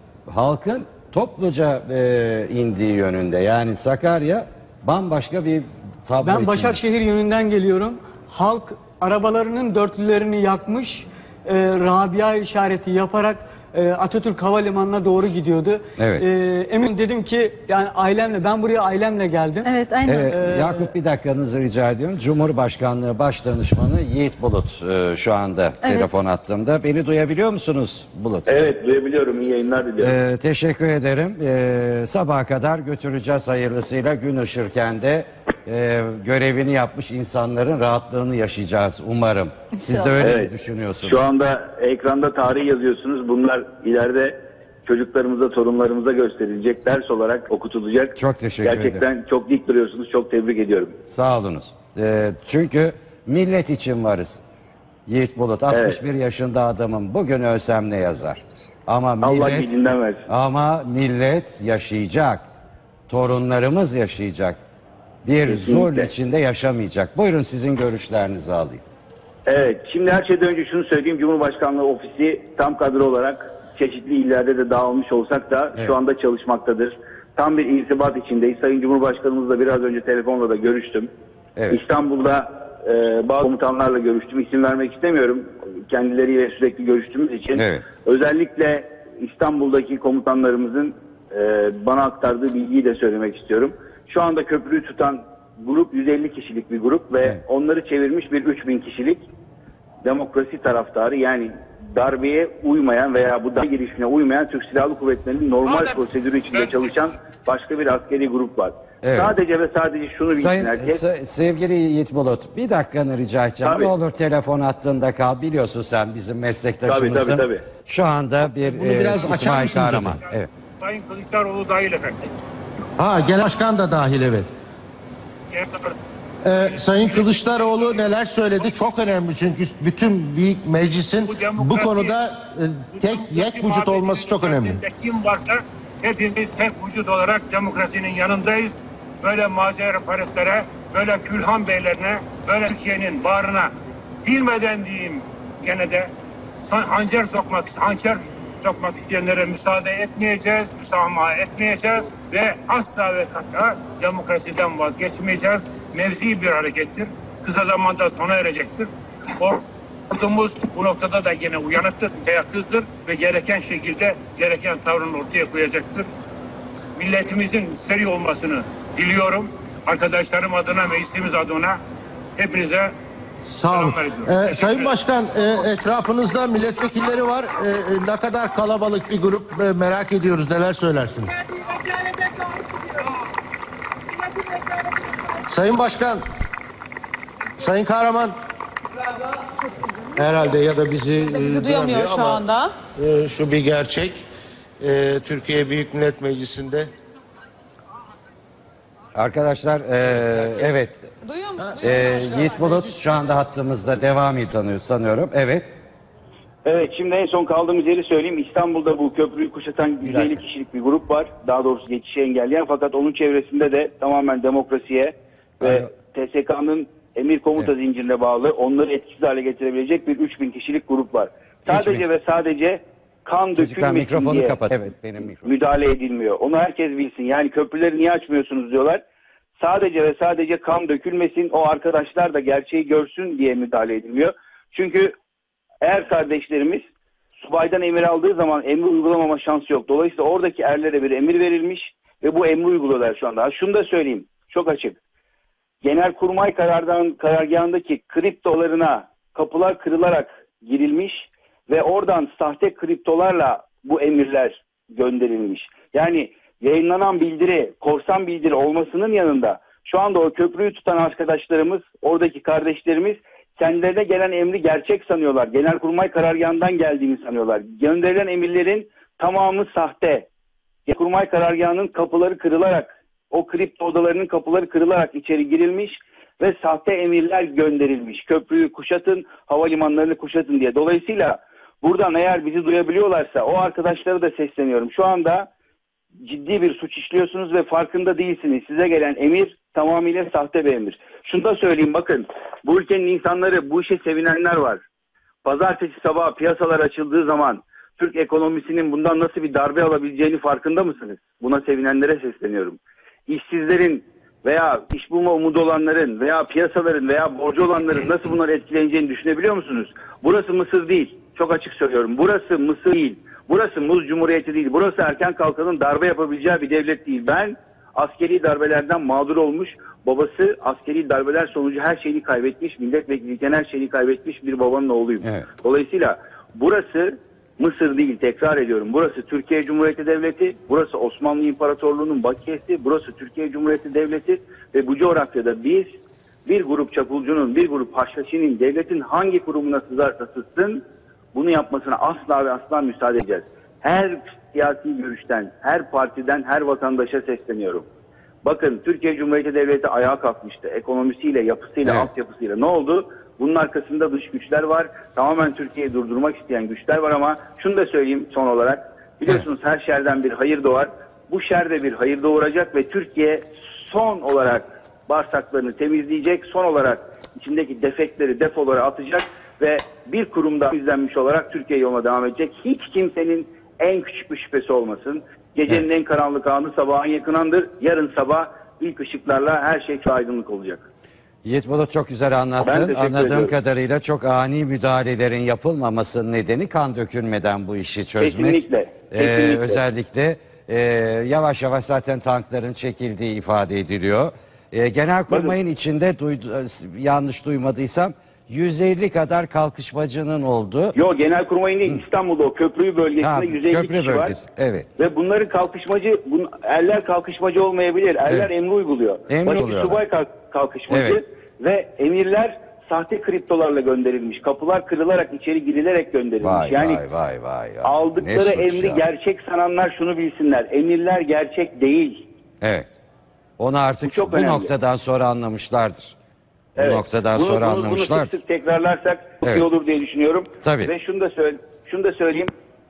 [SPEAKER 3] halkın topluca e, indiği yönünde. Yani Sakarya bambaşka bir tablo
[SPEAKER 19] Ben
[SPEAKER 3] içinde.
[SPEAKER 19] Başakşehir yönünden geliyorum. Halk arabalarının dörtlülerini yakmış, e, Rabia işareti yaparak e, Atatürk Havalimanı'na doğru gidiyordu.
[SPEAKER 3] Evet.
[SPEAKER 19] E, emin dedim ki yani ailemle, ben buraya ailemle geldim.
[SPEAKER 20] Evet, aynen.
[SPEAKER 3] Ee, Yakup bir dakikanızı rica ediyorum. Cumhurbaşkanlığı Başdanışmanı Yiğit Bulut e, şu anda telefon attığımda. Beni duyabiliyor musunuz Bulut?
[SPEAKER 14] Evet, duyabiliyorum. İyi yayınlar diliyorum.
[SPEAKER 3] Ee, teşekkür ederim. Ee, sabaha kadar götüreceğiz hayırlısıyla. Gün ışırken de e, görevini yapmış insanların rahatlığını yaşayacağız umarım. Siz de öyle mi
[SPEAKER 14] Evet.
[SPEAKER 3] düşünüyorsunuz?
[SPEAKER 14] Şu anda ekranda tarih yazıyorsunuz. Bunlar ileride çocuklarımıza, torunlarımıza gösterilecek, ders olarak okutulacak.
[SPEAKER 3] Çok teşekkür
[SPEAKER 14] Gerçekten
[SPEAKER 3] ederim.
[SPEAKER 14] çok dik duruyorsunuz. Çok tebrik ediyorum.
[SPEAKER 3] Sağ olunuz. Ee, çünkü millet için varız. Yiğit Bulut altmış bir yaşında adamım. Bugün ölsem ne yazar? Ama
[SPEAKER 14] Allah
[SPEAKER 3] millet
[SPEAKER 14] gecinden versin.
[SPEAKER 3] ama millet yaşayacak. Torunlarımız yaşayacak. Bir
[SPEAKER 14] Kesinlikle.
[SPEAKER 3] zulm içinde yaşamayacak. Buyurun sizin görüşlerinizi alayım.
[SPEAKER 14] Evet, şimdi her şeyden önce şunu söyleyeyim. Cumhurbaşkanlığı ofisi tam kadro olarak çeşitli illerde de dağılmış olsak da
[SPEAKER 3] Evet.
[SPEAKER 14] şu anda çalışmaktadır. Tam bir irtibat içindeyiz. Sayın Cumhurbaşkanımızla biraz önce telefonla da görüştüm.
[SPEAKER 3] Evet.
[SPEAKER 14] İstanbul'da e, bazı komutanlarla görüştüm. İsim vermek istemiyorum. Kendileriyle sürekli görüştüğümüz için.
[SPEAKER 3] Evet.
[SPEAKER 14] Özellikle İstanbul'daki komutanlarımızın e, bana aktardığı bilgiyi de söylemek istiyorum. Şu anda köprüyü tutan grup yüz elli kişilik bir grup ve
[SPEAKER 3] Evet.
[SPEAKER 14] onları çevirmiş bir üç bin kişilik demokrasi taraftarı, yani darbeye uymayan veya bu darbe girişimine uymayan Türk Silahlı Kuvvetleri'nin normal prosedürü içinde çalışan başka bir askeri grup var.
[SPEAKER 3] Evet.
[SPEAKER 14] Sadece ve sadece şunu bilsin
[SPEAKER 3] Sayın
[SPEAKER 14] herkes.
[SPEAKER 3] se- sevgili Yiğit Bulut, bir dakikanı rica edeceğim.
[SPEAKER 14] Tabii.
[SPEAKER 3] Ne olur telefon hattında kal. Biliyorsun sen bizim meslektaşımızsın.
[SPEAKER 14] Tabii, tabii, tabii.
[SPEAKER 3] Şu anda bir
[SPEAKER 21] Bunu biraz
[SPEAKER 3] e,
[SPEAKER 21] açar
[SPEAKER 3] İsmail
[SPEAKER 21] mısınız
[SPEAKER 3] Kahraman.
[SPEAKER 21] efendim?
[SPEAKER 3] Evet.
[SPEAKER 21] Sayın Kılıçdaroğlu dahil efendim.
[SPEAKER 22] Ha, genel başkan da dahil, evet. Ee, Sayın Kılıçdaroğlu neler söyledi çok önemli, çünkü bütün büyük meclisin bu konuda e, tek yek vücut olması çok önemli.
[SPEAKER 21] Kim varsa hepimiz tek vücut olarak demokrasinin yanındayız. Böyle maceraparestlere, böyle külhan beylerine, böyle Türkiye'nin bağrına bilmeden diyeyim gene de hançer sokmak, hançer sokmak isteyenlere müsaade etmeyeceğiz, müsamaha etmeyeceğiz ve asla ve kata demokrasiden vazgeçmeyeceğiz. Mevzi bir harekettir. Kısa zamanda sona erecektir. Ordumuz bu noktada da gene uyanıktır, teyakkuzdur ve gereken şekilde gereken tavrını ortaya koyacaktır. Milletimizin müsterih olmasını diliyorum. Arkadaşlarım adına, meclisimiz adına hepinize
[SPEAKER 22] Sağ olun.
[SPEAKER 21] selamlar ediyorum.
[SPEAKER 22] Ee,
[SPEAKER 21] Teşekkür
[SPEAKER 22] Sayın
[SPEAKER 21] ederim.
[SPEAKER 22] Başkan, e, etrafınızda milletvekilleri var. E, e, ne kadar kalabalık bir grup, e, merak ediyoruz. Neler söylersiniz? Sayın Başkan, Sayın Kahraman herhalde ya da bizi, e,
[SPEAKER 11] Bizi duyamıyor şu
[SPEAKER 22] ama,
[SPEAKER 11] anda.
[SPEAKER 22] e, şu bir gerçek. E, Türkiye Büyük Millet Meclisi'nde
[SPEAKER 3] Arkadaşlar e, evet.
[SPEAKER 11] Duyuyor musunuz?
[SPEAKER 3] E, Yiğit Bulut şu anda hattımızda devam ediyor sanıyorum. Evet.
[SPEAKER 14] Evet, şimdi en son kaldığımız yeri söyleyeyim. İstanbul'da bu köprüyü kuşatan yüz elli kişilik bir grup var. Daha doğrusu geçişi engelleyen, fakat onun çevresinde de tamamen demokrasiye ve T S K'nın emir komuta
[SPEAKER 3] Evet.
[SPEAKER 14] zincirine bağlı, onları etkisiz hale getirebilecek bir üç bin kişilik grup var. Sadece
[SPEAKER 3] bin.
[SPEAKER 14] ve sadece kan
[SPEAKER 3] Çocuklar
[SPEAKER 14] dökülmesin
[SPEAKER 3] mikrofonu
[SPEAKER 14] diye
[SPEAKER 3] kapat. Evet, benim mikrofonum.
[SPEAKER 14] müdahale edilmiyor. Onu herkes bilsin. Yani köprüleri niye açmıyorsunuz diyorlar. Sadece ve sadece kan dökülmesin, o arkadaşlar da gerçeği görsün diye müdahale edilmiyor. Çünkü eğer kardeşlerimiz subaydan emir aldığı zaman emri uygulamama şansı yok. Dolayısıyla oradaki erlere bir emir verilmiş ve bu emri uyguluyorlar şu anda. Ha, şunu da söyleyeyim, çok açık. Genelkurmay karardan, karargahındaki kriptolarına kapılar kırılarak girilmiş ve oradan sahte kriptolarla
[SPEAKER 1] bu emirler gönderilmiş. Yani yayınlanan bildiri, korsan bildiri olmasının yanında şu anda o köprüyü tutan arkadaşlarımız, oradaki kardeşlerimiz kendilerine gelen emri gerçek sanıyorlar. Genelkurmay karargahından geldiğini sanıyorlar. Gönderilen emirlerin tamamı sahte. Genelkurmay karargahının kapıları kırılarak, o kripto odalarının kapıları kırılarak içeri girilmiş ve sahte emirler gönderilmiş. Köprüyü kuşatın, havalimanlarını kuşatın diye. Dolayısıyla buradan eğer bizi duyabiliyorlarsa o arkadaşlara da sesleniyorum. Şu anda ciddi bir suç işliyorsunuz ve farkında değilsiniz. Size gelen emir tamamıyla sahte bir emir. Şunu da söyleyeyim, bakın, bu ülkenin insanları, bu işe sevinenler var. Pazartesi sabahı piyasalar açıldığı zaman Türk ekonomisinin bundan nasıl bir darbe alabileceğini farkında mısınız? Buna sevinenlere sesleniyorum. İşsizlerin veya iş bulma umudu olanların veya piyasaların veya borcu olanların nasıl bunları etkileyeceğini düşünebiliyor musunuz? Burası Mısır değil. Çok açık söylüyorum. Burası Mısır değil. Burası Muz Cumhuriyeti değil. Burası erken kalkanın darbe yapabileceği bir devlet değil. Ben askeri darbelerden mağdur olmuş, babası askeri darbeler sonucu her şeyini kaybetmiş, milletvekiliyken her şeyini kaybetmiş bir babanın oğluyum.
[SPEAKER 3] Evet.
[SPEAKER 1] Dolayısıyla burası Mısır değil, tekrar ediyorum. Burası Türkiye Cumhuriyeti Devleti, burası Osmanlı İmparatorluğu'nun bakiyesi, burası Türkiye Cumhuriyeti Devleti ve bu coğrafyada biz bir grup çapulcunun, bir grup haşhaşinin devletin hangi kurumuna sızarsa sızsın bunu yapmasına asla ve asla müsaade edeceğiz. Her siyasi görüşten, her partiden, her vatandaşa sesleniyorum. Bakın, Türkiye Cumhuriyeti Devleti ayağa kalkmıştı. Ekonomisiyle, yapısıyla,
[SPEAKER 3] Evet.
[SPEAKER 1] altyapısıyla. Ne oldu? Bunun arkasında dış güçler var. Tamamen Türkiye'yi durdurmak isteyen güçler var ama şunu da söyleyeyim son olarak. Biliyorsunuz her şerden bir hayır doğar. Bu şer de bir hayır doğuracak ve Türkiye son olarak bağırsaklarını temizleyecek. Son olarak içindeki defekleri depolara atacak ve bir kurumda izlenmiş olarak Türkiye yoluna devam edecek. Hiç kimsenin en küçük bir şüphesi olmasın. Gecenin en karanlık anı sabahın yakınandır. Yarın sabah ilk ışıklarla her şey aydınlık olacak.
[SPEAKER 3] Yiğit Bulut çok güzel
[SPEAKER 1] Ben
[SPEAKER 3] anlattın.
[SPEAKER 1] teşekkür
[SPEAKER 3] Anladığım
[SPEAKER 1] ediyorum.
[SPEAKER 3] kadarıyla çok ani müdahalelerin yapılmamasının nedeni kan dökülmeden bu işi çözmek.
[SPEAKER 1] Kesinlikle,
[SPEAKER 3] Ee,
[SPEAKER 1] kesinlikle.
[SPEAKER 3] özellikle e, yavaş yavaş zaten tankların çekildiği ifade ediliyor. E, Genelkurmay'ın içinde duydu, yanlış duymadıysam yüz elli kadar kalkışmacının olduğu.
[SPEAKER 1] Yok, Genelkurmay'ın değil, İstanbul'da o köprü bölgesinde
[SPEAKER 3] Ha,
[SPEAKER 1] yüz elli
[SPEAKER 3] köprü
[SPEAKER 1] kişi
[SPEAKER 3] bölgesi,
[SPEAKER 1] var.
[SPEAKER 3] evet.
[SPEAKER 1] Ve bunların kalkışmacı, bun, erler kalkışmacı olmayabilir. Erler
[SPEAKER 3] Evet.
[SPEAKER 1] emri uyguluyor.
[SPEAKER 3] Emri
[SPEAKER 1] Başı
[SPEAKER 3] uyguluyorlar.
[SPEAKER 1] subay kalk- kalkışmacı
[SPEAKER 3] Evet.
[SPEAKER 1] ve emirler sahte kriptolarla gönderilmiş. Kapılar kırılarak içeri girilerek gönderilmiş.
[SPEAKER 3] Vay
[SPEAKER 1] yani
[SPEAKER 3] vay vay vay. ya.
[SPEAKER 1] aldıkları
[SPEAKER 3] Ne suç
[SPEAKER 1] emri
[SPEAKER 3] ya.
[SPEAKER 1] gerçek sananlar şunu bilsinler. Emirler gerçek değil.
[SPEAKER 3] Evet. Onu artık
[SPEAKER 1] Bu çok
[SPEAKER 3] bu
[SPEAKER 1] önemli.
[SPEAKER 3] noktadan sonra anlamışlardır. Bu
[SPEAKER 1] Evet.
[SPEAKER 3] noktadan
[SPEAKER 1] Bunu-
[SPEAKER 3] sonra
[SPEAKER 1] bunu, bunu
[SPEAKER 3] anlamışlar.
[SPEAKER 1] sık sık tekrarlarsak çok
[SPEAKER 3] Evet.
[SPEAKER 1] iyi olur diye düşünüyorum.
[SPEAKER 3] Tabii.
[SPEAKER 1] Ve şunu da söyle, şunu da söyleyeyim.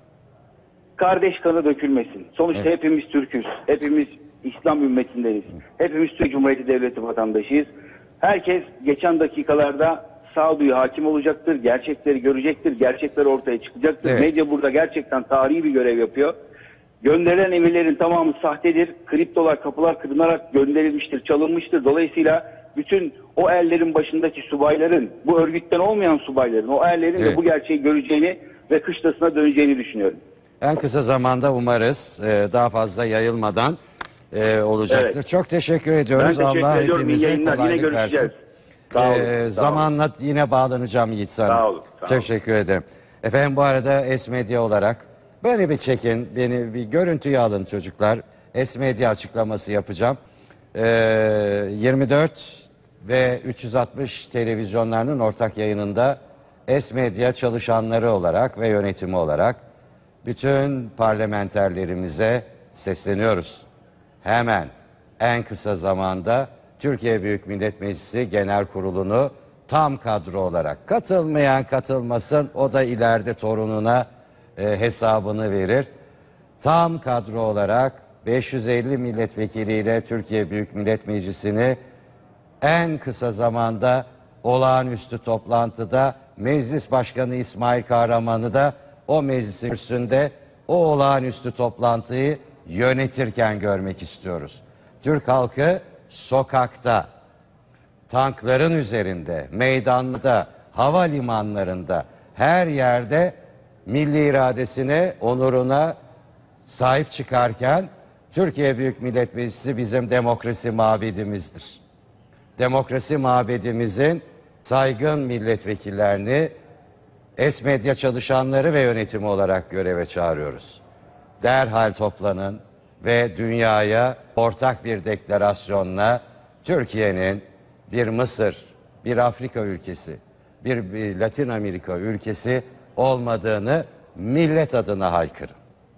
[SPEAKER 1] Kardeş kanı dökülmesin. Sonuçta
[SPEAKER 3] Evet.
[SPEAKER 1] hepimiz Türk'üz. Hepimiz İslam ümmetindeniz. Hepimiz Türk Cumhuriyeti Devleti vatandaşıyız. Herkes geçen dakikalarda sağduyu hakim olacaktır. Gerçekleri görecektir. Gerçekler ortaya çıkacaktır.
[SPEAKER 3] Evet.
[SPEAKER 1] Medya burada gerçekten tarihi bir görev yapıyor. Gönderilen emirlerin tamamı sahtedir. Kriptolar, kapılar kırılarak gönderilmiştir, çalınmıştır. Dolayısıyla bütün o erlerin başındaki subayların, bu örgütten olmayan subayların, o erlerin
[SPEAKER 3] Evet.
[SPEAKER 1] de bu gerçeği göreceğini ve kışlasına döneceğini düşünüyorum.
[SPEAKER 3] En kısa zamanda umarız e, daha fazla yayılmadan e, olacaktır.
[SPEAKER 1] Evet.
[SPEAKER 3] Çok teşekkür ediyoruz.
[SPEAKER 1] Ben teşekkür
[SPEAKER 3] Allah
[SPEAKER 1] ediyorum. İyi
[SPEAKER 3] hepimize
[SPEAKER 1] yayınlar. Yine
[SPEAKER 3] kolaylık
[SPEAKER 1] görüşeceğiz.
[SPEAKER 3] versin.
[SPEAKER 1] Sağ olun,
[SPEAKER 3] E,
[SPEAKER 1] sağ olun.
[SPEAKER 3] zamanla yine bağlanacağım Yiğit sana.
[SPEAKER 1] Sağ olun, sağ olun.
[SPEAKER 3] Teşekkür ederim. Efendim bu arada S-Medya olarak böyle bir çekin. Beni bir görüntüye alın çocuklar. S-Medya açıklaması yapacağım. E, yirmi dört ve üç yüz altmış televizyonlarının ortak yayınında S-Medya çalışanları olarak ve yönetimi olarak bütün parlamenterlerimize sesleniyoruz. Hemen en kısa zamanda Türkiye Büyük Millet Meclisi Genel Kurulu'nu tam kadro olarak, katılmayan katılmasın, o da ileride torununa e, hesabını verir. Tam kadro olarak beş yüz elli milletvekiliyle Türkiye Büyük Millet Meclisi'ni en kısa zamanda olağanüstü toplantıda Meclis Başkanı İsmail Kahraman'ı da o meclisin kürsüsünde o olağanüstü toplantıyı yönetirken görmek istiyoruz. Türk halkı sokakta, tankların üzerinde, meydanda, havalimanlarında, her yerde milli iradesine, onuruna sahip çıkarken Türkiye Büyük Millet Meclisi bizim demokrasi mabedimizdir. Demokrasi mabedimizin saygın milletvekillerini S-Medya çalışanları ve yönetimi olarak göreve çağırıyoruz. derhal toplanın ve dünyaya ortak bir deklarasyonla Türkiye'nin bir Mısır, bir Afrika ülkesi, bir, bir Latin Amerika ülkesi olmadığını millet adına haykırın.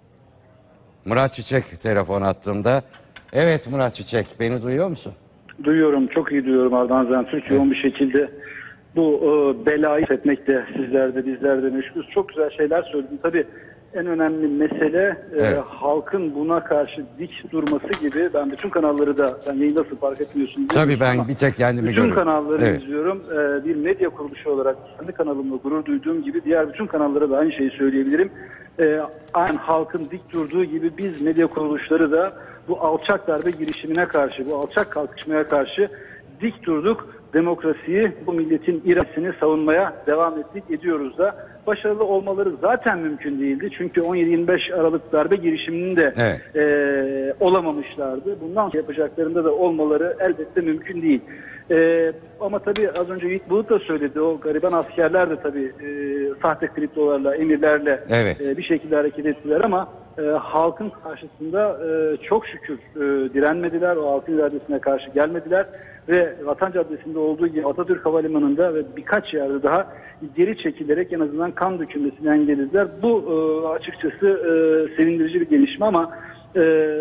[SPEAKER 3] Murat Çiçek telefon attığımda. Evet Murat Çiçek, beni duyuyor musun?
[SPEAKER 8] Duyuyorum, çok iyi duyuyorum Ardahan Zentürk. Yoğun bir şekilde bu e, belayı etmekte sizler de bizler de meşgulüz. Çok güzel şeyler söyledin. Tabii en önemli mesele e,
[SPEAKER 3] Evet.
[SPEAKER 8] halkın buna karşı dik durması gibi. Ben bütün kanalları da, sen yayın nasıl fark etmiyorsun?
[SPEAKER 3] Tabii ben bir tek kendimi
[SPEAKER 8] Bütün
[SPEAKER 3] görüyorum.
[SPEAKER 8] kanalları
[SPEAKER 3] Evet.
[SPEAKER 8] izliyorum. Ee, bir medya kuruluşu olarak kendi kanalımla gurur duyduğum gibi diğer bütün kanallara da aynı şeyi söyleyebilirim. Ee, aynı halkın dik durduğu gibi biz medya kuruluşları da bu alçak darbe girişimine karşı, bu alçak kalkışmaya karşı dik durduk. Demokrasiyi, bu milletin iradesini savunmaya devam ettik, ediyoruz da. Başarılı olmaları zaten mümkün değildi. Çünkü on yedi yirmi beş Aralık darbe girişiminin de
[SPEAKER 3] Evet.
[SPEAKER 8] e, olamamışlardı. Bundan sonra yapacaklarında da olmaları elbette mümkün değil. E, ama tabii az önce Yiğit Bulut da söyledi. O gariban askerler de tabii e, sahte kriptolarla, emirlerle
[SPEAKER 3] Evet.
[SPEAKER 8] e, bir şekilde hareket ettiler ama e, halkın karşısında e, çok şükür e, direnmediler. O halkın iradesine karşı gelmediler. Ve Vatan Caddesi'nde olduğu gibi Atatürk Havalimanı'nda ve birkaç yerde daha geri çekilerek en azından kan dökülmesini engellediler. Bu e, açıkçası e, sevindirici bir gelişme ama e,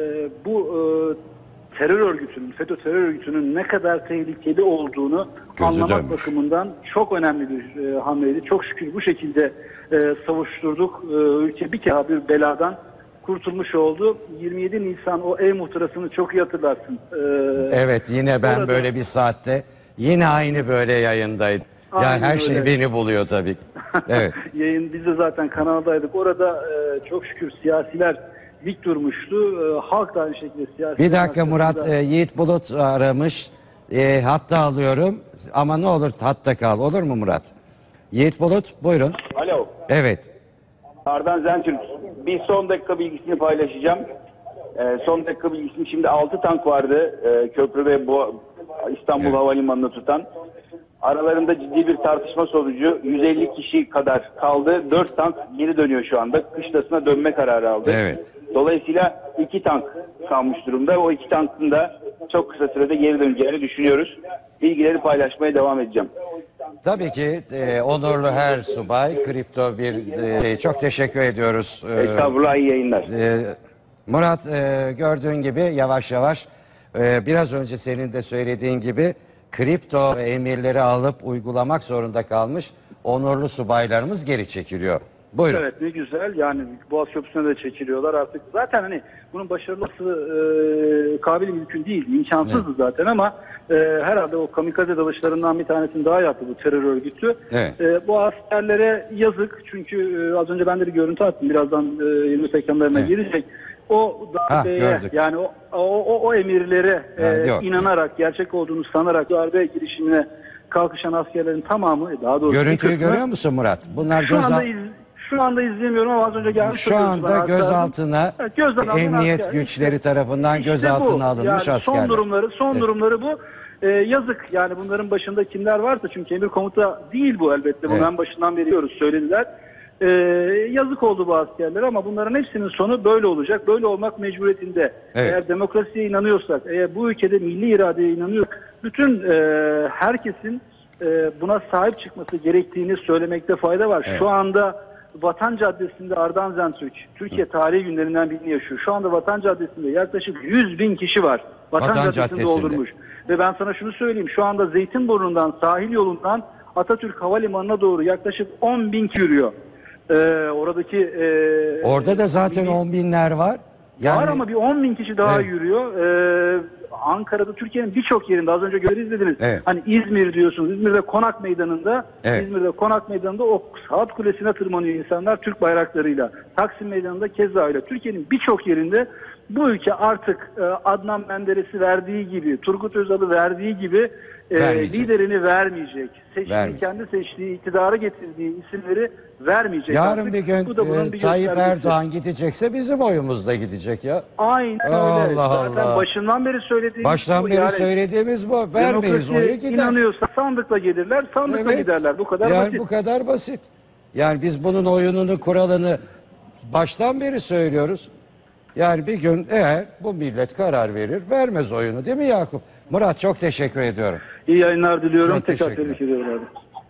[SPEAKER 8] bu e, terör örgütünün, FETÖ terör örgütünün ne kadar tehlikeli olduğunu
[SPEAKER 3] Gözü
[SPEAKER 8] anlamak
[SPEAKER 3] dönmüş.
[SPEAKER 8] bakımından çok önemli bir e, hamleydi. Çok şükür bu şekilde e, savuşturduk. E, ülke bir kere bir beladan kurtulmuş oldu. yirmi yedi Nisan o ev muhtırasını çok iyi hatırlarsın. E,
[SPEAKER 3] Evet, yine ben
[SPEAKER 8] orada-
[SPEAKER 3] böyle bir saatte yine aynı böyle yayındaydım. Yani
[SPEAKER 8] Aynen
[SPEAKER 3] her şey
[SPEAKER 8] öyle.
[SPEAKER 3] beni buluyor tabii. Evet.
[SPEAKER 8] Yayın biz de zaten kanaldaydık. Orada e, çok şükür siyasiler dik durmuştu. E, halk da aynı şekilde siyasi.
[SPEAKER 3] Bir dakika Murat, e, Yiğit Bulut aramış. E, hatta alıyorum ama ne olur hatta kal. Olur mu Murat? Yiğit Bulut buyurun.
[SPEAKER 1] Alo.
[SPEAKER 3] Evet.
[SPEAKER 1] Ardahan Zentürk. Bir son dakika bilgisini paylaşacağım. Ee, son dakika bilgisini şimdi altı tank vardı. Ee, köprü ve bu İstanbul Havalimanı'nı tutan. Aralarında ciddi bir tartışma sonucu yüz elli kişi kadar kaldı. dört tank geri dönüyor şu anda. Kışlasına dönme kararı aldı.
[SPEAKER 3] Evet.
[SPEAKER 1] Dolayısıyla iki tank kalmış durumda. O iki tankın da çok kısa sürede geri döneceğini düşünüyoruz. Bilgileri paylaşmaya devam edeceğim.
[SPEAKER 3] Tabii ki e, onurlu her subay, kripto bir e, çok teşekkür ediyoruz. E,
[SPEAKER 1] Estağfurullah, iyi yayınlar.
[SPEAKER 3] e, Murat e, gördüğün gibi yavaş yavaş e, biraz önce senin de söylediğin gibi kripto emirleri alıp uygulamak zorunda kalmış onurlu subaylarımız geri çekiliyor. Buyurun.
[SPEAKER 8] Evet, ne güzel. Yani Boğaz Köprüsü'ne de çekiliyorlar artık. Zaten hani bunun başarılısı e, kabil mümkün değil. İmkansızdı zaten ama e, herhalde o kamikaze dalışlarından bir tanesini daha yaptı bu terör örgütü.
[SPEAKER 3] Evet.
[SPEAKER 8] E, bu askerlere yazık. Çünkü e, az önce ben de bir görüntü attım. Birazdan e, yirmi ekranlarına gelecek. O darbeye,
[SPEAKER 3] gördük.
[SPEAKER 8] yani o, o, o, o emirlere e,
[SPEAKER 3] Evet, yok.
[SPEAKER 8] inanarak, gerçek olduğunu sanarak darbe girişimine kalkışan askerlerin tamamı, daha doğrusu bir
[SPEAKER 3] Görüntüyü
[SPEAKER 8] kısmı-
[SPEAKER 3] görüyor musun Murat? Bunlar
[SPEAKER 8] şu anda,
[SPEAKER 3] gözal-
[SPEAKER 8] iz, şu anda izleyemiyorum ama az önce gelmiş.
[SPEAKER 3] Şu anda gözaltına
[SPEAKER 8] Evet, gözaltına alınan
[SPEAKER 3] emniyet
[SPEAKER 8] asker.
[SPEAKER 3] güçleri tarafından
[SPEAKER 8] İşte
[SPEAKER 3] gözaltına
[SPEAKER 8] bu.
[SPEAKER 3] alınmış
[SPEAKER 8] yani
[SPEAKER 3] askerler.
[SPEAKER 8] Son durumları, son
[SPEAKER 3] Evet.
[SPEAKER 8] durumları bu. Ee, yazık yani bunların başında kimler varsa, çünkü emir komuta değil bu elbette. Bunu
[SPEAKER 3] Evet.
[SPEAKER 8] en başından beri diyoruz, söylediler. Ee, yazık oldu bu askerlere ama bunların hepsinin sonu böyle olacak. Böyle olmak mecburiyetinde.
[SPEAKER 3] Evet.
[SPEAKER 8] Eğer demokrasiye inanıyorsak, eğer bu ülkede milli iradeye inanıyorsak, bütün e, herkesin e, buna sahip çıkması gerektiğini söylemekte fayda var.
[SPEAKER 3] Evet.
[SPEAKER 8] Şu anda Vatan Caddesi'nde Ardahan Zentürk, Türkiye tarihi günlerinden birini yaşıyor. Şu anda Vatan Caddesi'nde yaklaşık yüz bin kişi var. Vatan,
[SPEAKER 3] Vatan
[SPEAKER 8] Caddesi'nde
[SPEAKER 3] Caddesi'nde.
[SPEAKER 8] doldurmuş. Ve ben sana şunu söyleyeyim. Şu anda Zeytinburnu'ndan, sahil yolundan Atatürk Havalimanı'na doğru yaklaşık on bin kişi yürüyor. Ee, oradaki... E,
[SPEAKER 3] Orada da zaten on binler var. Yani
[SPEAKER 8] Var ama bir on bin kişi daha
[SPEAKER 3] Evet.
[SPEAKER 8] yürüyor. Ee, Ankara'da, Türkiye'nin birçok yerinde, az önce göre izlediniz.
[SPEAKER 3] Evet.
[SPEAKER 8] Hani İzmir diyorsunuz. İzmir'de Konak Meydanı'nda
[SPEAKER 3] Evet.
[SPEAKER 8] İzmir'de Konak Meydanı'nda o saat kulesine tırmanıyor insanlar Türk bayraklarıyla. Taksim Meydanı'nda keza öyle. Türkiye'nin birçok yerinde bu ülke artık e, Adnan Menderes'i verdiği gibi, Turgut Özal'ı verdiği gibi e,
[SPEAKER 3] Vermeyecek.
[SPEAKER 8] liderini vermeyecek. Seçtiği,
[SPEAKER 3] Vermeyecek.
[SPEAKER 8] kendi seçtiği, iktidara getirdiği isimleri vermeyecek.
[SPEAKER 3] yarın
[SPEAKER 8] artık.
[SPEAKER 3] bir gün
[SPEAKER 8] Bu da bunun
[SPEAKER 3] e,
[SPEAKER 8] bir
[SPEAKER 3] Tayyip
[SPEAKER 8] göstergesi.
[SPEAKER 3] Erdoğan gidecekse bizim oyumuzda gidecek ya.
[SPEAKER 8] Aynen öyle.
[SPEAKER 3] Allah
[SPEAKER 8] Zaten
[SPEAKER 3] Allah.
[SPEAKER 8] başından beri söylediğimiz
[SPEAKER 3] Baştan
[SPEAKER 8] bu.
[SPEAKER 3] beri
[SPEAKER 8] Yani
[SPEAKER 3] söylediğimiz bu. Vermeyiz
[SPEAKER 8] demokrasiye
[SPEAKER 3] oyu gider.
[SPEAKER 8] inanıyorsa sandıkla gelirler, sandıkla
[SPEAKER 3] Evet.
[SPEAKER 8] giderler. Bu kadar
[SPEAKER 3] yani
[SPEAKER 8] basit.
[SPEAKER 3] bu kadar basit. Yani biz bunun oyununu, kuralını baştan beri söylüyoruz. Yani bir gün eğer bu millet karar verir, vermez oyunu, değil mi Yakup? Murat, çok teşekkür ediyorum.
[SPEAKER 8] İyi yayınlar diliyorum.
[SPEAKER 3] Çok
[SPEAKER 8] Tekrar
[SPEAKER 3] teşekkürler.
[SPEAKER 8] tebrik ediyorum abi.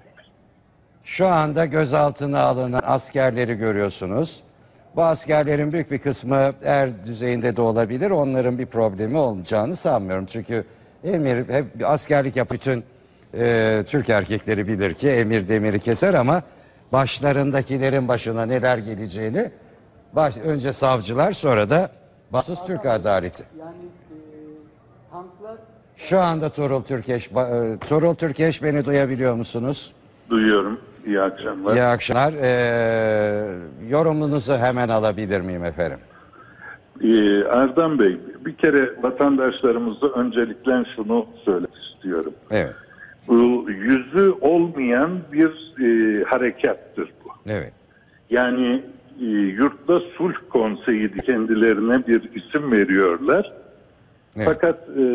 [SPEAKER 3] Şu anda gözaltına alınan askerleri görüyorsunuz. Bu askerlerin büyük bir kısmı er düzeyinde de olabilir. Onların bir problemi olacağını sanmıyorum. Çünkü emir, hep askerlik yap bütün e, Türk erkekleri bilir ki emir demiri keser, ama başlarındakilerin başına neler geleceğini baş, önce savcılar, sonra da bağımsız Türk adaleti.
[SPEAKER 19] Yani e, tanklar...
[SPEAKER 3] Şu anda Tuğrul Türkeş, e, Tuğrul Türkeş, beni duyabiliyor musunuz?
[SPEAKER 9] Duyuyorum. İyi akşamlar.
[SPEAKER 3] İyi akşamlar. Ee, yorumunuzu hemen alabilir miyim efendim?
[SPEAKER 9] Ee, Erdem Bey, bir kere vatandaşlarımıza öncelikle şunu söylemek istiyorum.
[SPEAKER 3] Evet.
[SPEAKER 9] Bu yüzü olmayan bir e, harekattır bu.
[SPEAKER 3] Evet.
[SPEAKER 9] Yani e, Yurtta Sulh Konseyi kendilerine bir isim veriyorlar. Evet. Fakat e,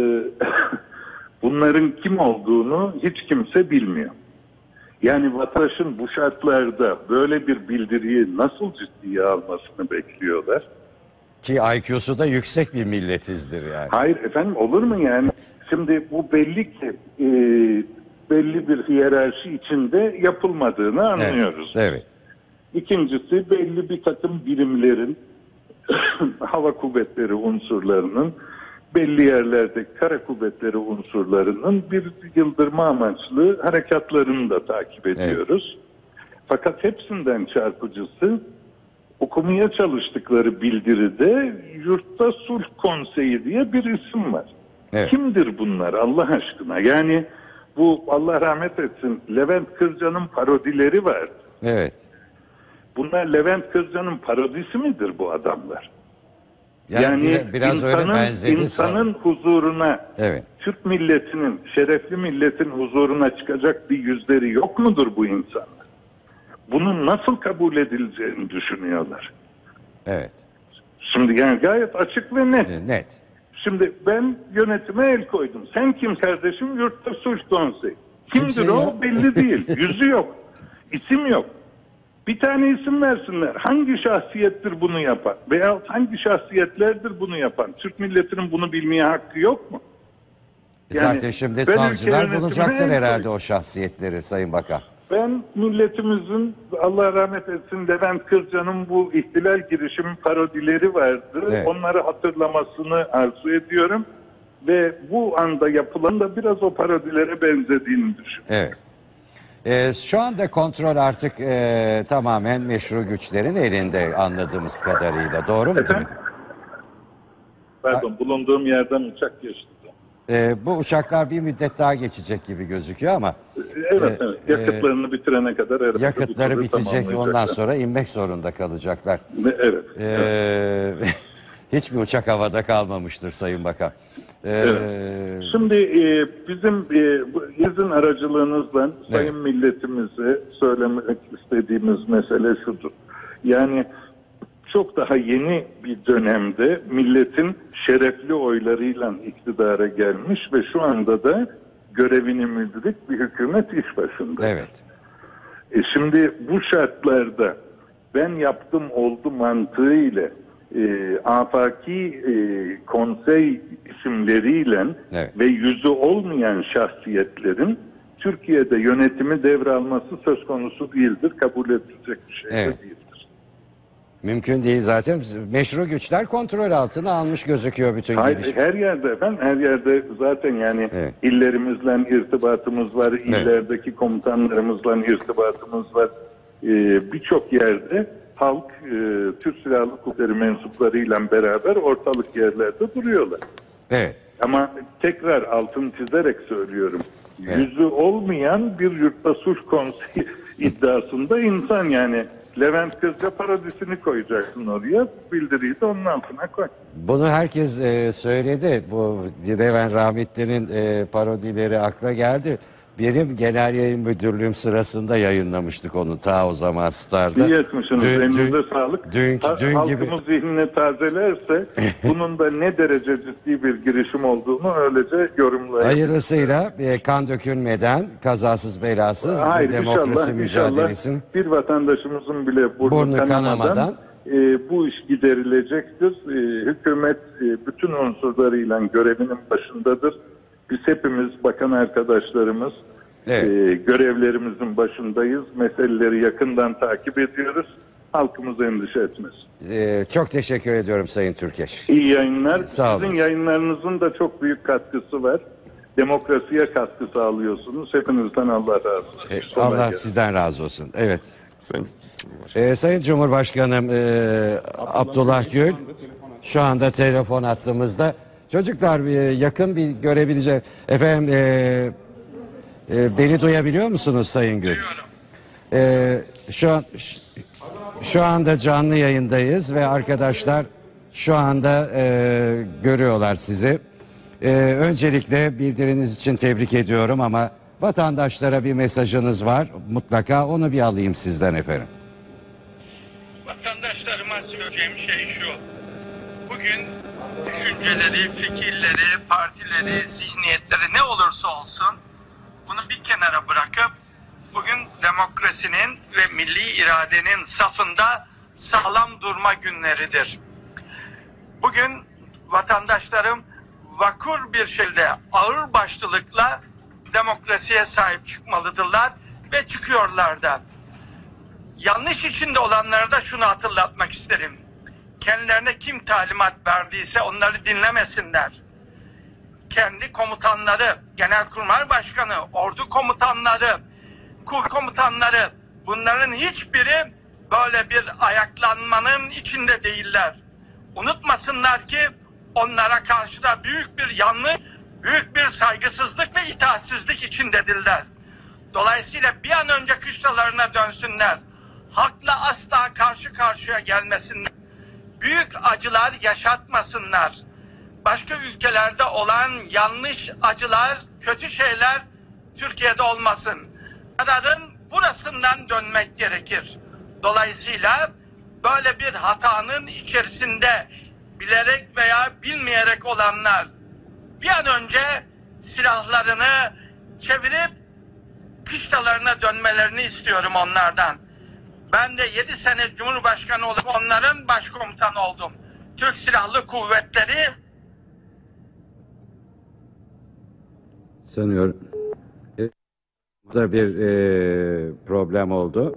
[SPEAKER 9] bunların kim olduğunu hiç kimse bilmiyor. Yani vatandaşın bu şartlarda böyle bir bildiriyi nasıl ciddiye almasını bekliyorlar?
[SPEAKER 3] Ki I Q'su da yüksek bir milletizdir yani.
[SPEAKER 9] Hayır efendim, olur mu yani? Şimdi bu belli ki e, belli bir hiyerarşi içinde yapılmadığını anlıyoruz.
[SPEAKER 3] Evet. Evet.
[SPEAKER 9] İkincisi, belli bir takım birimlerin hava kuvvetleri unsurlarının, belli yerlerde kara kuvvetleri unsurlarının bir yıldırma amaçlı harekatlarını da takip ediyoruz. Evet. Fakat hepsinden çarpıcısı, okumaya çalıştıkları bildiride Yurtta Sulh Konseyi diye bir isim var. Evet. Kimdir bunlar Allah aşkına? Yani bu, Allah rahmet etsin, Levent Kırca'nın parodileri vardı.
[SPEAKER 3] Evet.
[SPEAKER 9] Bunlar Levent Kırca'nın parodisi midir bu adamlar?
[SPEAKER 3] Yani,
[SPEAKER 9] yani
[SPEAKER 3] biraz
[SPEAKER 9] insanın,
[SPEAKER 3] öyle benzedi
[SPEAKER 9] insanın huzuruna,
[SPEAKER 3] evet,
[SPEAKER 9] Türk milletinin, şerefli milletin huzuruna çıkacak bir yüzleri yok mudur bu insanlar? Bunun nasıl kabul edileceğini düşünüyorlar.
[SPEAKER 3] Evet.
[SPEAKER 9] Şimdi yani gayet açık ve net.
[SPEAKER 3] E, net.
[SPEAKER 9] Şimdi ben yönetime el koydum. Sen kim kardeşim? Yurtta Sulh Konseyi. Kimdir Kimse o? Yok. Belli değil. Yüzü yok. İsim yok. Bir tane isim versinler. Hangi şahsiyettir bunu yapan? Veya hangi şahsiyetlerdir bunu yapan? Türk milletinin bunu bilmeye hakkı yok mu?
[SPEAKER 3] Yani zaten şimdi savcılar bulacaktır herhalde o şahsiyetleri Sayın Bakan.
[SPEAKER 9] Ben milletimizin, Allah rahmet etsin, Levent Kırca'nın bu ihtilal girişimi parodileri vardı. Evet. Onları hatırlamasını arzu ediyorum. Ve bu anda yapılan da biraz o parodilere benzediğini düşünüyorum.
[SPEAKER 3] Evet. Ee, şu anda kontrol artık e, tamamen meşru güçlerin elinde anladığımız kadarıyla. Doğru mu?
[SPEAKER 9] Efendim? Pardon, bulunduğum yerden uçak geçti.
[SPEAKER 3] Ee, bu uçaklar bir müddet daha geçecek gibi gözüküyor ama...
[SPEAKER 9] Evet, e, evet. Yakıtlarını e, bitirene kadar...
[SPEAKER 3] Yakıtları bitecek, ondan sonra inmek zorunda kalacaklar.
[SPEAKER 9] Evet.
[SPEAKER 3] Ee, evet. Hiçbir uçak havada kalmamıştır Sayın Bakan. Ee,
[SPEAKER 9] evet. Şimdi e, bizim e, sizin aracılığınızla sayın evet, milletimize söylemek istediğimiz mesele şudur. Yani çok daha yeni bir dönemde milletin şerefli oylarıyla iktidara gelmiş ve şu anda da görevini müdrik bir hükümet iş başında.
[SPEAKER 3] Evet.
[SPEAKER 9] E şimdi bu şartlarda ben yaptım oldu mantığıyla e, afaki e, konsey isimleriyle evet, ve yüzü olmayan şahsiyetlerin Türkiye'de yönetimi devralması söz konusu değildir. Kabul edilecek bir şey evet, de değildir.
[SPEAKER 3] Mümkün değil zaten. Meşru güçler kontrol altına almış gözüküyor bütün
[SPEAKER 9] Hayır, her yerde efendim, her yerde zaten yani evet, illerimizle irtibatımız var, evet, illerdeki komutanlarımızla irtibatımız var. Ee, Birçok yerde halk e, Türk Silahlı Kuvvetleri mensuplarıyla beraber ortalık yerlerde duruyorlar.
[SPEAKER 3] Evet.
[SPEAKER 9] Ama tekrar altını çizerek söylüyorum.
[SPEAKER 3] Evet.
[SPEAKER 9] Yüzü olmayan bir Yurtta Sulh Konseyi iddiasında insan yani Levent Kırca parodisini koyacaksın oraya, bildiriyi de onun altına koy.
[SPEAKER 3] Bunu herkes e, söyledi. Bu Levent rahmetlinin e, parodileri akla geldi. Benim genel yayın müdürlüğüm sırasında yayınlamıştık onu ta o zaman Star'da.
[SPEAKER 9] İyi etmişsiniz. Elinize
[SPEAKER 3] dün,
[SPEAKER 9] sağlık.
[SPEAKER 3] Dün,
[SPEAKER 9] ha,
[SPEAKER 3] dün
[SPEAKER 9] halkımız gibi... zihnine tazelerse bunun da ne derece ciddi bir girişim olduğunu öylece yorumlayabilir.
[SPEAKER 3] Hayırlısıyla e, kan dökülmeden, kazasız belasız
[SPEAKER 9] Hayır,
[SPEAKER 3] demokrasi
[SPEAKER 9] inşallah,
[SPEAKER 3] mücadelesini
[SPEAKER 9] inşallah bir vatandaşımızın bile burnu,
[SPEAKER 3] burnu
[SPEAKER 9] kanamadan,
[SPEAKER 3] kanamadan
[SPEAKER 9] e, bu iş giderilecektir. E, hükümet e, bütün unsurlarıyla görevinin başındadır. Biz hepimiz bakan arkadaşlarımız
[SPEAKER 3] Evet.
[SPEAKER 9] e, görevlerimizin başındayız. Meseleleri yakından takip ediyoruz. Halkımız endişe etmez.
[SPEAKER 3] Ee, çok teşekkür ediyorum Sayın Türkeş.
[SPEAKER 9] İyi yayınlar.
[SPEAKER 3] Sağ olun.
[SPEAKER 9] Sizin yayınlarınızın da çok büyük katkısı var. Demokrasiye katkı sağlıyorsunuz. Hepinizden Allah razı olsun.
[SPEAKER 3] Ee,
[SPEAKER 9] Kolay
[SPEAKER 3] Allah
[SPEAKER 9] gelsin.
[SPEAKER 3] sizden razı olsun. Evet. Sayın, ee, Sayın Cumhurbaşkanım e, Abdullah Gül şu anda telefon attığımızda. Çocuklar e, yakın bir görebilecek. Efendim e, e, beni duyabiliyor musunuz Sayın Gül? E, şu an şu anda canlı yayındayız ve arkadaşlar şu anda e, görüyorlar sizi. E, öncelikle bildiriniz için tebrik ediyorum ama vatandaşlara bir mesajınız var. Mutlaka onu bir alayım sizden efendim.
[SPEAKER 7] Vatandaşlarıma söyleyeceğim şey şu. Bugün düşünceleri, fikirleri, partileri, zihniyetleri ne olursa olsun bunu bir kenara bırakıp bugün demokrasinin ve milli iradenin safında sağlam durma günleridir. Bugün vatandaşlarım vakur bir şekilde ağır başlılıkla demokrasiye sahip çıkmalıdırlar ve çıkıyorlar da. Yanlış içinde olanlara da şunu hatırlatmak isterim. Kendilerine kim talimat verdiyse onları dinlemesinler. Kendi komutanları, Genelkurmay Başkanı, ordu komutanları, kuvvet komutanları, bunların hiçbiri böyle bir ayaklanmanın içinde değiller. Unutmasınlar ki onlara karşı da büyük bir yanlış, büyük bir saygısızlık ve itaatsizlik içindedirler. Dolayısıyla bir an önce kışlalarına dönsünler. Hakla asla karşı karşıya gelmesinler. Büyük acılar yaşatmasınlar. Başka ülkelerde olan yanlış acılar, kötü şeyler Türkiye'de olmasın. Kararın burasından dönmek gerekir. Dolayısıyla böyle bir hatanın içerisinde bilerek veya bilmeyerek olanlar bir an önce silahlarını çevirip kışlalarına dönmelerini istiyorum onlardan. Ben de yedi sene Cumhurbaşkanı olup onların başkomutanı oldum. Türk Silahlı Kuvvetleri
[SPEAKER 3] Sanıyorum. E, burada bir e, problem oldu.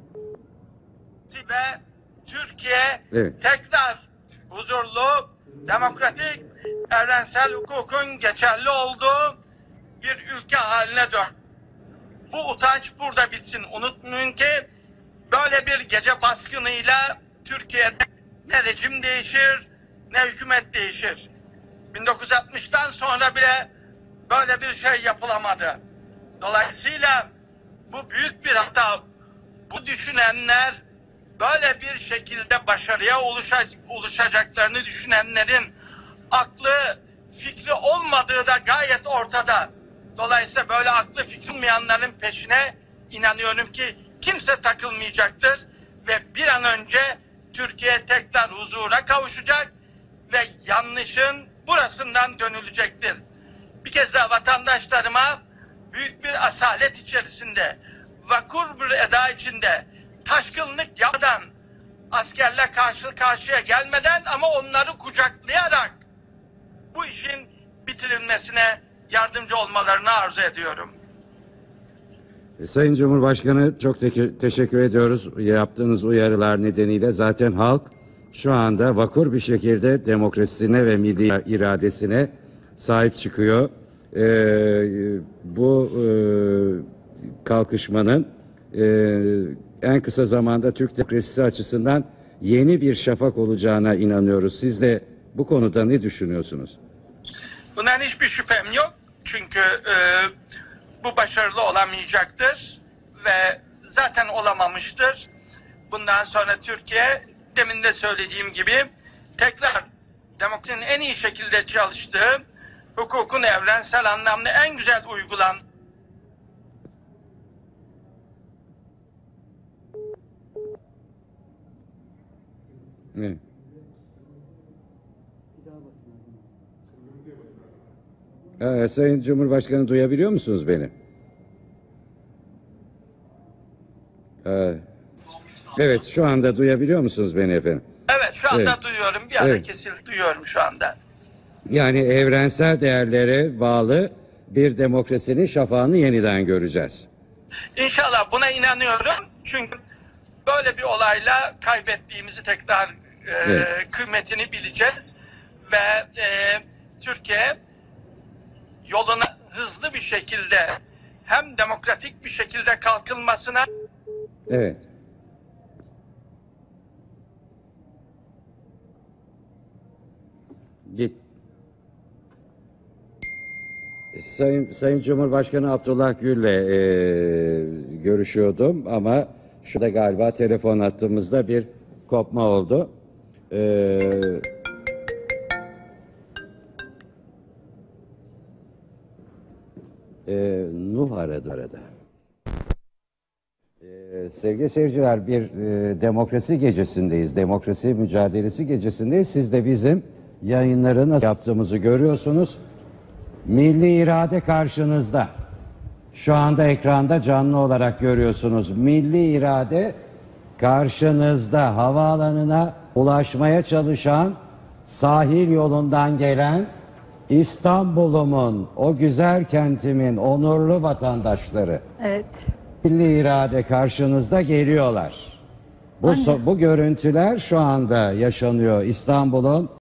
[SPEAKER 7] ve Türkiye
[SPEAKER 3] Evet.
[SPEAKER 7] tekrar huzurlu, demokratik, evrensel hukukun geçerli olduğu bir ülke haline dön. Bu utanç burada bitsin. Unutmayın ki böyle bir gece baskınıyla Türkiye'de ne rejim değişir ne hükümet değişir. bin dokuz yüz altmıştan sonra bile böyle bir şey yapılamadı. Dolayısıyla bu büyük bir hata. Bu düşünenler böyle bir şekilde başarıya ulaşacaklarını düşünenlerin aklı, fikri olmadığı da gayet ortada. Dolayısıyla böyle aklı fikri olmayanların peşine inanıyorum ki kimse takılmayacaktır ve bir an önce Türkiye tekrar huzura kavuşacak ve yanlışın burasından dönülecektir. Bir kez daha vatandaşlarıma büyük bir asalet içerisinde, vakur bir eda içinde, taşkınlık yapmadan, askerle karşı karşıya gelmeden ama onları kucaklayarak bu işin bitirilmesine yardımcı olmalarını arzu ediyorum.
[SPEAKER 3] Sayın Cumhurbaşkanı çok te- teşekkür ediyoruz. Yaptığınız uyarılar nedeniyle zaten halk şu anda vakur bir şekilde demokrasisine ve milli iradesine sahip çıkıyor. Ee, bu e, kalkışmanın e, en kısa zamanda Türk demokrasisi açısından yeni bir şafak olacağına inanıyoruz. Siz de bu konuda ne düşünüyorsunuz?
[SPEAKER 7] Bundan hiçbir şüphem yok. Çünkü e, bu başarılı olamayacaktır ve zaten olamamıştır. Bundan sonra Türkiye, demin de söylediğim gibi, tekrar demokrasinin en iyi şekilde çalıştığı, hukukun evrensel anlamda en güzel uygulan.
[SPEAKER 3] Evet. Ee, Sayın Cumhurbaşkanı duyabiliyor musunuz beni? Ee, Evet, şu anda duyabiliyor musunuz beni efendim?
[SPEAKER 7] Evet, şu anda
[SPEAKER 3] Evet.
[SPEAKER 7] duyuyorum. Bir ara
[SPEAKER 3] Evet.
[SPEAKER 7] kesildi duyuyorum şu anda.
[SPEAKER 3] Yani evrensel değerlere bağlı bir demokrasinin şafağını yeniden göreceğiz.
[SPEAKER 7] İnşallah buna inanıyorum. Çünkü böyle bir olayla kaybettiğimizi tekrar e,
[SPEAKER 3] Evet.
[SPEAKER 7] kıymetini bileceğiz. Ve e, Türkiye yoluna hızlı bir şekilde hem demokratik bir şekilde kalkınmasına
[SPEAKER 3] Evet. Git. Sayın, Sayın Cumhurbaşkanı Abdullah Gül'le e, görüşüyordum ama şurada galiba telefon hattımızda bir kopma oldu. E, e, Nuh aradı arada. E, sevgili seyirciler, bir e, demokrasi gecesindeyiz. Demokrasi mücadelesi gecesindeyiz. Siz de bizim yayınları nasıl yaptığımızı görüyorsunuz. Milli irade karşınızda. Şu anda ekranda canlı olarak görüyorsunuz. Milli irade karşınızda. Havaalanına ulaşmaya çalışan, sahil yolundan gelen İstanbul'umun, o güzel kentimin onurlu vatandaşları.
[SPEAKER 20] Evet.
[SPEAKER 3] Milli irade karşınızda geliyorlar. Bu, so- bu görüntüler şu anda yaşanıyor İstanbul'un